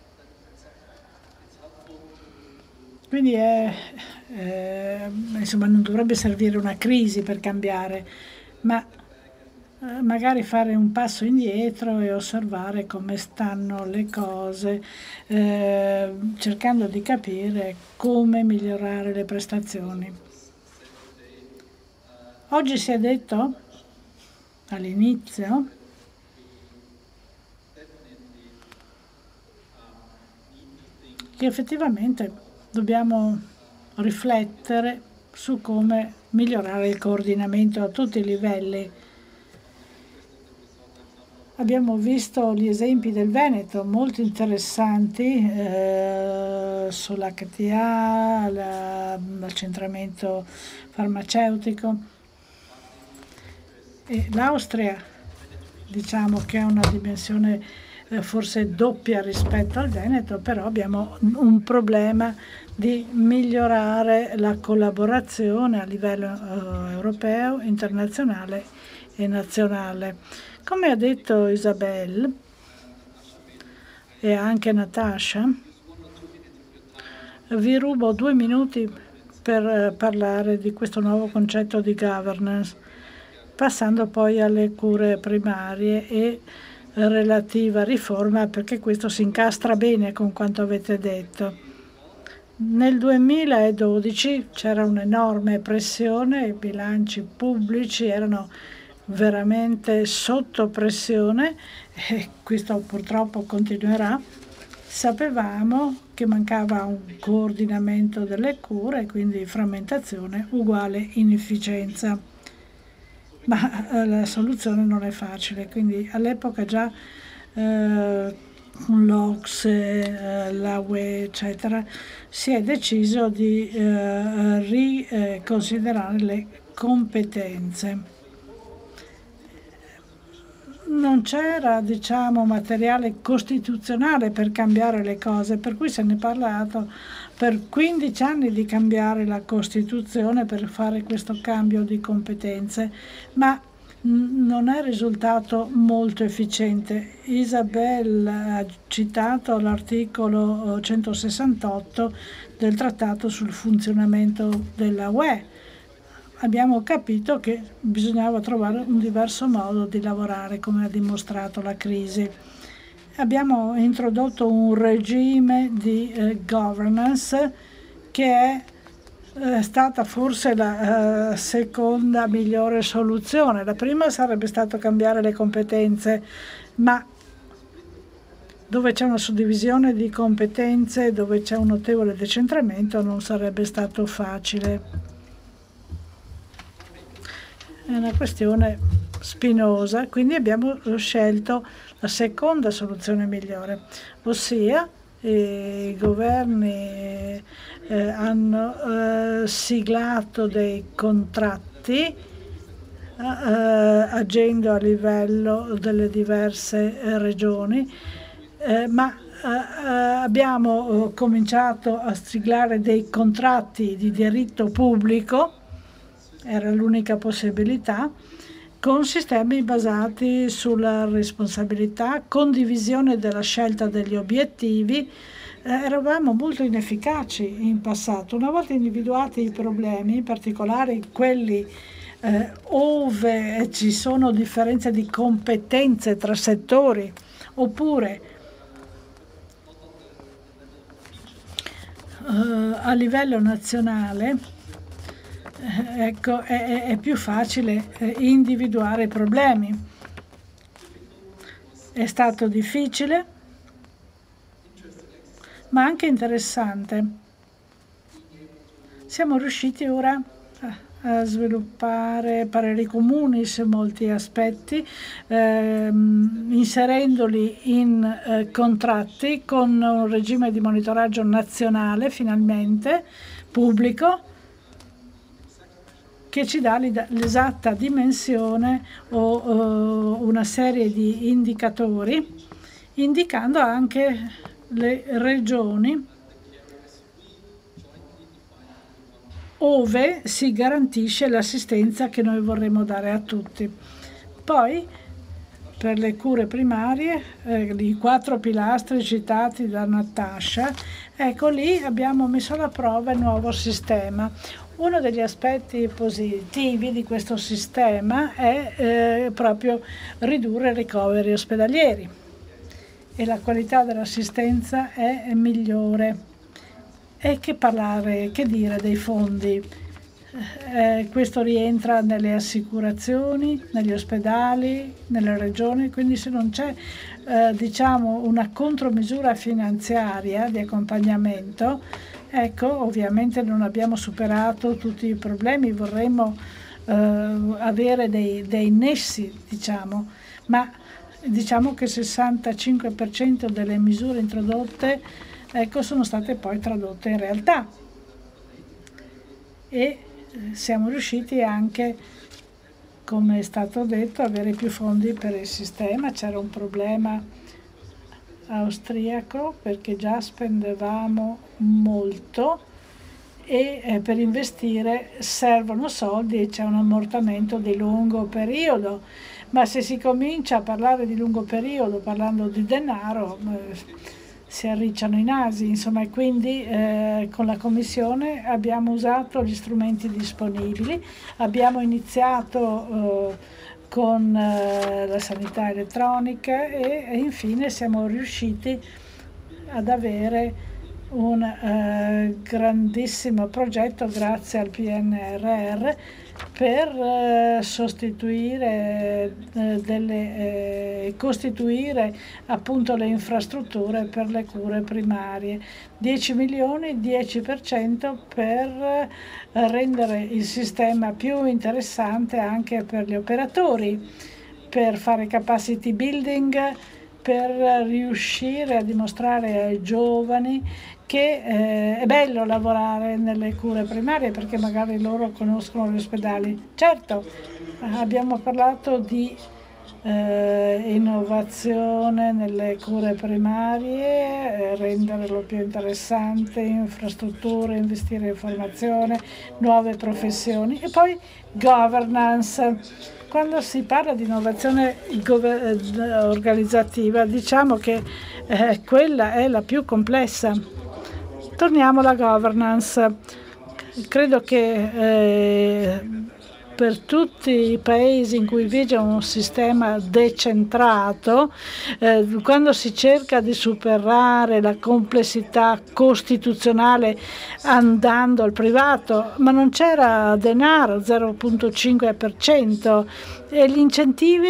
Quindi è, eh, insomma, non dovrebbe servire una crisi per cambiare, ma eh, magari fare un passo indietro e osservare come stanno le cose, eh, cercando di capire come migliorare le prestazioni. Oggi si è detto all'inizio che effettivamente dobbiamo riflettere su come migliorare il coordinamento a tutti i livelli. Abbiamo visto gli esempi del Veneto molto interessanti eh, sull'H T A, l'accentramento farmaceutico. E l'Austria, diciamo che ha una dimensione eh, forse doppia rispetto al Veneto, però abbiamo un problema di migliorare la collaborazione a livello eh, europeo, internazionale e nazionale. Come ha detto Isabel e anche Natasha, vi rubo due minuti per eh, parlare di questo nuovo concetto di governance, passando poi alle cure primarie e relativa riforma, perché questo si incastra bene con quanto avete detto. Nel duemiladodici c'era un'enorme pressione, i bilanci pubblici erano veramente sotto pressione e questo purtroppo continuerà. Sapevamo che mancava un coordinamento delle cure, quindi frammentazione uguale inefficienza. Ma la soluzione non è facile, quindi all'epoca già eh, con l'O C S E, eh, la U E, eccetera, si è deciso di eh, riconsiderare le competenze. Non c'era, diciamo, materiale costituzionale per cambiare le cose, per cui se ne è parlato per quindici anni di cambiare la Costituzione per fare questo cambio di competenze, ma non è risultato molto efficiente. Isabel ha citato l'articolo centosessantotto del Trattato sul funzionamento della U E. Abbiamo capito che bisognava trovare un diverso modo di lavorare, come ha dimostrato la crisi. Abbiamo introdotto un regime di eh, governance che è è stata forse la uh, seconda migliore soluzione. La prima sarebbe stato cambiare le competenze, ma dove c'è una suddivisione di competenze, dove c'è un notevole decentramento, non sarebbe stato facile. È una questione spinosa, quindi abbiamo scelto la seconda soluzione migliore, ossia i governi eh, hanno eh, siglato dei contratti eh, agendo a livello delle diverse eh, regioni, eh, ma eh, abbiamo cominciato a siglare dei contratti di diritto pubblico, era l'unica possibilità, con sistemi basati sulla responsabilità, condivisione della scelta degli obiettivi. Eh, eravamo molto inefficaci in passato. Una volta individuati i problemi, in particolare quelli eh, ove ci sono differenze di competenze tra settori, oppure eh, a livello nazionale, ecco, è, è più facile individuare i problemi. È stato difficile, ma anche interessante. Siamo riusciti ora a sviluppare pareri comuni su molti aspetti, ehm, inserendoli in eh, contratti con un regime di monitoraggio nazionale, finalmente, pubblico, che ci dà l'esatta dimensione o uh, una serie di indicatori, indicando anche le regioni ove si garantisce l'assistenza che noi vorremmo dare a tutti. Poi, per le cure primarie, eh, i quattro pilastri citati da Natasha, ecco lì abbiamo messo alla prova il nuovo sistema. Uno degli aspetti positivi di questo sistema è eh, proprio ridurre i ricoveri ospedalieri e la qualità dell'assistenza è migliore. E che parlare, che dire dei fondi? Eh, questo rientra nelle assicurazioni, negli ospedali, nelle regioni, quindi se non c'è eh, diciamo una contromisura finanziaria di accompagnamento, ecco, ovviamente non abbiamo superato tutti i problemi, vorremmo eh, avere dei, dei nessi, diciamo, ma diciamo che il sessantacinque per cento delle misure introdotte, ecco, sono state poi tradotte in realtà. E siamo riusciti anche, come è stato detto, a avere più fondi per il sistema. C'era un problema austriaco perché già spendevamo molto e eh, per investire servono soldi e c'è un ammortamento di lungo periodo, ma se si comincia a parlare di lungo periodo parlando di denaro eh, si arricciano i nasi, insomma, e quindi eh, con la Commissione abbiamo usato gli strumenti disponibili, abbiamo iniziato eh, con eh, la sanità elettronica e, e infine siamo riusciti ad avere un eh, grandissimo progetto grazie al P N R R per eh, sostituire eh, delle, eh, costituire appunto le infrastrutture per le cure primarie. dieci milioni, dieci per cento per eh, rendere il sistema più interessante anche per gli operatori, per fare capacity building per riuscire a dimostrare ai giovani che eh, è bello lavorare nelle cure primarie perché magari loro conoscono gli ospedali. Certo, abbiamo parlato di eh, innovazione nelle cure primarie, eh, renderlo più interessante, infrastrutture, investire in formazione, nuove professioni e poi governance. Quando si parla di innovazione organizzativa, diciamo che eh, quella è la più complessa. Torniamo alla governance. Credo che eh, per tutti i paesi in cui vige un sistema decentrato, eh, quando si cerca di superare la complessità costituzionale andando al privato, ma non c'era denaro, zero virgola cinque per cento, e gli incentivi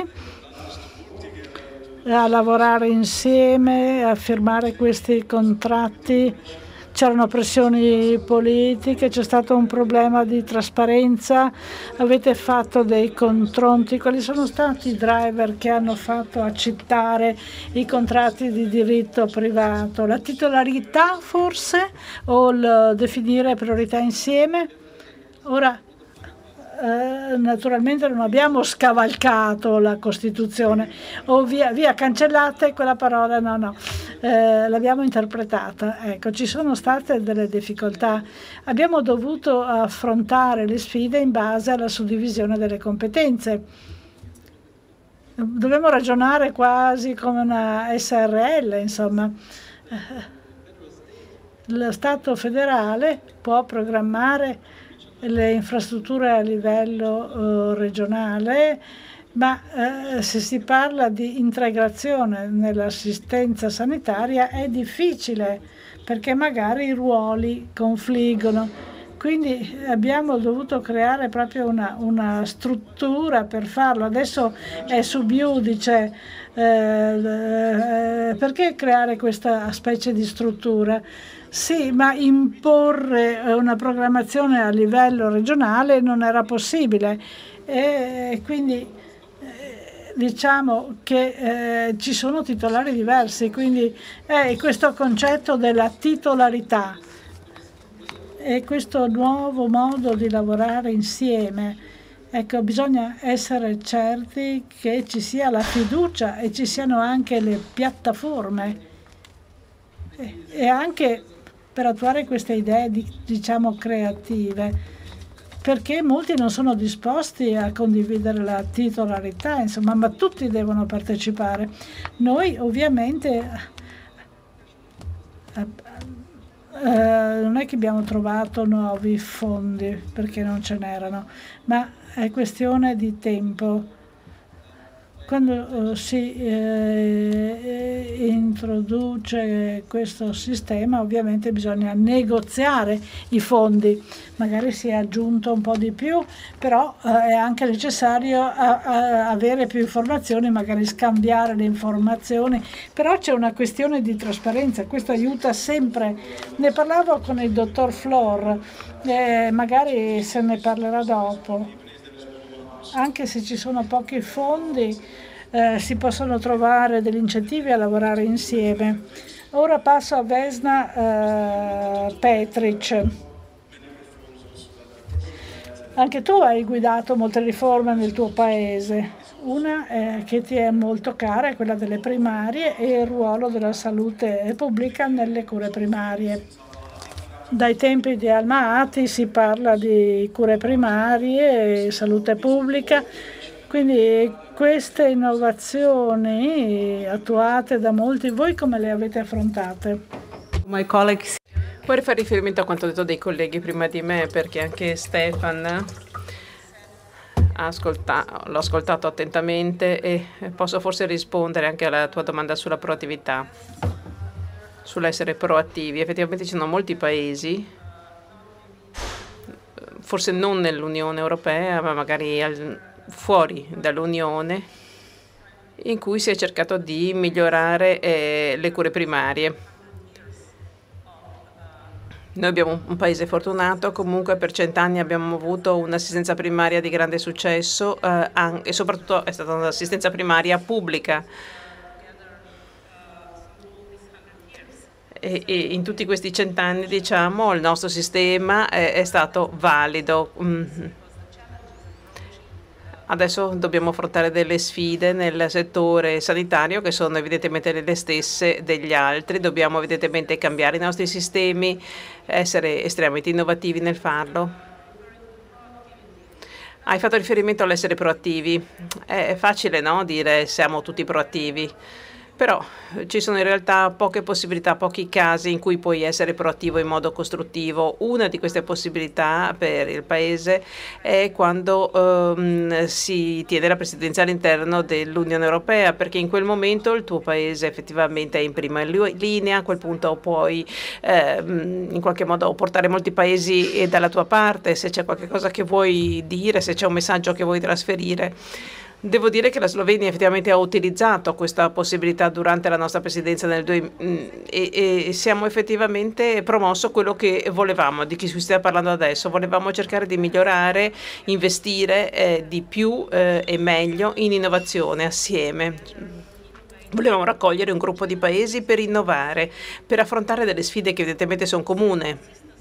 a lavorare insieme, a firmare questi contratti. C'erano pressioni politiche, c'è stato un problema di trasparenza, avete fatto dei confronti, quali sono stati i driver che hanno fatto accettare i contratti di diritto privato? La titolarità forse o il definire priorità insieme? Ora, Eh, naturalmente non abbiamo scavalcato la Costituzione o via, via cancellate quella parola, no no, eh, l'abbiamo interpretata. Ecco, ci sono state delle difficoltà, abbiamo dovuto affrontare le sfide in base alla suddivisione delle competenze. Dobbiamo ragionare quasi come una S R L, insomma. Lo Stato federale può programmare le infrastrutture a livello uh, regionale, ma uh, se si parla di integrazione nell'assistenza sanitaria è difficile perché magari i ruoli confliggono. Quindi abbiamo dovuto creare proprio una, una struttura per farlo. Adesso è sub iudice. Eh, eh, perché creare questa specie di struttura? Sì, ma imporre una programmazione a livello regionale non era possibile e quindi eh, diciamo che eh, ci sono titolari diversi, quindi è questo concetto della titolarità e questo nuovo modo di lavorare insieme. Ecco, bisogna essere certi che ci sia la fiducia e ci siano anche le piattaforme e, e anche per attuare queste idee, di, diciamo, creative, perché molti non sono disposti a condividere la titolarità, insomma, ma tutti devono partecipare. Noi ovviamente eh, eh, non è che abbiamo trovato nuovi fondi, perché non ce n'erano, ma è questione di tempo. Quando eh, si eh, introduce questo sistema ovviamente bisogna negoziare i fondi, magari si è aggiunto un po' di più, però eh, è anche necessario a, a avere più informazioni, magari scambiare le informazioni, però c'è una questione di trasparenza, questo aiuta sempre. Ne parlavo con il dottor Flor, eh, magari se ne parlerà dopo. Anche se ci sono pochi fondi, eh, si possono trovare degli incentivi a lavorare insieme. Ora passo a Vesna eh, Petric. Anche tu hai guidato molte riforme nel tuo paese. Una eh, che ti è molto cara è quella delle primarie e il ruolo della salute pubblica nelle cure primarie. Dai tempi di Alma Ati si parla di cure primarie e salute pubblica, quindi queste innovazioni attuate da molti, voi come le avete affrontate? My colleagues. Vorrei fare riferimento a quanto detto dei colleghi prima di me, perché anche Stefan ascolta, l'ho ascoltato attentamente e posso forse rispondere anche alla tua domanda sulla proattività. Sull'essere proattivi. Effettivamente ci sono molti paesi, forse non nell'Unione Europea, ma magari al, fuori dall'Unione, in cui si è cercato di migliorare eh, le cure primarie. Noi abbiamo un paese fortunato, comunque per cent'anni abbiamo avuto un'assistenza primaria di grande successo eh, e soprattutto è stata un'assistenza primaria pubblica. E, e in tutti questi cent'anni, diciamo, il nostro sistema è, è stato valido. Mm. Adesso dobbiamo affrontare delle sfide nel settore sanitario che sono evidentemente le stesse degli altri. Dobbiamo evidentemente cambiare i nostri sistemi, essere estremamente innovativi nel farlo. Hai fatto riferimento all'essere proattivi. È facile, no? Dire siamo tutti proattivi. Però ci sono in realtà poche possibilità, pochi casi in cui puoi essere proattivo in modo costruttivo. Una di queste possibilità per il Paese è quando ehm, si tiene la presidenza all'interno dell'Unione Europea, perché in quel momento il tuo Paese effettivamente è in prima linea, a quel punto puoi ehm, in qualche modo portare molti Paesi dalla tua parte, se c'è qualche cosa che vuoi dire, se c'è un messaggio che vuoi trasferire. Devo dire che la Slovenia effettivamente ha utilizzato questa possibilità durante la nostra presidenza nel due, e, e siamo effettivamente promosso quello che volevamo, di chi si sta parlando adesso. Volevamo cercare di migliorare, investire eh, di più eh, e meglio in innovazione assieme. Volevamo raccogliere un gruppo di paesi per innovare, per affrontare delle sfide che evidentemente sono comuni.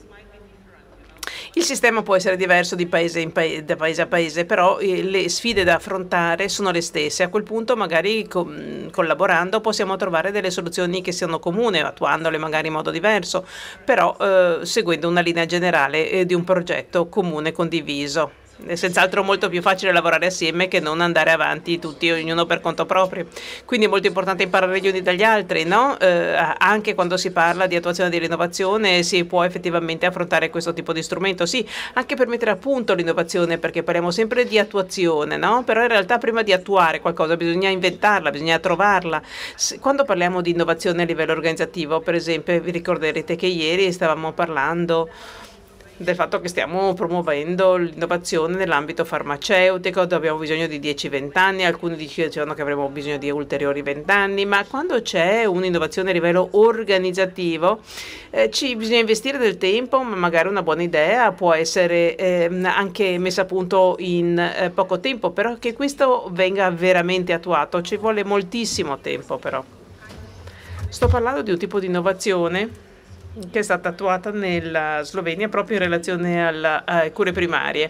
Il sistema può essere diverso di paese, in paese, da paese a paese, però eh, le sfide da affrontare sono le stesse. A quel punto, magari co collaborando, possiamo trovare delle soluzioni che siano comuni, attuandole magari in modo diverso, però eh, seguendo una linea generale eh, di un progetto comune condiviso. È senz'altro molto più facile lavorare assieme che non andare avanti tutti, ognuno per conto proprio. Quindi è molto importante imparare gli uni dagli altri, no? Eh, anche quando si parla di attuazione dell'innovazione si può effettivamente affrontare questo tipo di strumento, sì, anche per mettere a punto l'innovazione, perché parliamo sempre di attuazione, no? Però in realtà prima di attuare qualcosa bisogna inventarla, bisogna trovarla. Quando parliamo di innovazione a livello organizzativo, per esempio, vi ricorderete che ieri stavamo parlando del fatto che stiamo promuovendo l'innovazione nell'ambito farmaceutico, dove abbiamo bisogno di dieci venti anni, alcuni dicevano che avremo bisogno di ulteriori venti anni, ma quando c'è un'innovazione a livello organizzativo eh, ci bisogna investire del tempo, ma magari una buona idea può essere eh, anche messa a punto in eh, poco tempo, però che questo venga veramente attuato ci vuole moltissimo tempo però. Sto parlando di un tipo di innovazione che è stata attuata nella Slovenia proprio in relazione alle cure primarie.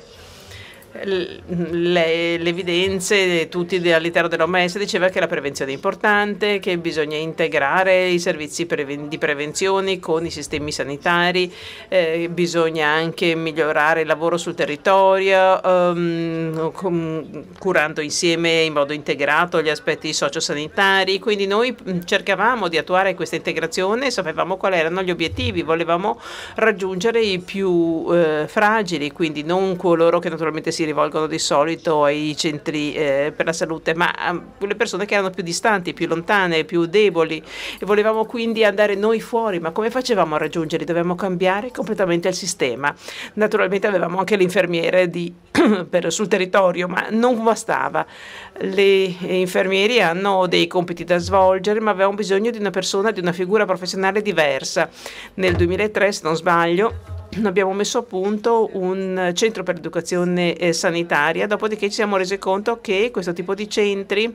Le, le evidenze, tutti all'interno dell'O M S diceva che la prevenzione è importante, che bisogna integrare i servizi preven di prevenzione con i sistemi sanitari, eh, bisogna anche migliorare il lavoro sul territorio, um, com, curando insieme in modo integrato gli aspetti sociosanitari. Quindi noi cercavamo di attuare questa integrazione, sapevamo quali erano gli obiettivi, volevamo raggiungere i più eh, fragili, quindi non coloro che naturalmente si rivolgono di solito ai centri eh, per la salute, ma eh, le persone che erano più distanti, più lontane, più deboli, e volevamo quindi andare noi fuori. Ma come facevamo a raggiungerli? Dovevamo cambiare completamente il sistema. Naturalmente avevamo anche l'infermiere sul territorio, ma non bastava. Le infermieri hanno dei compiti da svolgere, ma avevamo bisogno di una persona, di una figura professionale diversa. Nel duemilatré, se non sbaglio, abbiamo messo a punto un centro per l'educazione eh, sanitaria, dopodiché ci siamo resi conto che questo tipo di centri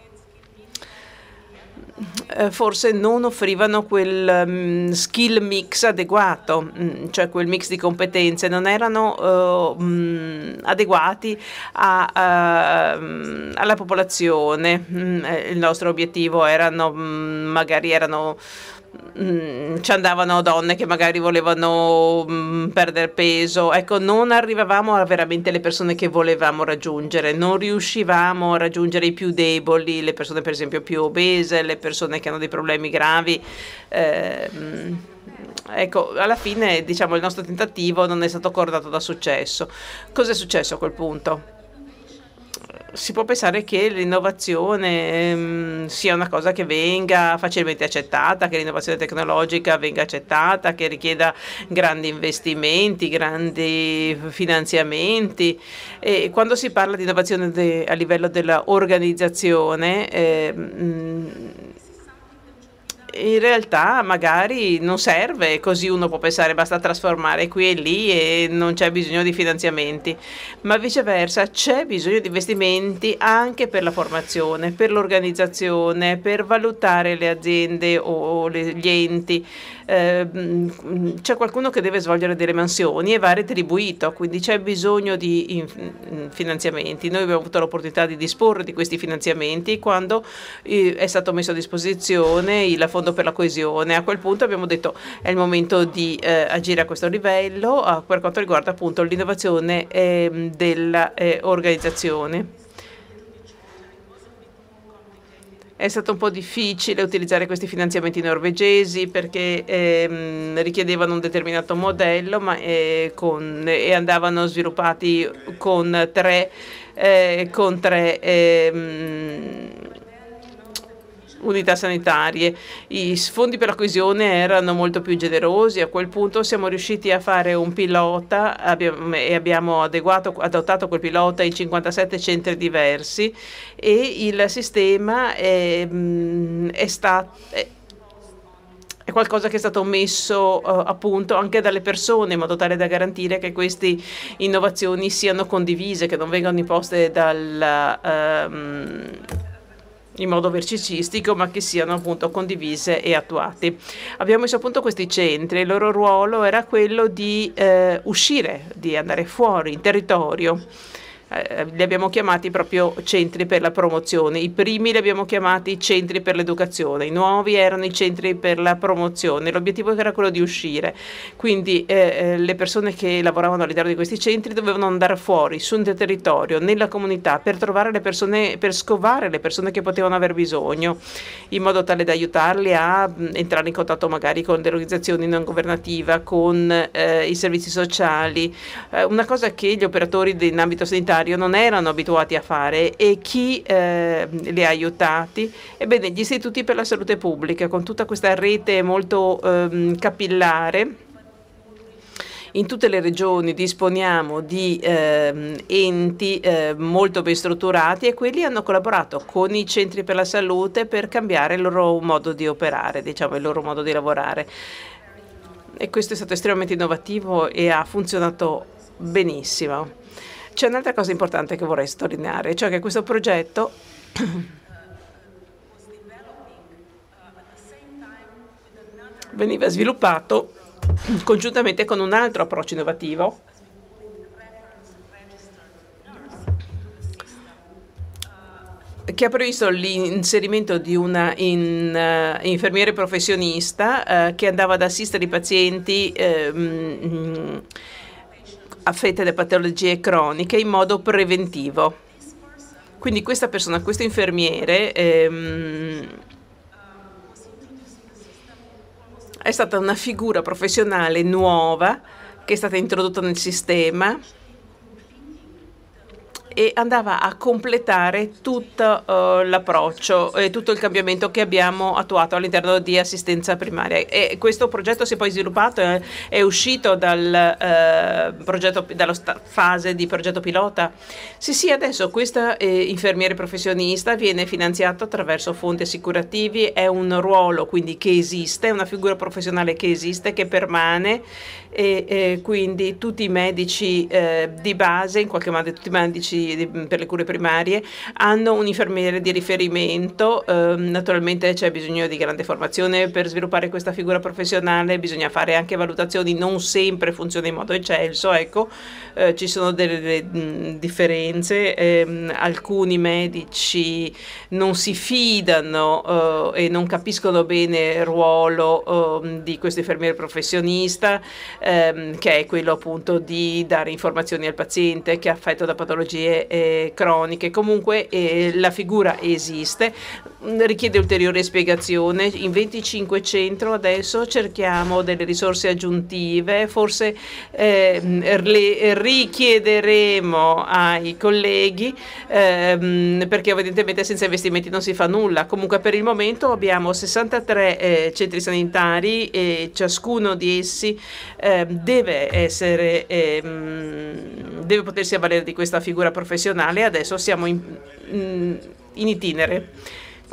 eh, forse non offrivano quel um, skill mix adeguato, mh, cioè quel mix di competenze, non erano uh, mh, adeguati a, a, mh, alla popolazione. Mh, il nostro obiettivo erano, mh, magari erano Mm, ci andavano donne che magari volevano mm, perdere peso, ecco, non arrivavamo a veramente le persone che volevamo raggiungere, non riuscivamo a raggiungere i più deboli, le persone per esempio più obese, le persone che hanno dei problemi gravi. Eh, mm, ecco, alla fine diciamo il nostro tentativo non è stato corredato da successo. Cosa è successo a quel punto? Si può pensare che l'innovazione ehm, sia una cosa che venga facilmente accettata, che l'innovazione tecnologica venga accettata, che richieda grandi investimenti, grandi finanziamenti. E quando si parla di innovazione a livello dell'organizzazione, ehm, in realtà magari non serve, così uno può pensare basta trasformare qui e lì e non c'è bisogno di finanziamenti, ma viceversa c'è bisogno di investimenti anche per la formazione, per l'organizzazione, per valutare le aziende o le, gli enti. Eh, c'è qualcuno che deve svolgere delle mansioni e va retribuito, quindi c'è bisogno di in, finanziamenti. Noi abbiamo avuto l'opportunità di disporre di questi finanziamenti quando eh, è stato messo a disposizione il Fondo per la coesione. A quel punto abbiamo detto è il momento di eh, agire a questo livello eh, per quanto riguarda appunto l'innovazione eh, dell'organizzazione. È stato un po' difficile utilizzare questi finanziamenti norvegesi perché ehm, richiedevano un determinato modello ma, eh, con, e andavano sviluppati con tre, eh, con tre ehm, unità sanitarie. I fondi per la coesione erano molto più generosi. A quel punto siamo riusciti a fare un pilota abbiamo, e abbiamo adeguato, adottato quel pilota in cinquantasette centri diversi e il sistema è, è stato... È, è qualcosa che è stato messo uh, a punto anche dalle persone in modo tale da garantire che queste innovazioni siano condivise, che non vengano imposte dal... Um, in modo verticistico, ma che siano appunto condivise e attuati. Abbiamo messo a punto questi centri, il loro ruolo era quello di eh, uscire, di andare fuori in territorio. Eh, li abbiamo chiamati proprio centri per la promozione. I primi li abbiamo chiamati centri per l'educazione, i nuovi erano i centri per la promozione. L'obiettivo era quello di uscire, quindi eh, le persone che lavoravano all'interno di questi centri dovevano andare fuori, su un territorio, nella comunità, per trovare le persone, per scovare le persone che potevano aver bisogno, in modo tale da aiutarli a mh, entrare in contatto magari con le organizzazioni non governative, con eh, i servizi sociali, eh, una cosa che gli operatori in ambito sanitario non erano abituati a fare. E chi eh, li ha aiutati? Ebbene, gli istituti per la salute pubblica, con tutta questa rete molto ehm, capillare. In tutte le regioni disponiamo di eh, enti eh, molto ben strutturati e quelli hanno collaborato con i centri per la salute per cambiare il loro modo di operare, diciamo il loro modo di lavorare. E questo è stato estremamente innovativo e ha funzionato benissimo. C'è un'altra cosa importante che vorrei sottolineare, cioè che questo progetto veniva sviluppato congiuntamente con un altro approccio innovativo che ha previsto l'inserimento di una in, uh, infermiere professionista uh, che andava ad assistere i pazienti uh, mm, affette da patologie croniche in modo preventivo. Quindi questa persona, questo infermiere ehm, è stata una figura professionale nuova che è stata introdotta nel sistema e andava a completare tutto uh, l'approccio e tutto il cambiamento che abbiamo attuato all'interno di assistenza primaria. E questo progetto si è poi sviluppato, è, è uscito dal, uh, progetto, dalla fase di progetto pilota. Sì, sì, adesso questa eh, infermiere professionista viene finanziato attraverso fondi assicurativi, è un ruolo quindi che esiste, è una figura professionale che esiste, che permane e, e quindi tutti i medici eh, di base, in qualche modo tutti i medici per le cure primarie hanno un infermiere di riferimento. Eh, naturalmente c'è bisogno di grande formazione per sviluppare questa figura professionale, bisogna fare anche valutazioni, non sempre funziona in modo eccelso, ecco, eh, ci sono delle, delle mh, differenze, eh, alcuni medici non si fidano eh, e non capiscono bene il ruolo eh, di questo infermiere professionista, eh, che è quello appunto di dare informazioni al paziente che è affetto da patologie Eh, croniche. Comunque eh, la figura esiste, richiede ulteriore spiegazione. In venticinque centri adesso cerchiamo delle risorse aggiuntive, forse eh, le richiederemo ai colleghi ehm, perché evidentemente senza investimenti non si fa nulla. Comunque per il momento abbiamo sessantatré eh, centri sanitari e ciascuno di essi eh, deve essere ehm, deve potersi avvalere di questa figura professionale. Adesso siamo in, in itinere.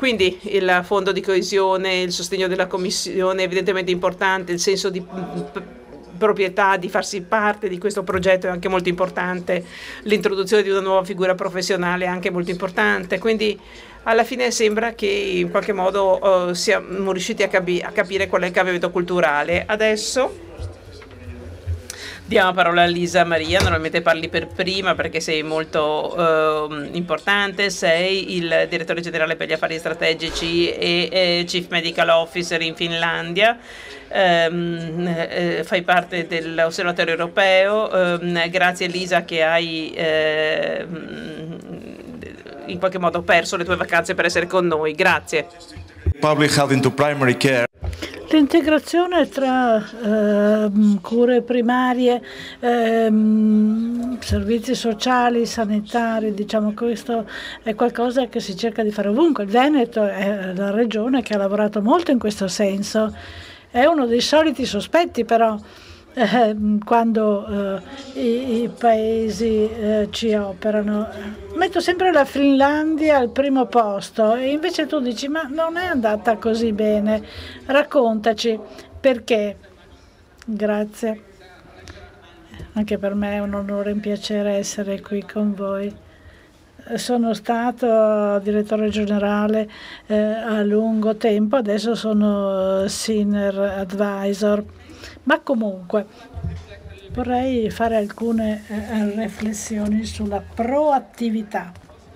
Quindi il fondo di coesione, il sostegno della Commissione è evidentemente importante, il senso di proprietà, di farsi parte di questo progetto è anche molto importante, l'introduzione di una nuova figura professionale è anche molto importante, quindi alla fine sembra che in qualche modo uh, siamo riusciti a, capi- a capire qual è il cambiamento culturale. Adesso diamo la parola a Lisa Maria, normalmente parli per prima perché sei molto uh, importante, sei il direttore generale per gli affari strategici e, e Chief Medical Officer in Finlandia. Um, eh, fai parte dell'Osservatorio Europeo, um, grazie Elisa che hai eh, in qualche modo perso le tue vacanze per essere con noi, grazie. Public health into primary care. L'integrazione tra eh, cure primarie, eh, servizi sociali, sanitari, diciamo questo è qualcosa che si cerca di fare ovunque. Il Veneto è la regione che ha lavorato molto in questo senso. È uno dei soliti sospetti però eh, quando eh, i, i paesi eh, ci operano. Metto sempre la Finlandia al primo posto e invece tu dici ma non è andata così bene, raccontaci perché. Grazie, anche per me è un onore e un piacere essere qui con voi. Sono stato direttore generale eh, a lungo tempo, adesso sono senior advisor, ma comunque vorrei fare alcune eh, riflessioni sulla proattività,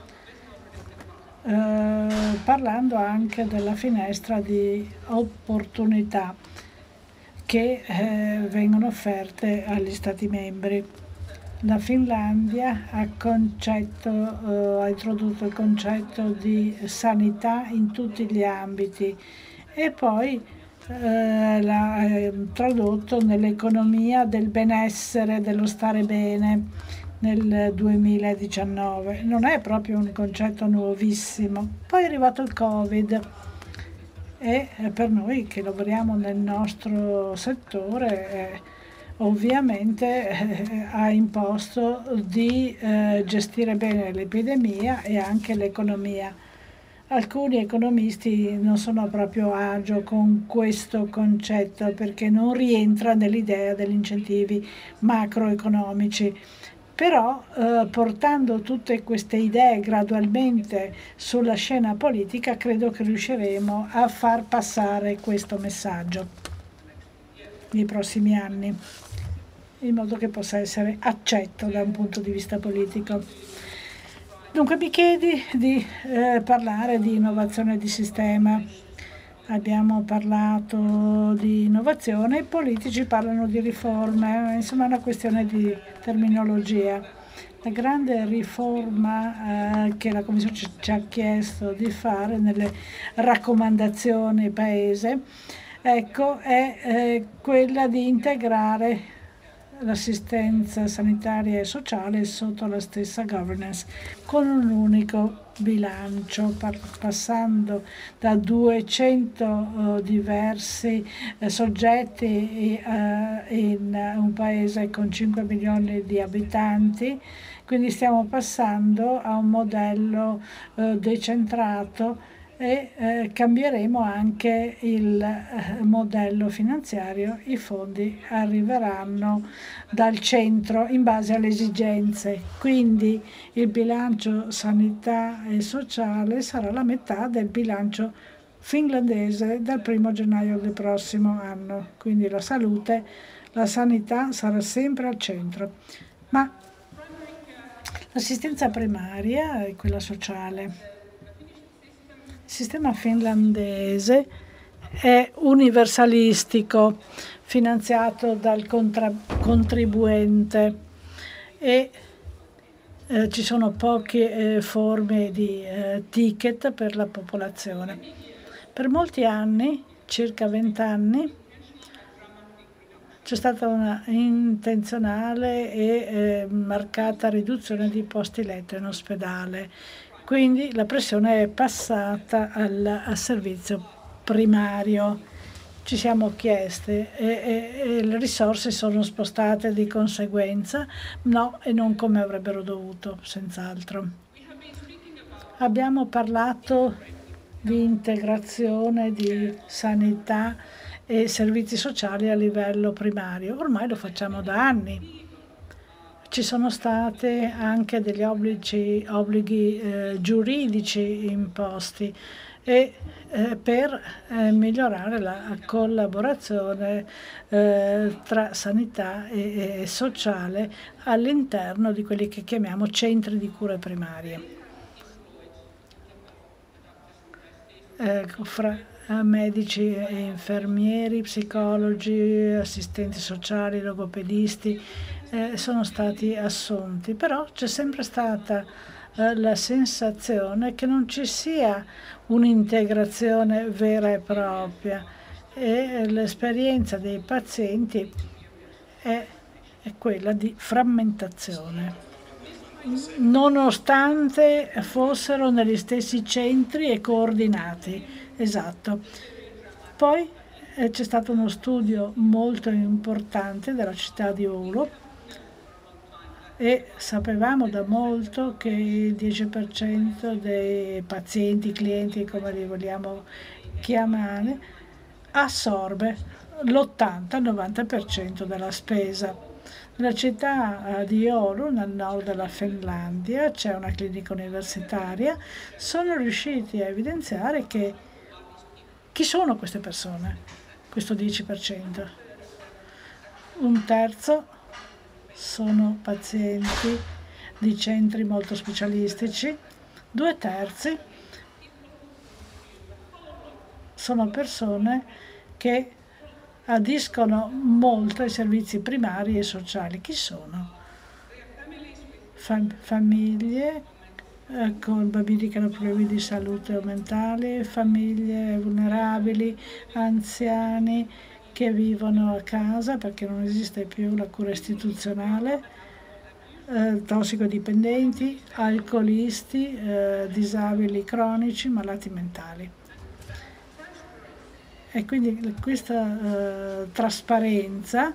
eh, parlando anche della finestra di opportunità che eh, vengono offerte agli Stati membri. La Finlandia ha, concetto, eh, ha introdotto il concetto di sanità in tutti gli ambiti e poi eh, l'ha eh, tradotto nell'economia del benessere, dello stare bene nel duemiladiciannove. Non è proprio un concetto nuovissimo. Poi è arrivato il Covid e per noi che lavoriamo nel nostro settore eh, ovviamente eh, ha imposto di eh, gestire bene l'epidemia e anche l'economia. Alcuni economisti non sono proprio agio con questo concetto perché non rientra nell'idea degli incentivi macroeconomici. Però eh, portando tutte queste idee gradualmente sulla scena politica credo che riusciremo a far passare questo messaggio nei prossimi anni, in modo che possa essere accetto da un punto di vista politico. Dunque mi chiedi di eh, parlare di innovazione di sistema. Abbiamo parlato di innovazione, i politici parlano di riforme, insomma è una questione di terminologia. La grande riforma eh, che la Commissione ci, ci ha chiesto di fare nelle raccomandazioni paese, ecco, è eh, quella di integrare l'assistenza sanitaria e sociale sotto la stessa governance con un unico bilancio, passando da duecento uh, diversi uh, soggetti uh, in un paese con cinque milioni di abitanti. Quindi stiamo passando a un modello uh, decentrato e eh, cambieremo anche il eh, modello finanziario. I fondi arriveranno dal centro in base alle esigenze, quindi il bilancio sanità e sociale sarà la metà del bilancio finlandese dal primo gennaio del prossimo anno, quindi la salute, la sanità sarà sempre al centro, ma l'assistenza primaria e quella sociale. Il sistema finlandese è universalistico, finanziato dal contra- contribuente e eh, ci sono poche eh, forme di eh, ticket per la popolazione. Per molti anni, circa vent'anni, c'è stata una intenzionale e eh, marcata riduzione di posti letto in ospedale. Quindi la pressione è passata al, al servizio primario. Ci siamo chieste e, e, e le risorse sono spostate di conseguenza, no, e non come avrebbero dovuto, senz'altro. Abbiamo parlato di integrazione di sanità e servizi sociali a livello primario. Ormai lo facciamo da anni. Ci sono stati anche degli obblighi, obblighi eh, giuridici imposti e eh, per eh, migliorare la collaborazione eh, tra sanità e, e sociale all'interno di quelli che chiamiamo centri di cure primarie. Eh, fra medici e infermieri, psicologi, assistenti sociali, logopedisti eh, sono stati assunti, però c'è sempre stata eh, la sensazione che non ci sia un'integrazione vera e propria e l'esperienza dei pazienti è, è quella di frammentazione, nonostante fossero negli stessi centri e coordinati. Esatto. Poi eh, c'è stato uno studio molto importante della città di Oulu e sapevamo da molto che il dieci per cento dei pazienti, clienti, come li vogliamo chiamare, assorbe l'ottanta novanta per cento della spesa. Nella città di Oulu, nel nord della Finlandia, c'è una clinica universitaria, sono riusciti a evidenziare che chi sono queste persone, questo dieci per cento? Un terzo sono pazienti di centri molto specialistici, due terzi sono persone che adiscono molto ai servizi primari e sociali. Chi sono? Fam- famiglie eh, con bambini che hanno problemi di salute o mentali, famiglie vulnerabili, anziani che vivono a casa perché non esiste più la cura istituzionale, eh, tossicodipendenti, alcolisti, eh, disabili cronici, malati mentali. E quindi questa eh, trasparenza,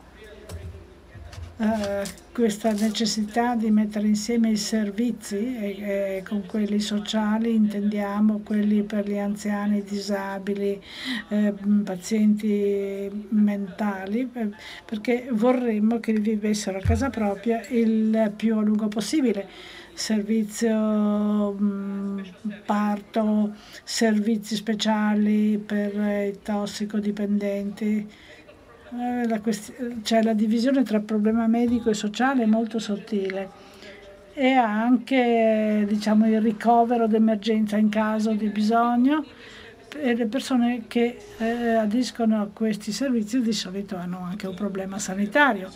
eh, questa necessità di mettere insieme i servizi e, e con quelli sociali intendiamo quelli per gli anziani, disabili, eh, pazienti mentali, eh, perché vorremmo che vivessero a casa propria il più a lungo possibile. Servizio mh, parto, servizi speciali per i tossicodipendenti. Eh, la quest- cioè la divisione tra problema medico e sociale è molto sottile e anche diciamo, il ricovero d'emergenza in caso di bisogno. E le persone che eh, adiscono a questi servizi di solito hanno anche un problema sanitario.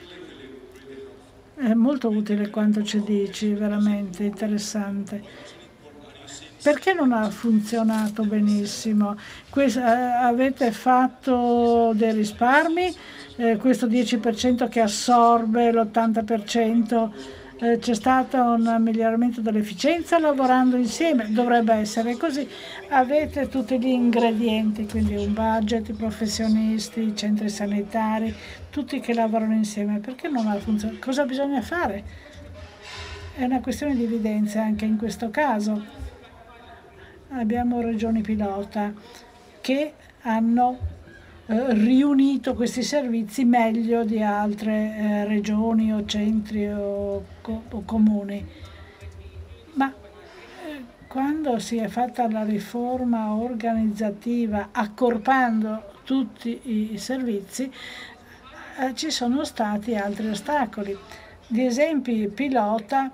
È molto utile quanto ci dici, veramente interessante. Perché non ha funzionato benissimo? Questo, eh, avete fatto dei risparmi? Eh, questo dieci per cento che assorbe l'ottanta per cento, eh, c'è stato un miglioramento dell'efficienza lavorando insieme? Dovrebbe essere così. Avete tutti gli ingredienti, quindi un budget, i professionisti, i centri sanitari, tutti che lavorano insieme. Perché non ha funzionato? Cosa bisogna fare? È una questione di evidenza anche in questo caso. Abbiamo regioni pilota che hanno eh, riunito questi servizi meglio di altre eh, regioni o centri o, co- o comuni. Ma eh, quando si è fatta la riforma organizzativa accorpando tutti i servizi, eh, ci sono stati altri ostacoli. Gli esempi pilota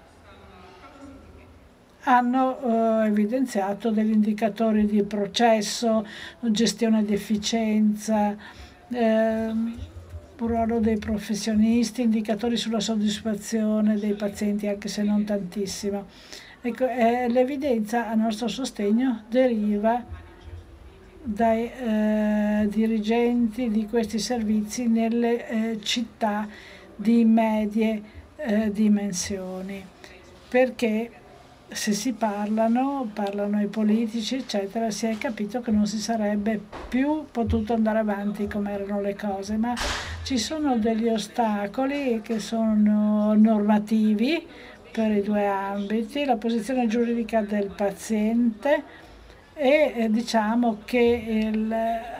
hanno eh, evidenziato degli indicatori di processo, gestione di efficienza, eh, ruolo dei professionisti, indicatori sulla soddisfazione dei pazienti, anche se non tantissimo. Ecco, eh, l'evidenza a nostro sostegno deriva dai eh, dirigenti di questi servizi nelle eh, città di medie eh, dimensioni, perché se si parlano, parlano i politici, eccetera, si è capito che non si sarebbe più potuto andare avanti come erano le cose, ma ci sono degli ostacoli che sono normativi per i due ambiti, la posizione giuridica del paziente e eh, diciamo che il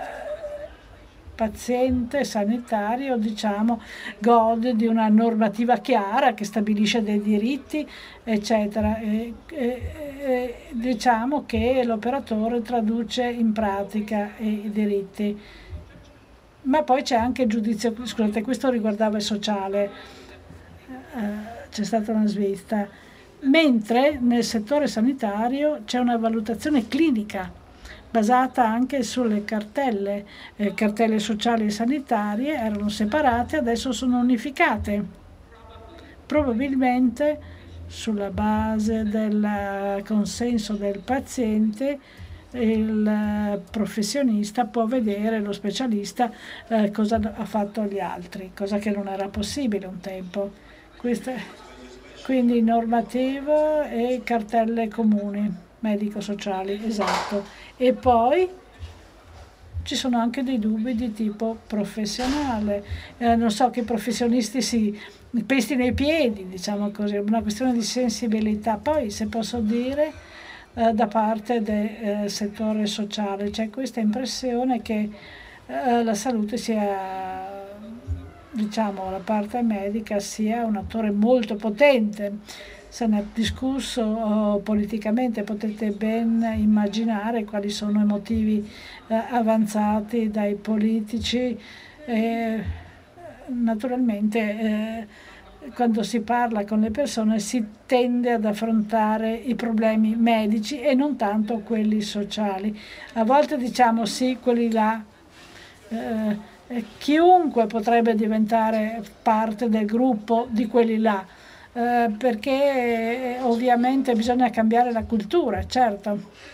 paziente sanitario, diciamo, gode di una normativa chiara che stabilisce dei diritti, eccetera. E, e, e, diciamo che l'operatore traduce in pratica i, i diritti. Ma poi c'è anche il giudizio, scusate, questo riguardava il sociale, eh, c'è stata una svista, mentre nel settore sanitario c'è una valutazione clinica basata anche sulle cartelle, eh, cartelle sociali e sanitarie erano separate, adesso sono unificate, probabilmente sulla base del consenso del paziente. Il professionista può vedere, lo specialista, eh, cosa ha fatto gli altri, cosa che non era possibile un tempo. Queste, quindi normativo e cartelle comuni medico-sociali, esatto. E poi ci sono anche dei dubbi di tipo professionale, eh, non so, che i professionisti si pestino i piedi, diciamo così, è una questione di sensibilità. Poi, se posso dire, eh, da parte del eh, settore sociale c'è questa impressione che eh, la salute sia, diciamo, la parte medica sia un attore molto potente. Se ne è discusso oh, politicamente, potete ben immaginare quali sono i motivi eh, avanzati dai politici. Eh, naturalmente eh, quando si parla con le persone si tende ad affrontare i problemi medici e non tanto quelli sociali. A volte diciamo sì, quelli là, eh, chiunque potrebbe diventare parte del gruppo di quelli là. Eh, perché eh, ovviamente bisogna cambiare la cultura, certo.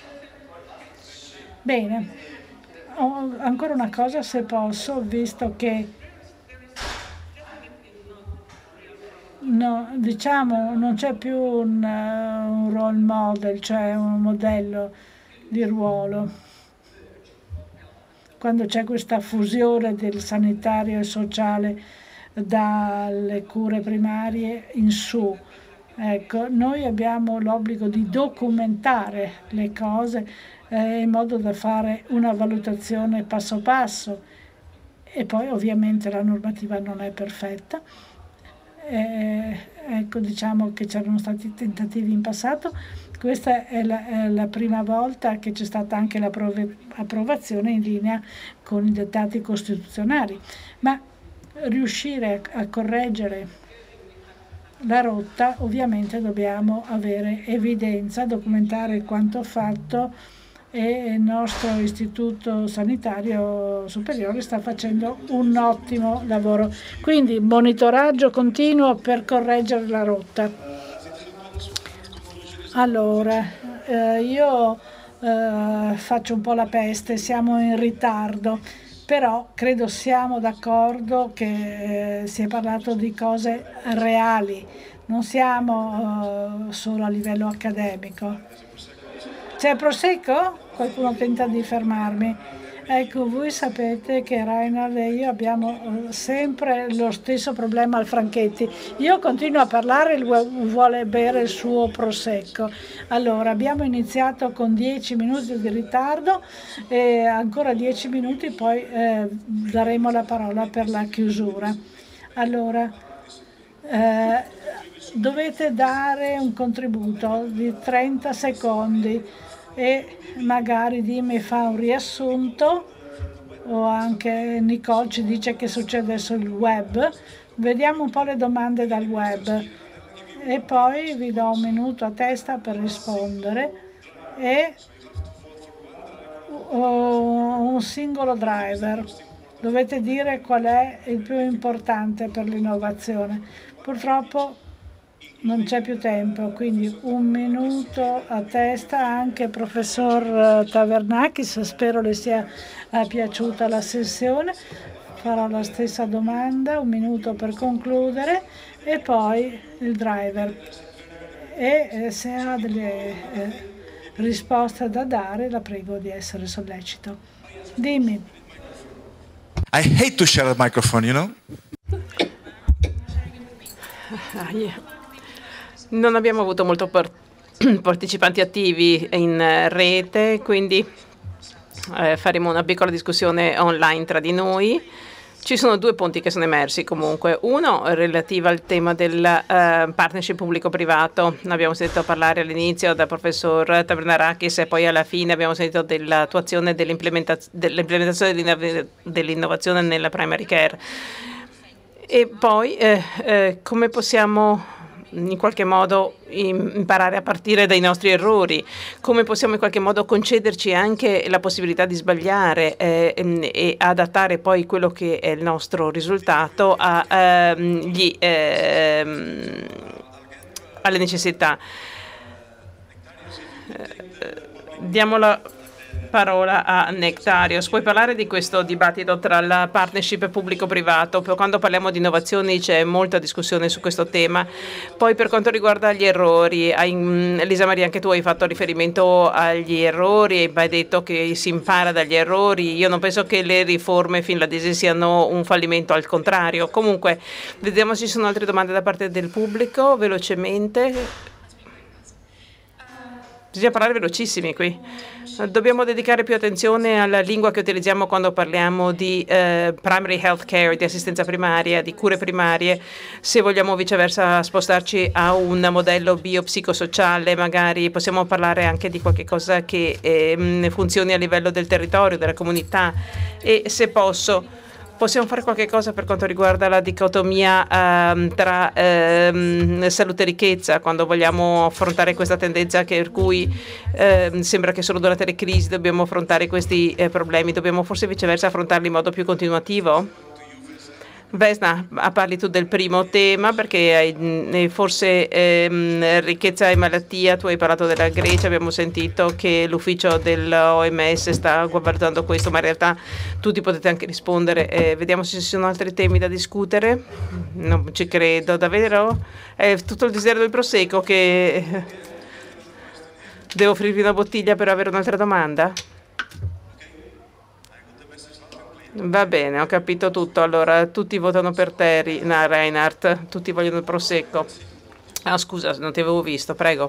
Bene, oh, ancora una cosa, se posso, visto che no, diciamo non c'è più un, uh, un role model, cioè un modello di ruolo. Quando c'è questa fusione del sanitario e sociale dalle cure primarie in su. Ecco, noi abbiamo l'obbligo di documentare le cose eh, in modo da fare una valutazione passo passo, e poi ovviamente la normativa non è perfetta. Eh, ecco, diciamo che c'erano stati tentativi in passato. Questa è la, è la prima volta che c'è stata anche l'approvazione in linea con i dettati costituzionali, ma riuscire a correggere la rotta ovviamente dobbiamo avere evidenza, documentare quanto fatto, e il nostro istituto sanitario superiore sta facendo un ottimo lavoro, quindi monitoraggio continuo per correggere la rotta. Allora, eh, io eh, faccio un po' la peste, siamo in ritardo. Però credo siamo d'accordo che eh, si è parlato di cose reali, non siamo eh, solo a livello accademico. C'è Prosecco? Qualcuno tenta di fermarmi. Ecco, voi sapete che Reinhard e io abbiamo sempre lo stesso problema al Franchetti. Io continuo a parlare, lui vuole bere il suo Prosecco. Allora, abbiamo iniziato con dieci minuti di ritardo e ancora dieci minuti, poi eh, daremo la parola per la chiusura. Allora, eh, dovete dare un contributo di trenta secondi e magari Dimmi fa un riassunto, o anche Nicole ci dice che succede sul web. Vediamo un po' le domande dal web e poi vi do un minuto a testa per rispondere, e un singolo driver. Dovete dire qual è il più importante per l'innovazione. Purtroppo non c'è più tempo, quindi un minuto a testa. Anche professor Tavernakis, spero le sia piaciuta la sessione. Farò la stessa domanda, un minuto per concludere, e poi il driver. E eh, se ha delle eh, risposte da dare, la prego di essere sollecito. Dimmi. I hate to share the microphone, you know? Ah, yeah. Non abbiamo avuto molto per partecipanti attivi in rete, quindi eh, faremo una piccola discussione online tra di noi. Ci sono due punti che sono emersi comunque. Uno relativo al tema del uh, partnership pubblico-privato. Abbiamo sentito parlare all'inizio dal professor Tabernarakis e poi alla fine abbiamo sentito dell'attuazione dell'implementaz- dell'implementazione dell'inno- dell'innovazione nella primary care. E poi eh, eh, come possiamo in qualche modo imparare a partire dai nostri errori, come possiamo in qualche modo concederci anche la possibilità di sbagliare eh, e adattare poi quello che è il nostro risultato a, ehm, gli, ehm, alle necessità. Eh, diamo la parola a Nectarios. Puoi parlare di questo dibattito tra la partnership pubblico-privato? Quando parliamo di innovazioni c'è molta discussione su questo tema. Poi per quanto riguarda gli errori, Elisa Maria, anche tu hai fatto riferimento agli errori e hai detto che si impara dagli errori. Io non penso che le riforme finlandesi siano un fallimento, al contrario. Comunque, vediamo se ci sono altre domande da parte del pubblico, velocemente. Bisogna parlare velocissimi qui. Dobbiamo dedicare più attenzione alla lingua che utilizziamo quando parliamo di eh, primary health care, di assistenza primaria, di cure primarie. Se vogliamo viceversa spostarci a un modello biopsicosociale, magari possiamo parlare anche di qualche cosa che eh, funzioni a livello del territorio, della comunità. E se posso, possiamo fare qualche cosa per quanto riguarda la dicotomia ehm, tra ehm, salute e ricchezza, quando vogliamo affrontare questa tendenza che, per cui ehm, sembra che solo durante le crisi dobbiamo affrontare questi eh, problemi, dobbiamo forse viceversa affrontarli in modo più continuativo? Vesna, parli tu del primo tema perché hai, forse ehm, ricchezza e malattia, tu hai parlato della Grecia, abbiamo sentito che l'ufficio dell'O M S sta valutando questo, ma in realtà tutti potete anche rispondere. Eh, vediamo se ci sono altri temi da discutere. Non ci credo, davvero? È tutto il desiderio del prosecco che devo offrirvi una bottiglia per avere un'altra domanda? Va bene, ho capito tutto. Allora, tutti votano per te, no, Reinhardt, tutti vogliono il prosecco. Ah, scusa, non ti avevo visto, prego.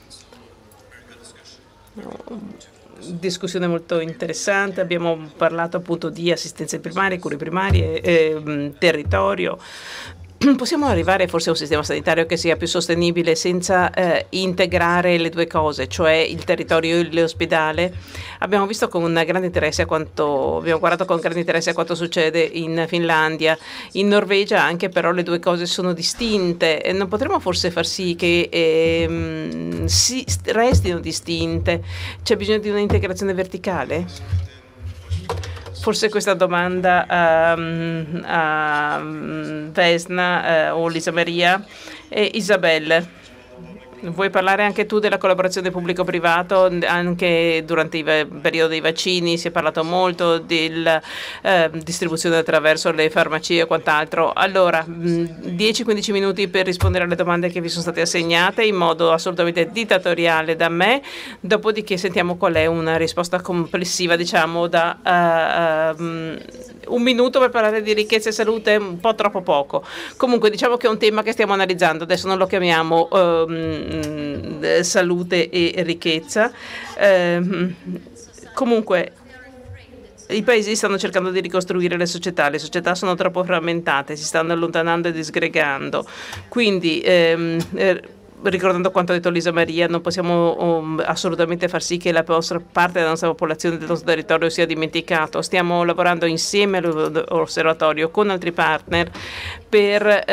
Discussione molto interessante, abbiamo parlato appunto di assistenza primaria, cure primarie, eh, territorio. Possiamo arrivare forse a un sistema sanitario che sia più sostenibile senza eh, integrare le due cose, cioè il territorio e l'ospedale. Abbiamo visto con grande interesse a quanto abbiamo guardato con grande interesse a quanto succede in Finlandia, in Norvegia anche, però le due cose sono distinte e non potremmo forse far sì che ehm, si restino distinte. C'è bisogno di un'integrazione verticale? Forse questa domanda um, a Vesna uh, o Lisa Maria e Isabelle. Vuoi parlare anche tu della collaborazione pubblico-privato? Anche durante il periodo dei vaccini si è parlato molto della eh, distribuzione attraverso le farmacie e quant'altro. Allora, dieci quindici minuti per rispondere alle domande che vi sono state assegnate in modo assolutamente dittatoriale da me, dopodiché sentiamo qual è una risposta complessiva, diciamo, da uh, um, un minuto per parlare di ricchezza e salute, un po' troppo poco. Comunque diciamo che è un tema che stiamo analizzando, adesso non lo chiamiamo um, salute e ricchezza. Eh, comunque i paesi stanno cercando di ricostruire le società, le società sono troppo frammentate, si stanno allontanando e disgregando, quindi ehm, eh, ricordando quanto ha detto Lisa Maria, non possiamo um, assolutamente far sì che la nostra parte della nostra popolazione, del nostro territorio sia dimenticato. Stiamo lavorando insieme all'osservatorio con altri partner per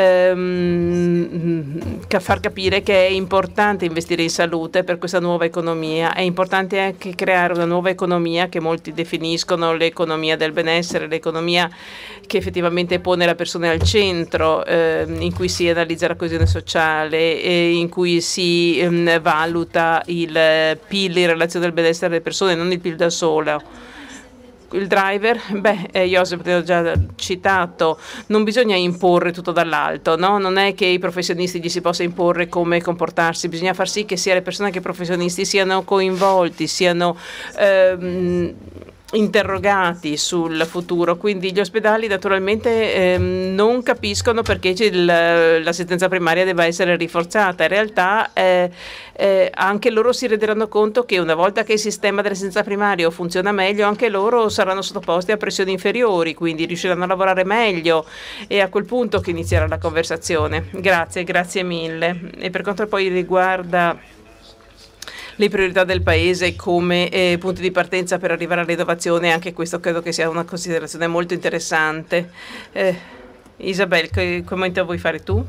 ehm, far capire che è importante investire in salute per questa nuova economia. È importante anche creare una nuova economia che molti definiscono l'economia del benessere, l'economia che effettivamente pone la persona al centro, eh, in cui si analizza la coesione sociale e in cui si ehm, valuta il P I L in relazione al benessere delle persone, non il P I L da solo. Il driver, beh, eh, Joseph te l'ho già citato, non bisogna imporre tutto dall'alto, no? Non è che i professionisti gli si possa imporre come comportarsi, bisogna far sì che sia le persone che i professionisti siano coinvolti, siano ehm, interrogati sul futuro, quindi gli ospedali naturalmente ehm, non capiscono perché il, l'assistenza primaria debba essere rinforzata. In realtà eh, eh, anche loro si renderanno conto che una volta che il sistema dell'assistenza primaria funziona meglio, anche loro saranno sottoposti a pressioni inferiori, quindi riusciranno a lavorare meglio, e a quel punto che inizierà la conversazione. Grazie, grazie mille. E per quanto poi riguarda le priorità del Paese come eh, punti di partenza per arrivare all'innovazione, anche questo credo che sia una considerazione molto interessante. Eh, Isabel, che commento vuoi fare tu?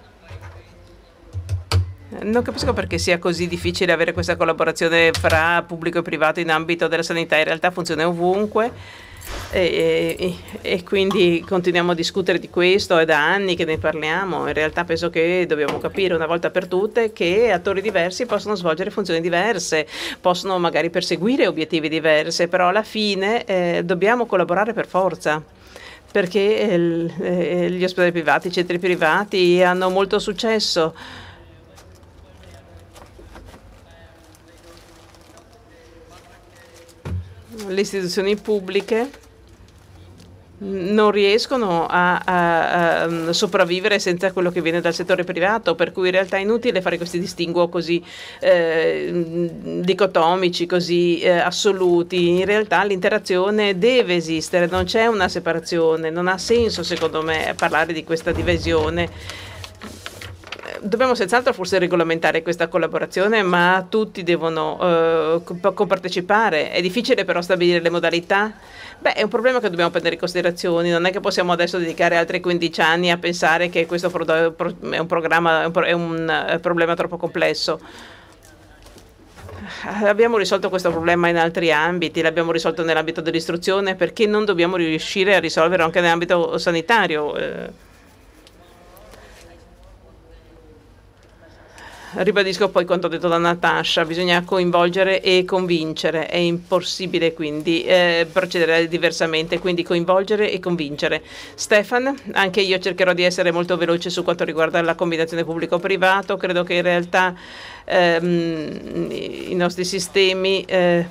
Non capisco perché sia così difficile avere questa collaborazione fra pubblico e privato in ambito della sanità. In realtà funziona ovunque. E, e, e quindi continuiamo a discutere di questo, è da anni che ne parliamo. In realtà penso che dobbiamo capire una volta per tutte che attori diversi possono svolgere funzioni diverse, possono magari perseguire obiettivi diversi, però alla fine eh, dobbiamo collaborare per forza, perché eh, gli ospedali privati, i centri privati hanno molto successo. Le istituzioni pubbliche non riescono a, a, a sopravvivere senza quello che viene dal settore privato, per cui in realtà è inutile fare questi distinguo così eh, dicotomici, così eh, assoluti. In realtà l'interazione deve esistere, non c'è una separazione, non ha senso secondo me parlare di questa divisione. Dobbiamo senz'altro forse regolamentare questa collaborazione, ma tutti devono eh, compartecipare. È difficile però stabilire le modalità. Beh, è un problema che dobbiamo prendere in considerazione. Non è che possiamo adesso dedicare altri quindici anni a pensare che questo è un programma, è un problema troppo complesso. Abbiamo risolto questo problema in altri ambiti, l'abbiamo risolto nell'ambito dell'istruzione, perché non dobbiamo riuscire a risolverlo anche nell'ambito sanitario? Eh, Ribadisco poi quanto detto da Natasha, bisogna coinvolgere e convincere, è impossibile quindi eh, procedere diversamente, quindi coinvolgere e convincere. Stefan, anche io cercherò di essere molto veloce su quanto riguarda la combinazione pubblico-privato, credo che in realtà ehm, i nostri sistemi eh,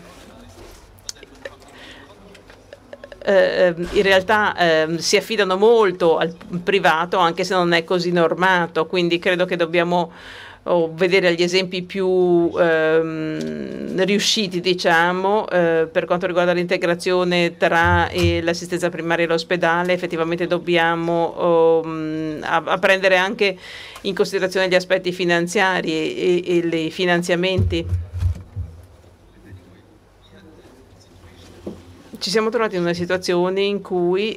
Eh, in realtà eh, si affidano molto al privato, anche se non è così normato, quindi credo che dobbiamo o vedere gli esempi più ehm, riusciti, diciamo, eh, per quanto riguarda l'integrazione tra eh, l'assistenza primaria e l'ospedale. Effettivamente dobbiamo oh, a, a prendere anche in considerazione gli aspetti finanziari e, e, e i finanziamenti. Ci siamo trovati in una situazione in cui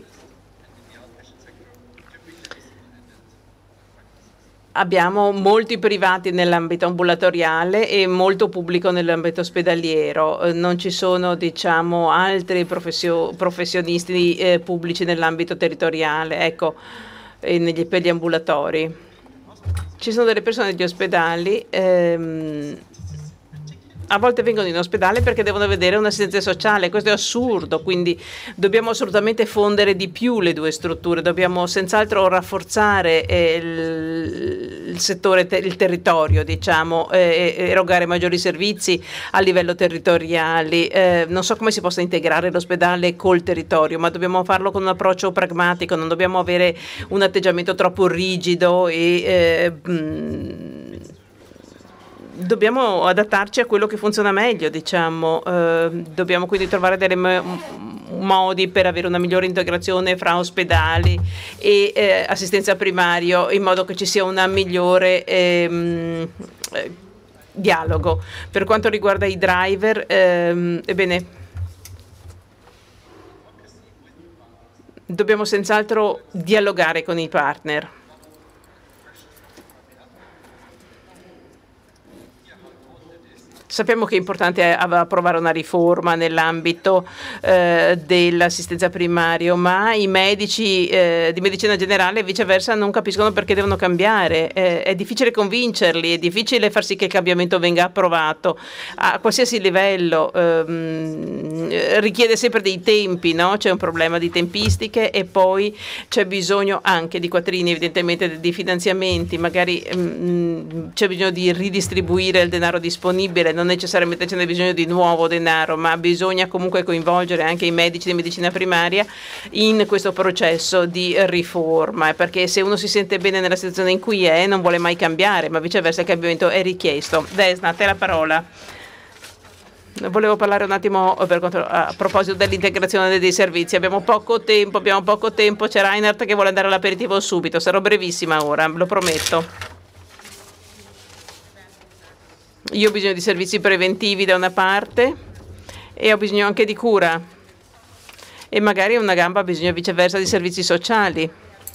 abbiamo molti privati nell'ambito ambulatoriale e molto pubblico nell'ambito ospedaliero. Non ci sono, diciamo, altri professio- professionisti eh, pubblici nell'ambito territoriale, ecco, e negli, per gli ambulatori. Ci sono delle persone degli ospedali ehm, a volte vengono in ospedale perché devono vedere un'assistenza sociale. Questo è assurdo, quindi dobbiamo assolutamente fondere di più le due strutture, dobbiamo senz'altro rafforzare eh, il, il settore, te, il territorio, diciamo, eh, erogare maggiori servizi a livello territoriale. Eh, non so come si possa integrare l'ospedale col territorio, ma dobbiamo farlo con un approccio pragmatico, non dobbiamo avere un atteggiamento troppo rigido e eh, mh, dobbiamo adattarci a quello che funziona meglio, diciamo. Eh, dobbiamo quindi trovare dei modi per avere una migliore integrazione fra ospedali e eh, assistenza primaria, in modo che ci sia una migliore ehm, eh, dialogo. Per quanto riguarda i driver, ehm, ebbene, dobbiamo senz'altro dialogare con i partner. Sappiamo che è importante approvare una riforma nell'ambito eh, dell'assistenza primaria, ma i medici eh, di medicina generale viceversa non capiscono perché devono cambiare. Eh, è difficile convincerli, è difficile far sì che il cambiamento venga approvato a qualsiasi livello. Ehm, richiede sempre dei tempi, no? C'è un problema di tempistiche e poi c'è bisogno anche di quattrini, evidentemente di finanziamenti, magari mh, c'è bisogno di ridistribuire il denaro disponibile. Non non necessariamente ce n'è bisogno di nuovo denaro, ma bisogna comunque coinvolgere anche i medici di medicina primaria in questo processo di riforma, perché se uno si sente bene nella situazione in cui è non vuole mai cambiare, ma viceversa il cambiamento è richiesto. Desna, a te la parola. Volevo parlare un attimo per quanto, a proposito dell'integrazione dei servizi. Abbiamo poco tempo, abbiamo poco tempo. C'è Reinhardt che vuole andare all'aperitivo subito. Sarò brevissima ora, lo prometto. Io ho bisogno di servizi preventivi da una parte e ho bisogno anche di cura. E magari una gamba ha bisogno viceversa di servizi sociali.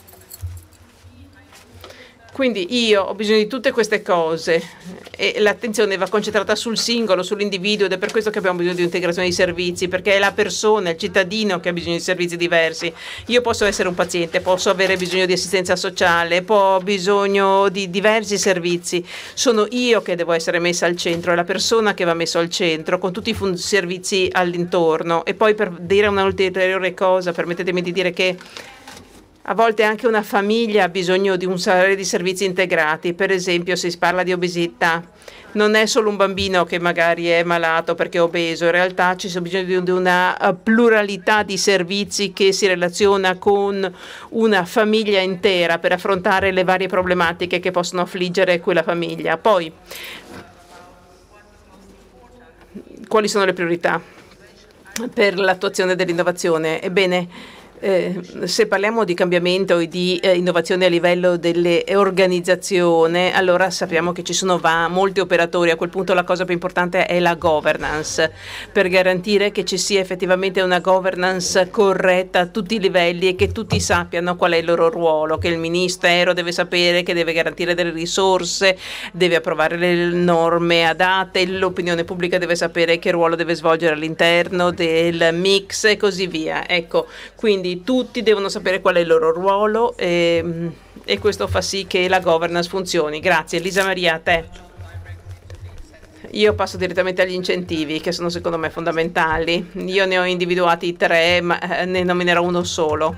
Quindi io ho bisogno di tutte queste cose e l'attenzione va concentrata sul singolo, sull'individuo, ed è per questo che abbiamo bisogno di integrazione di servizi, perché è la persona, il cittadino che ha bisogno di servizi diversi. Io posso essere un paziente, posso avere bisogno di assistenza sociale, ho bisogno di diversi servizi. Sono io che devo essere messa al centro, è la persona che va messa al centro, con tutti i servizi all'intorno. E poi, per dire una ulteriore cosa, permettetemi di dire che a volte anche una famiglia ha bisogno di un serie di servizi integrati. Per esempio, se si parla di obesità, non è solo un bambino che magari è malato perché è obeso, in realtà ci sono bisogno di una pluralità di servizi che si relaziona con una famiglia intera per affrontare le varie problematiche che possono affliggere quella famiglia. Poi, quali sono le priorità per l'attuazione dell'innovazione? Ebbene, Eh, se parliamo di cambiamento e di eh, innovazione a livello delle organizzazioni, allora sappiamo che ci sono va, molti operatori. A quel punto la cosa più importante è la governance, per garantire che ci sia effettivamente una governance corretta a tutti i livelli e che tutti sappiano qual è il loro ruolo, che il ministero deve sapere che deve garantire delle risorse, deve approvare le norme adatte, l'opinione pubblica deve sapere che ruolo deve svolgere all'interno del mix e così via. Ecco, quindi tutti devono sapere qual è il loro ruolo e, e questo fa sì che la governance funzioni. Grazie. Elisa Maria, a te. Io passo direttamente agli incentivi, che sono secondo me fondamentali. Io ne ho individuati tre, ma ne nominerò uno solo.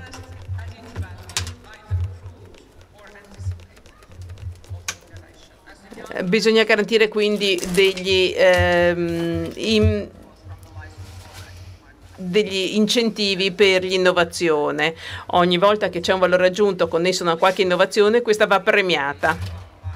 Bisogna garantire quindi degli ehm, in, degli incentivi per l'innovazione. Ogni volta che c'è un valore aggiunto connesso a qualche innovazione, questa va premiata.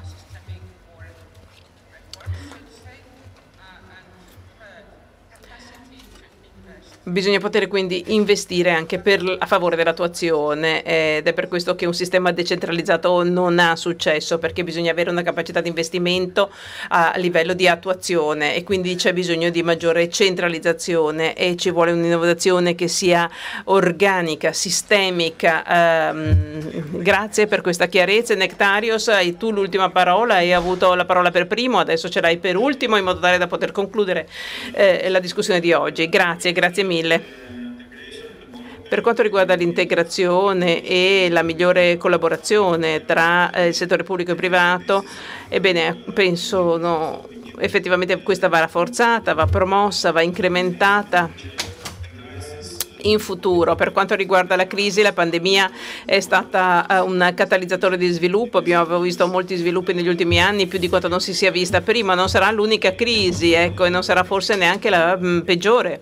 Bisogna poter quindi investire anche per, a favore dell'attuazione ed è per questo che un sistema decentralizzato non ha successo, perché bisogna avere una capacità di investimento a livello di attuazione e quindi c'è bisogno di maggiore centralizzazione e ci vuole un'innovazione che sia organica, sistemica. Um, grazie per questa chiarezza. Nectarios, hai tu l'ultima parola, hai avuto la parola per primo, adesso ce l'hai per ultimo in modo tale da poter concludere eh, la discussione di oggi. Grazie, grazie mille. Per quanto riguarda l'integrazione e la migliore collaborazione tra eh, il settore pubblico e privato, ebbene, penso no, effettivamente questa va rafforzata, va promossa, va incrementata in futuro. Per quanto riguarda la crisi, la pandemia è stata uh, un catalizzatore di sviluppo. Abbiamo visto molti sviluppi negli ultimi anni, più di quanto non si sia vista prima. Non sarà l'unica crisi, ecco, e non sarà forse neanche la mh, peggiore.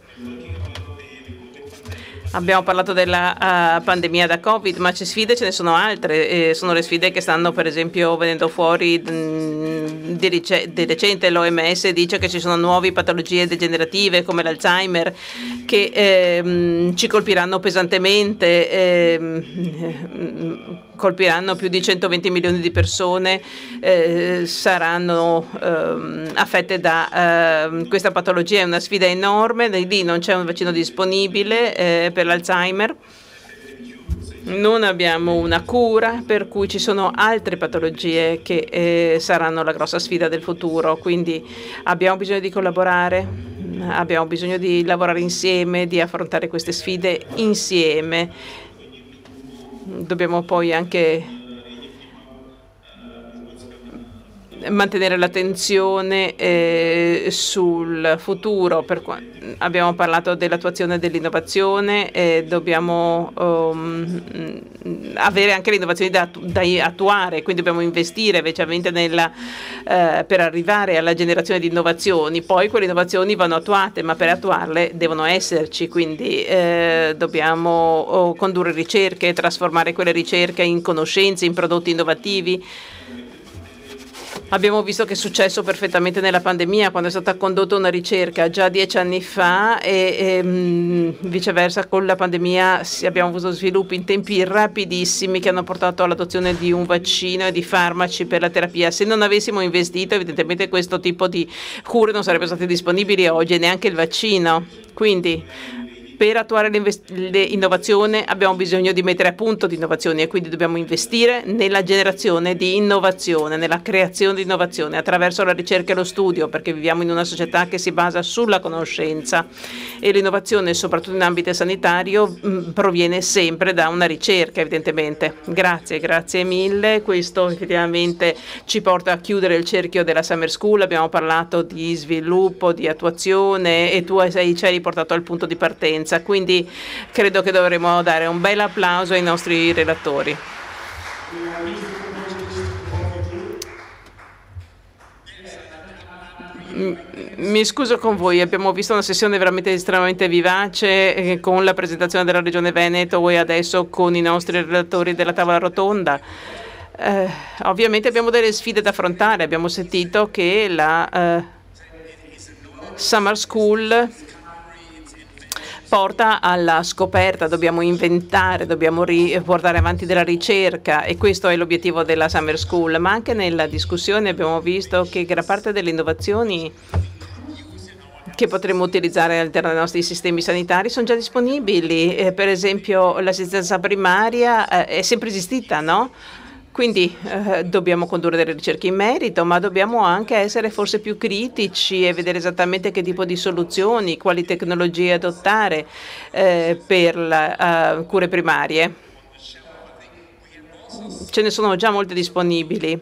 Abbiamo parlato della uh, pandemia da Covid, ma c'è sfide, ce ne sono altre. E sono le sfide che stanno per esempio venendo fuori mh, di, rice- di recente. L'O M S dice che ci sono nuove patologie degenerative come l'Alzheimer che eh, mh, ci colpiranno pesantemente, eh, mh, colpiranno più di centoventi milioni di persone, eh, saranno eh, affette da eh, questa patologia. È una sfida enorme, lì non c'è un vaccino disponibile eh, per l'Alzheimer, non abbiamo una cura, per cui ci sono altre patologie che eh, saranno la grossa sfida del futuro, quindi abbiamo bisogno di collaborare, abbiamo bisogno di lavorare insieme, di affrontare queste sfide insieme. Dobbiamo poi anche mantenere l'attenzione eh, sul futuro. Per qua, abbiamo parlato dell'attuazione dell'innovazione, eh, dobbiamo um, avere anche le innovazioni da, da attuare, quindi dobbiamo investire invece nella, eh, per arrivare alla generazione di innovazioni. Poi quelle innovazioni vanno attuate, ma per attuarle devono esserci, quindi eh, dobbiamo oh, condurre ricerche, trasformare quelle ricerche in conoscenze, in prodotti innovativi. Abbiamo visto che è successo perfettamente nella pandemia, quando è stata condotta una ricerca già dieci anni fa e, e mh, viceversa con la pandemia abbiamo avuto sviluppi in tempi rapidissimi che hanno portato all'adozione di un vaccino e di farmaci per la terapia. Se non avessimo investito, evidentemente questo tipo di cure non sarebbero state disponibili oggi, e neanche il vaccino. Quindi per attuare l'innovazione abbiamo bisogno di mettere a punto di innovazioni, e quindi dobbiamo investire nella generazione di innovazione, nella creazione di innovazione attraverso la ricerca e lo studio, perché viviamo in una società che si basa sulla conoscenza, e l'innovazione, soprattutto in ambito sanitario, mh, proviene sempre da una ricerca, evidentemente. Grazie, grazie mille. Questo effettivamente ci porta a chiudere il cerchio della Summer School. Abbiamo parlato di sviluppo, di attuazione, e tu sei, ci hai riportato al punto di partenza. Quindi credo che dovremmo dare un bel applauso ai nostri relatori. Mi scuso con voi, abbiamo visto una sessione veramente estremamente vivace eh, con la presentazione della Regione Veneto e adesso con i nostri relatori della tavola rotonda. Eh, ovviamente abbiamo delle sfide da affrontare. Abbiamo sentito che la eh, Summer School porta alla scoperta, dobbiamo inventare, dobbiamo portare avanti della ricerca, e questo è l'obiettivo della Summer School. Ma anche nella discussione abbiamo visto che gran parte delle innovazioni che potremmo utilizzare all'interno dei nostri sistemi sanitari sono già disponibili. Eh, per esempio l'assistenza primaria eh, è sempre esistita, no? Quindi eh, dobbiamo condurre delle ricerche in merito, ma dobbiamo anche essere forse più critici e vedere esattamente che tipo di soluzioni, quali tecnologie adottare eh, per le uh, cure primarie. Ce ne sono già molte disponibili.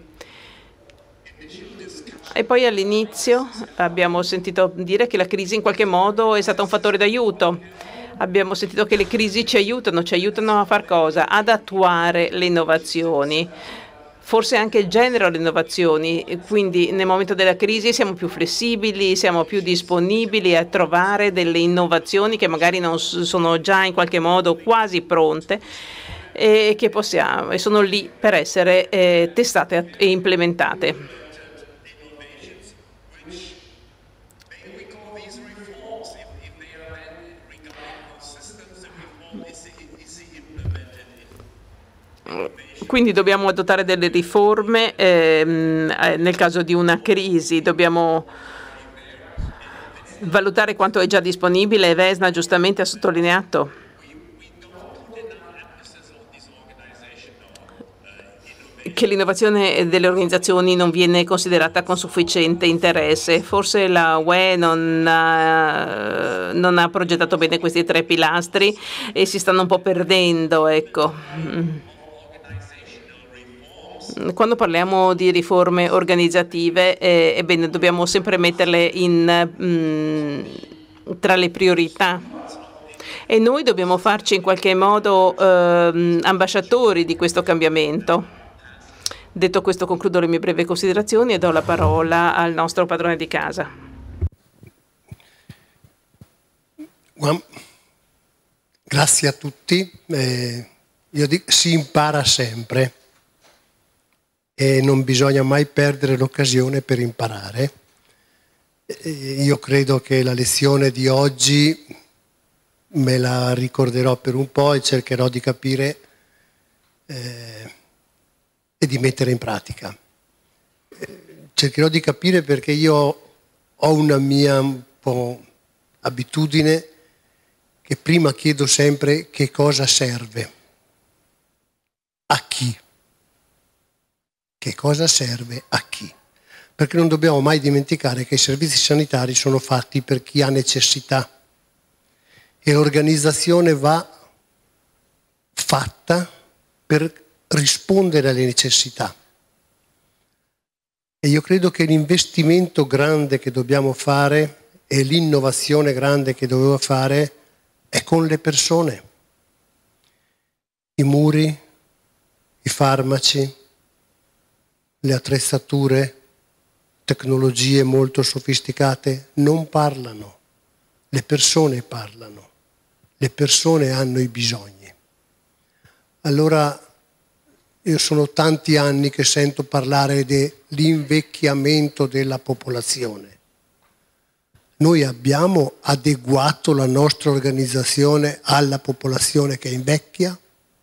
E poi all'inizio abbiamo sentito dire che la crisi in qualche modo è stata un fattore d'aiuto. Abbiamo sentito che le crisi ci aiutano, ci aiutano a far cosa? Ad attuare le innovazioni, forse anche generano le innovazioni, quindi nel momento della crisi siamo più flessibili, siamo più disponibili a trovare delle innovazioni che magari non sono già in qualche modo quasi pronte e che possiamo, e sono lì per essere eh, testate e implementate. Quindi dobbiamo adottare delle riforme ehm, nel caso di una crisi, dobbiamo valutare quanto è già disponibile. Vesna giustamente ha sottolineato che l'innovazione delle organizzazioni non viene considerata con sufficiente interesse. Forse la U E non ha, non ha progettato bene questi tre pilastri e si stanno un po' perdendo, ecco. Quando parliamo di riforme organizzative, eh, ebbene, dobbiamo sempre metterle in, mh, tra le priorità, e noi dobbiamo farci in qualche modo eh, ambasciatori di questo cambiamento. Detto questo, concludo le mie brevi considerazioni e do la parola al nostro padrone di casa. Grazie a tutti. Eh, io dico, si impara sempre e non bisogna mai perdere l'occasione per imparare. Eh, io credo che la lezione di oggi me la ricorderò per un po' e cercherò di capire eh, e di mettere in pratica. Eh, cercherò di capire perché io ho una mia un po' abitudine che prima chiedo sempre che cosa serve, a chi. Che cosa serve a chi? Perché non dobbiamo mai dimenticare che i servizi sanitari sono fatti per chi ha necessità e l'organizzazione va fatta per rispondere alle necessità. E io credo che l'investimento grande che dobbiamo fare e l'innovazione grande che dobbiamo fare è con le persone. I muri, i farmaci, le attrezzature, tecnologie molto sofisticate non parlano, le persone parlano, le persone hanno i bisogni. Allora io sono tanti anni che sento parlare dell'invecchiamento della popolazione. Noi abbiamo adeguato la nostra organizzazione alla popolazione che invecchia?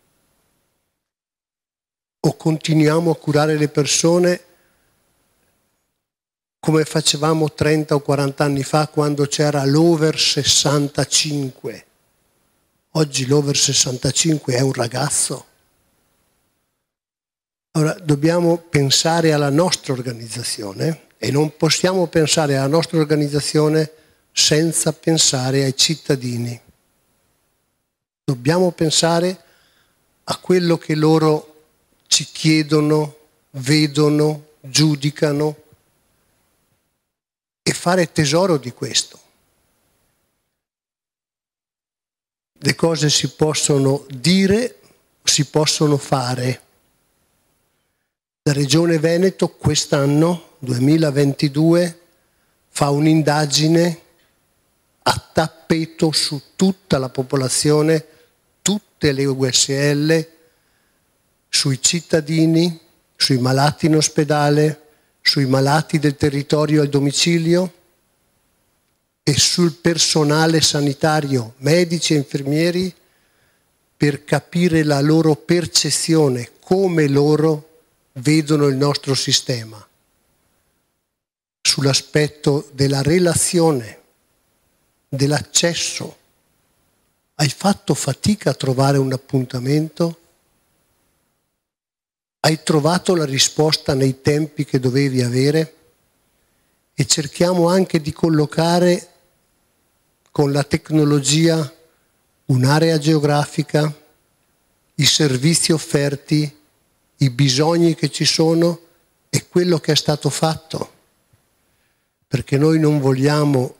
O continuiamo a curare le persone come facevamo trenta o quaranta anni fa quando c'era l'over sessantacinque? Oggi l'over sessantacinque è un ragazzo. Allora dobbiamo pensare alla nostra organizzazione e non possiamo pensare alla nostra organizzazione senza pensare ai cittadini. Dobbiamo pensare a quello che loro ci chiedono, vedono, giudicano e fare tesoro di questo. Le cose si possono dire, si possono fare. La Regione Veneto quest'anno, duemilaventidue, fa un'indagine a tappeto su tutta la popolazione, tutte le U S L, sui cittadini, sui malati in ospedale, sui malati del territorio al domicilio e sul personale sanitario, medici e infermieri, per capire la loro percezione, come loro vedono il nostro sistema, sull'aspetto della relazione, dell'accesso. Hai fatto fatica a trovare un appuntamento? Hai trovato la risposta nei tempi che dovevi avere? E cerchiamo anche di collocare con la tecnologia un'area geografica, i servizi offerti, i bisogni che ci sono e quello che è stato fatto. Perché noi non vogliamo,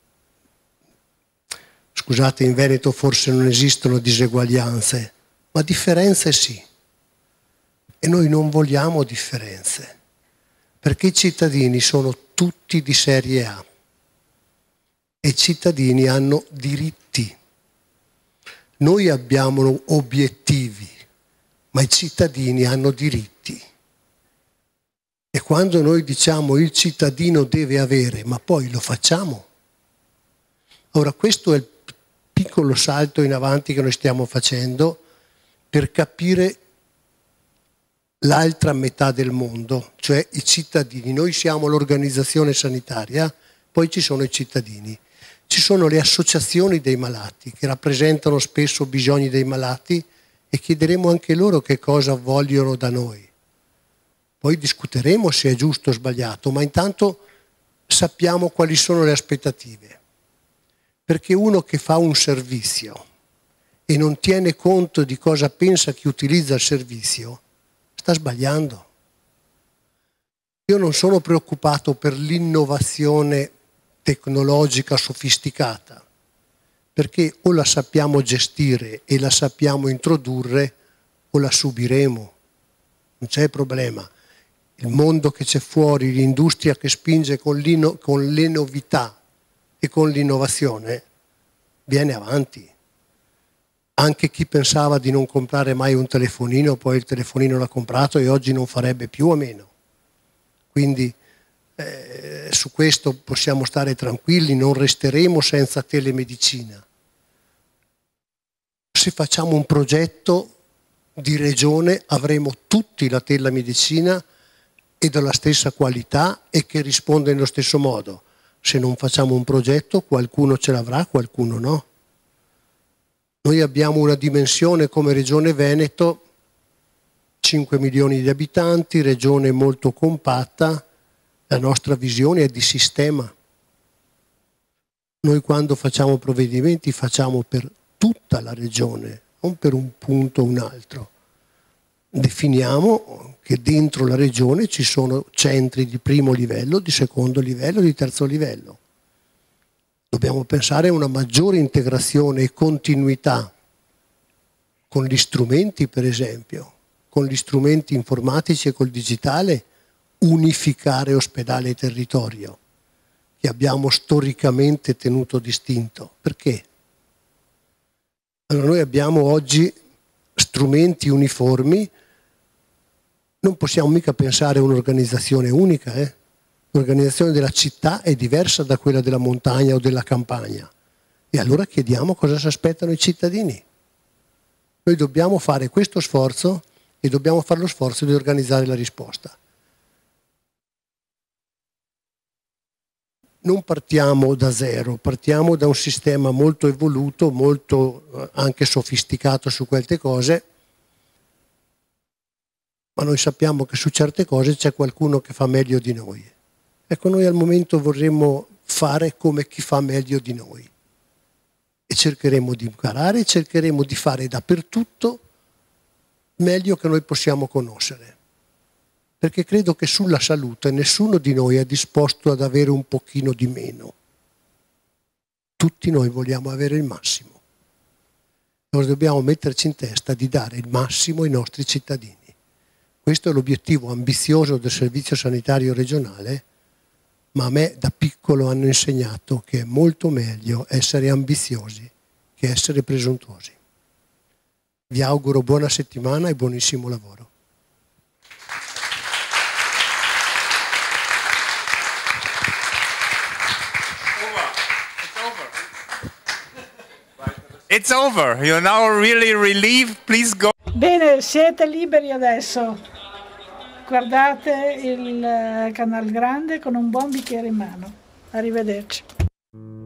scusate, in Veneto forse non esistono diseguaglianze, ma differenze sì. E noi non vogliamo differenze, perché i cittadini sono tutti di serie A e i cittadini hanno diritti. Noi abbiamo obiettivi, ma i cittadini hanno diritti. E quando noi diciamo il cittadino deve avere, ma poi lo facciamo? Ora questo è il piccolo salto in avanti che noi stiamo facendo per capire l'altra metà del mondo, cioè i cittadini. Noi siamo l'organizzazione sanitaria, poi ci sono i cittadini. Ci sono le associazioni dei malati che rappresentano spesso bisogni dei malati e chiederemo anche loro che cosa vogliono da noi. Poi discuteremo se è giusto o sbagliato, ma intanto sappiamo quali sono le aspettative. Perché uno che fa un servizio e non tiene conto di cosa pensa chi utilizza il servizio, sta sbagliando. Io non sono preoccupato per l'innovazione tecnologica sofisticata, perché o la sappiamo gestire e la sappiamo introdurre o la subiremo. Non c'è problema. Il mondo che c'è fuori, l'industria che spinge con, con le novità e con l'innovazione, viene avanti. Anche chi pensava di non comprare mai un telefonino, poi il telefonino l'ha comprato e oggi non farebbe più a meno. Quindi eh, su questo possiamo stare tranquilli, non resteremo senza telemedicina. Se facciamo un progetto di regione avremo tutti la telemedicina e della stessa qualità e che risponde nello stesso modo. Se non facciamo un progetto qualcuno ce l'avrà, qualcuno no. Noi abbiamo una dimensione come Regione Veneto, cinque milioni di abitanti, regione molto compatta, la nostra visione è di sistema. Noi quando facciamo provvedimenti facciamo per tutta la regione, non per un punto o un altro. definiamo che dentro la regione ci sono centri di primo livello, di secondo livello, di terzo livello. Dobbiamo pensare a una maggiore integrazione e continuità con gli strumenti, per esempio, con gli strumenti informatici e col digitale, unificare ospedale e territorio, che abbiamo storicamente tenuto distinto. Perché? Allora, noi abbiamo oggi strumenti uniformi, non possiamo mica pensare a un'organizzazione unica, eh? L'organizzazione della città è diversa da quella della montagna o della campagna. E allora chiediamo cosa si aspettano i cittadini. Noi dobbiamo fare questo sforzo e dobbiamo fare lo sforzo di organizzare la risposta. Non partiamo da zero, partiamo da un sistema molto evoluto, molto anche sofisticato su queste cose, ma noi sappiamo che su certe cose c'è qualcuno che fa meglio di noi. Ecco, noi al momento vorremmo fare come chi fa meglio di noi e cercheremo di imparare e cercheremo di fare dappertutto meglio che noi possiamo conoscere, perché credo che sulla salute nessuno di noi è disposto ad avere un pochino di meno. Tutti noi vogliamo avere il massimo. Allora dobbiamo metterci in testa di dare il massimo ai nostri cittadini. Questo è l'obiettivo ambizioso del Servizio Sanitario Regionale, ma a me da piccolo hanno insegnato che è molto meglio essere ambiziosi che essere presuntuosi. Vi auguro buona settimana e buonissimo lavoro. It's over. You're now really relieved. Please go. Bene, siete liberi adesso. Guardate il canale grande con un buon bicchiere in mano. Arrivederci.